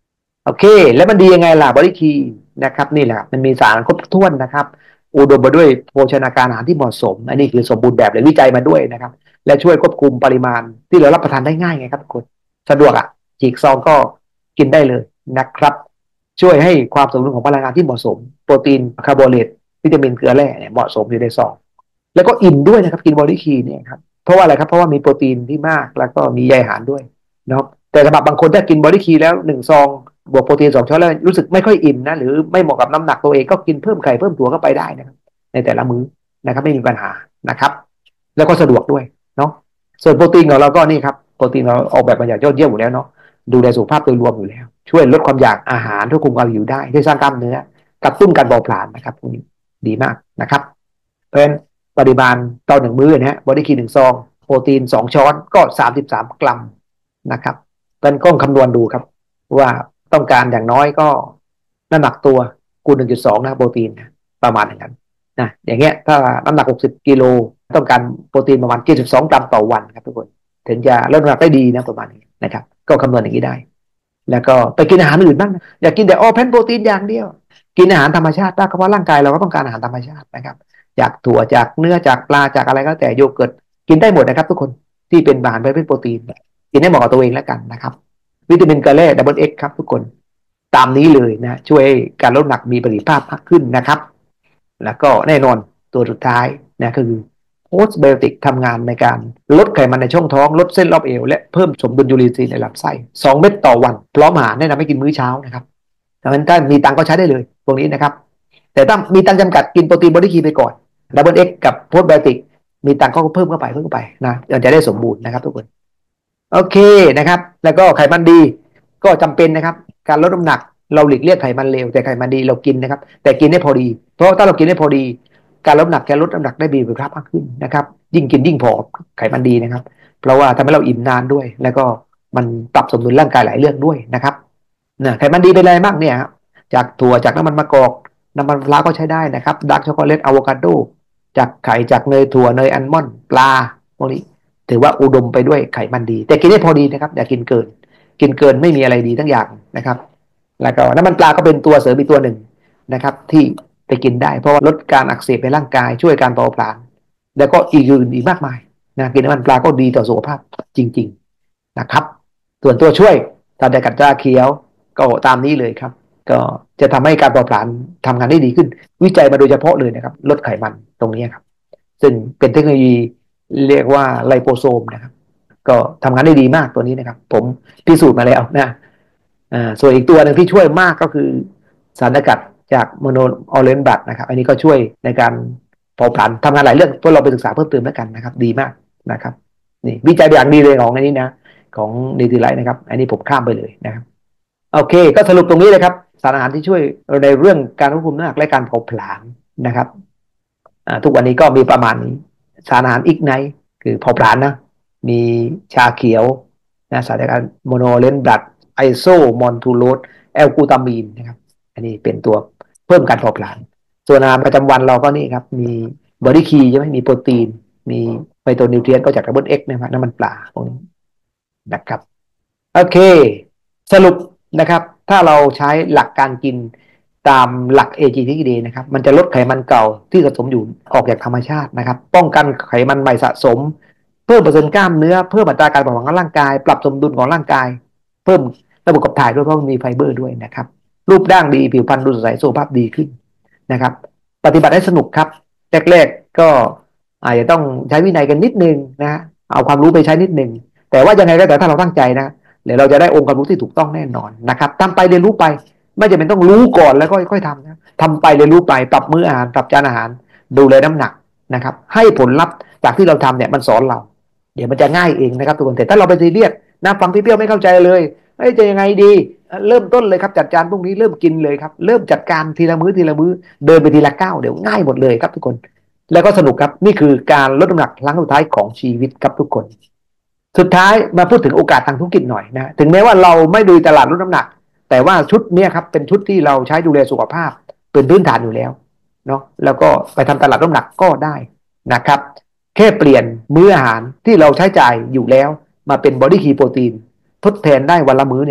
โอเคแล้วมันดียังไงล่ะบริคีนะครับนี่แหละมันมีสารครบถ้วนนะครับอุดมไปด้วยโภชนาการอาหารที่เหมาะสมอันนี้คือสมบูรณ์แบบเลยวิจัยมาด้วยนะครับและช่วยควบคุมปริมาณที่เรารับประทานได้ง่ายไงครับทุกคนสะดวกอ่ะฉีกซองก็กินได้เลยนะครับช่วยให้ความสมดุลของพลังงานที่เหมาะสมโปรตีนคาร์โบไฮเดรตวิตามินเกลือแร่เนี่ยเหมาะสมอยู่ในซองแล้วก็อิ่มด้วยนะครับกินบริคีเนี่ยครับเพราะว่าอะไรครับเพราะว่ามีโปรตีนที่มากแล้วก็มีใยอาหารด้วยเนาะแต่สำหรับบางคนถ้ากินบอดี้คีแล้ว1 ซองบวกโปรตีน2 ช้อนแล้วรู้สึกไม่ค่อยอิ่มนะหรือไม่เหมาะกับน้ำหนักตัวเองก็กินเพิ่มไข่เพิ่มถั่วก็ไปได้นะครับในแต่ละมื้อนะครับไม่มีปัญหานะครับแล้วก็สะดวกด้วยเนาะส่วนโปรตีนของเราก็นี่ครับโปรตีนเราออกแบบมาอย่างยอดเยี่ยมอยู่แล้วเนาะดูแลสุขภาพโดยรวมอยู่แล้วช่วยลดความอยากอาหารควบคุมความหิวได้ช่วยสร้างกล้ามเนื้อกระตุ้นการเผาผลาญนะครับพวกนี้ดีมากนะครับเพราะฉะนั้นปริมาณต่อ1 มื้อนะฮะบอดี้คี1 ซองโปรตีน2 ช้อนก็33 กรัมนะครับเป็นก้องคำนวณดูครับว่าต้องการอย่างน้อยก็น้ำหนักตัวคูณ1.2นะโปรตีนประมาณอย่างนั้นนะอย่างเงี้ยถ้าน้ำหนัก60 กิโลต้องการโปรตีนประมาณ72 กรัมต่อวันครับทุกคนถึงจะลดน้ำหนักได้ดีนะประมาณนี้นะครับก็คำนวณอย่างนี้ได้แล้วก็ไปกินอาหารอื่นบ้างนะอย่ากินแต่แพนโปรตีนอย่างเดียวกินอาหารธรรมชาติได้เพราะว่าร่างกายเราก็ต้องการอาหารธรรมชาตินะครับจากถั่วจากเนื้อจากปลาจากอะไรก็แต่โยเกิร์ตกินได้หมดนะครับทุกคนที่เป็นอาหารประเภทโปรตีนกินให้เหมาะกับตัวเองแล้วกันนะครับวิตามินเกลือแร่ดับเบิลเอ็กครับทุกคนตามนี้เลยนะช่วยให้การลดน้ำหนักมีประสิทธิภาพมากขึ้นนะครับแล้วก็แน่นอนตัวสุดท้ายนะคือโพสไบโอติกทำงานในการลดไขมันในช่องท้องลดเส้นรอบเอวและเพิ่มสมดุลยูรินทรีย์ในลำไส้2 เม็ดต่อวันพร้อมอาหารแนะนำให้กินมื้อเช้านะครับดังนั้นถ้ามีตังก็ใช้ได้เลยตรงนี้นะครับแต่ถ้ามีตังจำกัดกินโปรตีนบอดี้คีไปก่อนดับเบิลเอ็กกับโพสไบโอติกมีตังก็เพิ่มเข้าไปนะจะได้สมบูรณ์นะครับทุกคน โอเคนะครับแล้วก็ไขมันดีก็จำเป็นนะครับการลดน้ำหนักเราหลีกเลี่ยงไขมันเลวแต่ไขมันดีเรากินนะครับแต่กินให้พอดีเพราะถ้าเรากินให้พอดีการลดน้ำหนักจะลดน้ำหนักได้มีประสิทธิภาพมากขึ้นนะครับยิ่งกินยิ่งผอมไขมันดีนะครับเพราะว่าทำให้เราอิ่มนานด้วยแล้วก็มันปรับสมดุลร่างกายหลายเรื่องด้วยนะครับไขมันดีเป็นอะไรมากเนี่ยจากถั่วจากน้ำมันมะกอกน้ำมันปลาก็ใช้ได้นะครับดาร์กช็อกโกแลตอะโวคาโดจากไข่จากเนยถั่วเนยอัลมอนด์ปลาพวกนี้ ถือว่าอุดมไปด้วยไขมันดีแต่กินให้พอดีนะครับอย่ากินเกินกินเกินไม่มีอะไรดีทั้งอย่างนะครับแล้วก็น้ำมันปลาก็เป็นตัวเสริมอีกตัวหนึ่งนะครับที่ไปกินได้เพราะว่าลดการอักเสบในร่างกายช่วยการเผาผลาญแล้วก็อีกอื่นอีกมากมายนะกินน้ำมันปลาก็ดีต่อสุขภาพจริงๆนะครับส่วนตัวช่วยทานแต่กัดจ้าเขียวก็ตามนี้เลยครับก็จะทำให้การเผาผลาญทำงานได้ดีขึ้นวิจัยมาโดยเฉพาะเลยนะครับลดไขมันตรงนี้ครับซึ่งเป็นเทคโนโลยีเรียกว่าไลโปโซมนะครับก็ทำงานได้ดีมากตัวนี้นะครับผมพิสูจน์มาแล้วนะส่วนอีกตัวหนึ่งที่ช่วยมากก็คือสารสกัดจากโมโนออเรนบัตนะครับอันนี้ก็ช่วยในการเผาผลาญทำงานหลายเรื่องพวกเราไปศึกษาเพิ่มเติมแล้วกันนะครับดีมากนะครับนี่วิจัยอย่างดีเลยของอันนี้นะของดีทีไลท์นะครับอันนี้ผมข้ามไปเลยนะครับโอเคก็สรุปตรงนี้เลยครับสารอาหารที่ช่วยในเรื่องการควบคุมน้ำหนักและการเผาผลาญนะครับทุกวันนี้ก็มีประมาณนี้สารอาหารอีกไนคือเผาผลาญนะมีชาเขียวนะสารอาหารโมโนเลนบัตไอโซมอนทูโรสแอลกูตามีนนะครับอันนี้เป็นตัวเพิ่มการเผาผลาญส่วนอาหารประจำวันเราก็นี่ครับมีบอดี้คีใช่ไหมมีโปรตีนมีไฟโตนิวเทรียนก็จากดับเบิลเอ็กนะครับน้ำมันปลาพวกนี้นะครับ โอเคสรุปนะครับถ้าเราใช้หลักการกินตามหลัก AGTD นะครับมันจะลดไขมันเก่าที่สะสมอยู่ออกจากธรรมชาตินะครับป้องกันไขมันใหม่สะสมเพิ่มเปอร์เซ็นต์กล้ามเนื้อเพิ่มอัตราการเผาผลาญของร่างกายปรับสมดุลของร่างกายเพิ่มระบบขับถ่ายด้วยเพราะมันมีไฟเบอร์ด้วยนะครับรูปร่างดีผิวพรรณดูสดใสสุขภาพดีขึ้นนะครับปฏิบัติให้สนุกครับแรกๆก็อาจจะต้องใช้วินัยกันนิดนึงนะเอาความรู้ไปใช้นิดนึงแต่ว่ายังไงก็แต่ถ้าเราตั้งใจนะเดี๋ยวเราจะได้องค์ความรู้ที่ถูกต้องแน่นอนนะครับทำไปเรียนรู้ไปไม่จำเป็นต้องรู้ก่อนแล้วก็ค่อยๆทำนะทำไปเรียนรู้ไปปรับมื้ออาหารปรับจานอาหารดูแลน้ำหนักนะครับให้ผลลัพธ์จากที่เราทำเนี่ยมันสอนเราเดี๋ยวมันจะง่ายเองนะครับทุกคนแต่ถ้าเราไปซีเรียสนะฟังพี่เปี้ยวไม่เข้าใจเลยจะยังไงดีเริ่มต้นเลยครับจัดจานพรุ่งนี้เริ่มกินเลยครับเริ่มจัดการทีละมื้อทีละมื้อเดินไปทีละก้าวเดี๋ยวง่ายหมดเลยครับทุกคนแล้วก็สนุกครับนี่คือการลดน้ำหนักครั้งสุดท้ายของชีวิตครับทุกคน สุดท้ายมาพูดถึงโอกาสทางธุรกิจหน่อยนะถึงแม้ว่าเราไม่ดูตลาดลดน้ำหนักแต่ว่าชุดนี้ครับเป็นชุดที่เราใช้ดูแลสุขภาพเป็นพื้นฐานอยู่แล้วเนาะแล้วก็ไปทำตลาดลดน้ำหนักก็ได้นะครับแค่เปลี่ยนมื้ออาหารที่เราใช้จ่ายอยู่แล้วมาเป็นบอดี้คีโปรตีนทดแทนได้วันละมื้อเนี่ย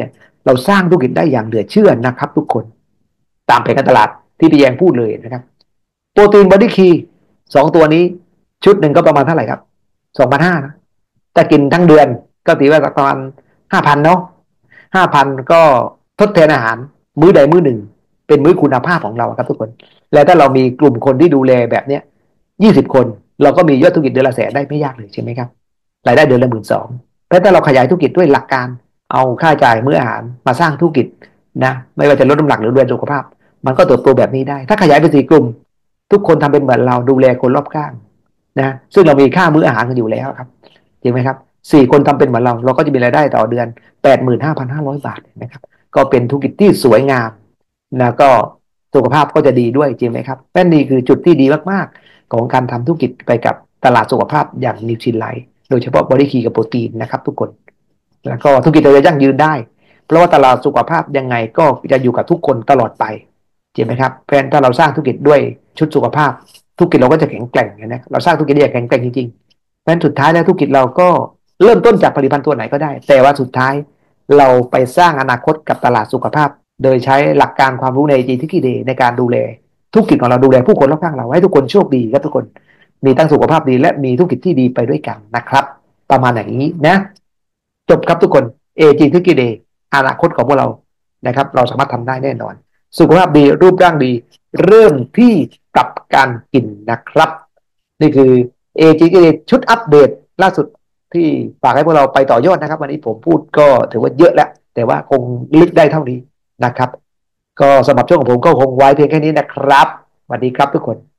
เราสร้างธุรกิจได้อย่างเหลือเชื่อนะครับทุกคนตามแผนการตลาดที่พี่แยงพูดเลยนะครับโปรตีนบอดี้คีสองตัวนี้ชุดหนึ่งก็ประมาณเท่าไหร่ครับ2,500นะถ้ากินทั้งเดือนก็ตีว่าประมาณ5,000เนาะ5,000ก็ทดแทนอาหารมื้อใดมื้อหนึ่งเป็นมื้อคุณภาพของเราครับทุกคนและถ้าเรามีกลุ่มคนที่ดูแลแบบเนี้ย20 คนเราก็มียอดธุรกิจเดือนละแสนได้ไม่ยากเลยใช่ไหมครับรายได้เดือนละ12,000แต่ถ้าเราขยายธุรกิจด้วยหลักการเอาค่าจ่ายมื้ออาหารมาสร้างธุรกิจนะไม่ว่าจะลดน้ำหนักหรือดูแลสุขภาพมันก็เติบโตแบบนี้ได้ถ้าขยายไป4 กลุ่มทุกคนทำเป็นเหมือนเราดูแลคนรอบข้างนะซึ่งเรามีค่ามื้ออาหารกันอยู่แล้วครับจริงไหมครับ4 คนทำเป็นเหมือนเราก็จะมีรายได้ต่อเดือน85,500 บาทนะครับก็เป็นธุรกิจที่สวยงามนะก็สุขภาพก็จะดีด้วยจริงไหมครับนั่นนี่คือจุดที่ดีมากๆของการทำธุรกิจไปกับตลาดสุขภาพอย่างนิวทริไลท์โดยเฉพาะบอดี้คีกับโปรตีนนะครับทุกคนแล้วก็ธุรกิจเราจะยั่งยืนได้เพราะว่าตลาดสุขภาพยังไงก็จะอยู่กับทุกคนตลอดไปจริงไหมครับเพราะฉะนั้นถ้าเราสร้างธุรกิจด้วยชุดสุขภาพธุรกิจเราก็จะแข็งแกร่งนะเราสร้างธุรกิจได้แข็งแกร่งจริงๆเพราะฉะนั้นสุดท้ายแล้วธุรกิจเราก็เริ่มต้นจากผลิตภัณฑ์ตัวไหนก็ได้แต่ว่าสุดท้ายเราไปสร้างอนาคตกับตลาดสุขภาพโดยใช้หลักการความรู้ในจีทิกิเดในการดูแลธุรกิจของเราดูแลผู้คนรอบข้างเราให้ทุกคนโชคดีครับทุกคนมีทั้งสุขภาพดีและมีธุรกิจที่ดีไปด้วยกันนะครับประมาณอย่างนี้นะจบครับทุกคนเอจีทิกิเดอนาคตของพวกเรานะครับเราสามารถทำได้แน่นอนสุขภาพดีรูปร่างดีเริ่มที่กับการกินนะครับนี่คือ AGK ชุดอัปเดตล่าสุดที่ฝากให้พวกเราไปต่อยอดนะครับวันนี้ผมพูดก็ถือว่าเยอะแล้วแต่ว่าคงลึกได้เท่านี้นะครับก็สำหรับช่วงของผมก็คงไว้เพียงแค่นี้นะครับสวัสดีครับทุกคน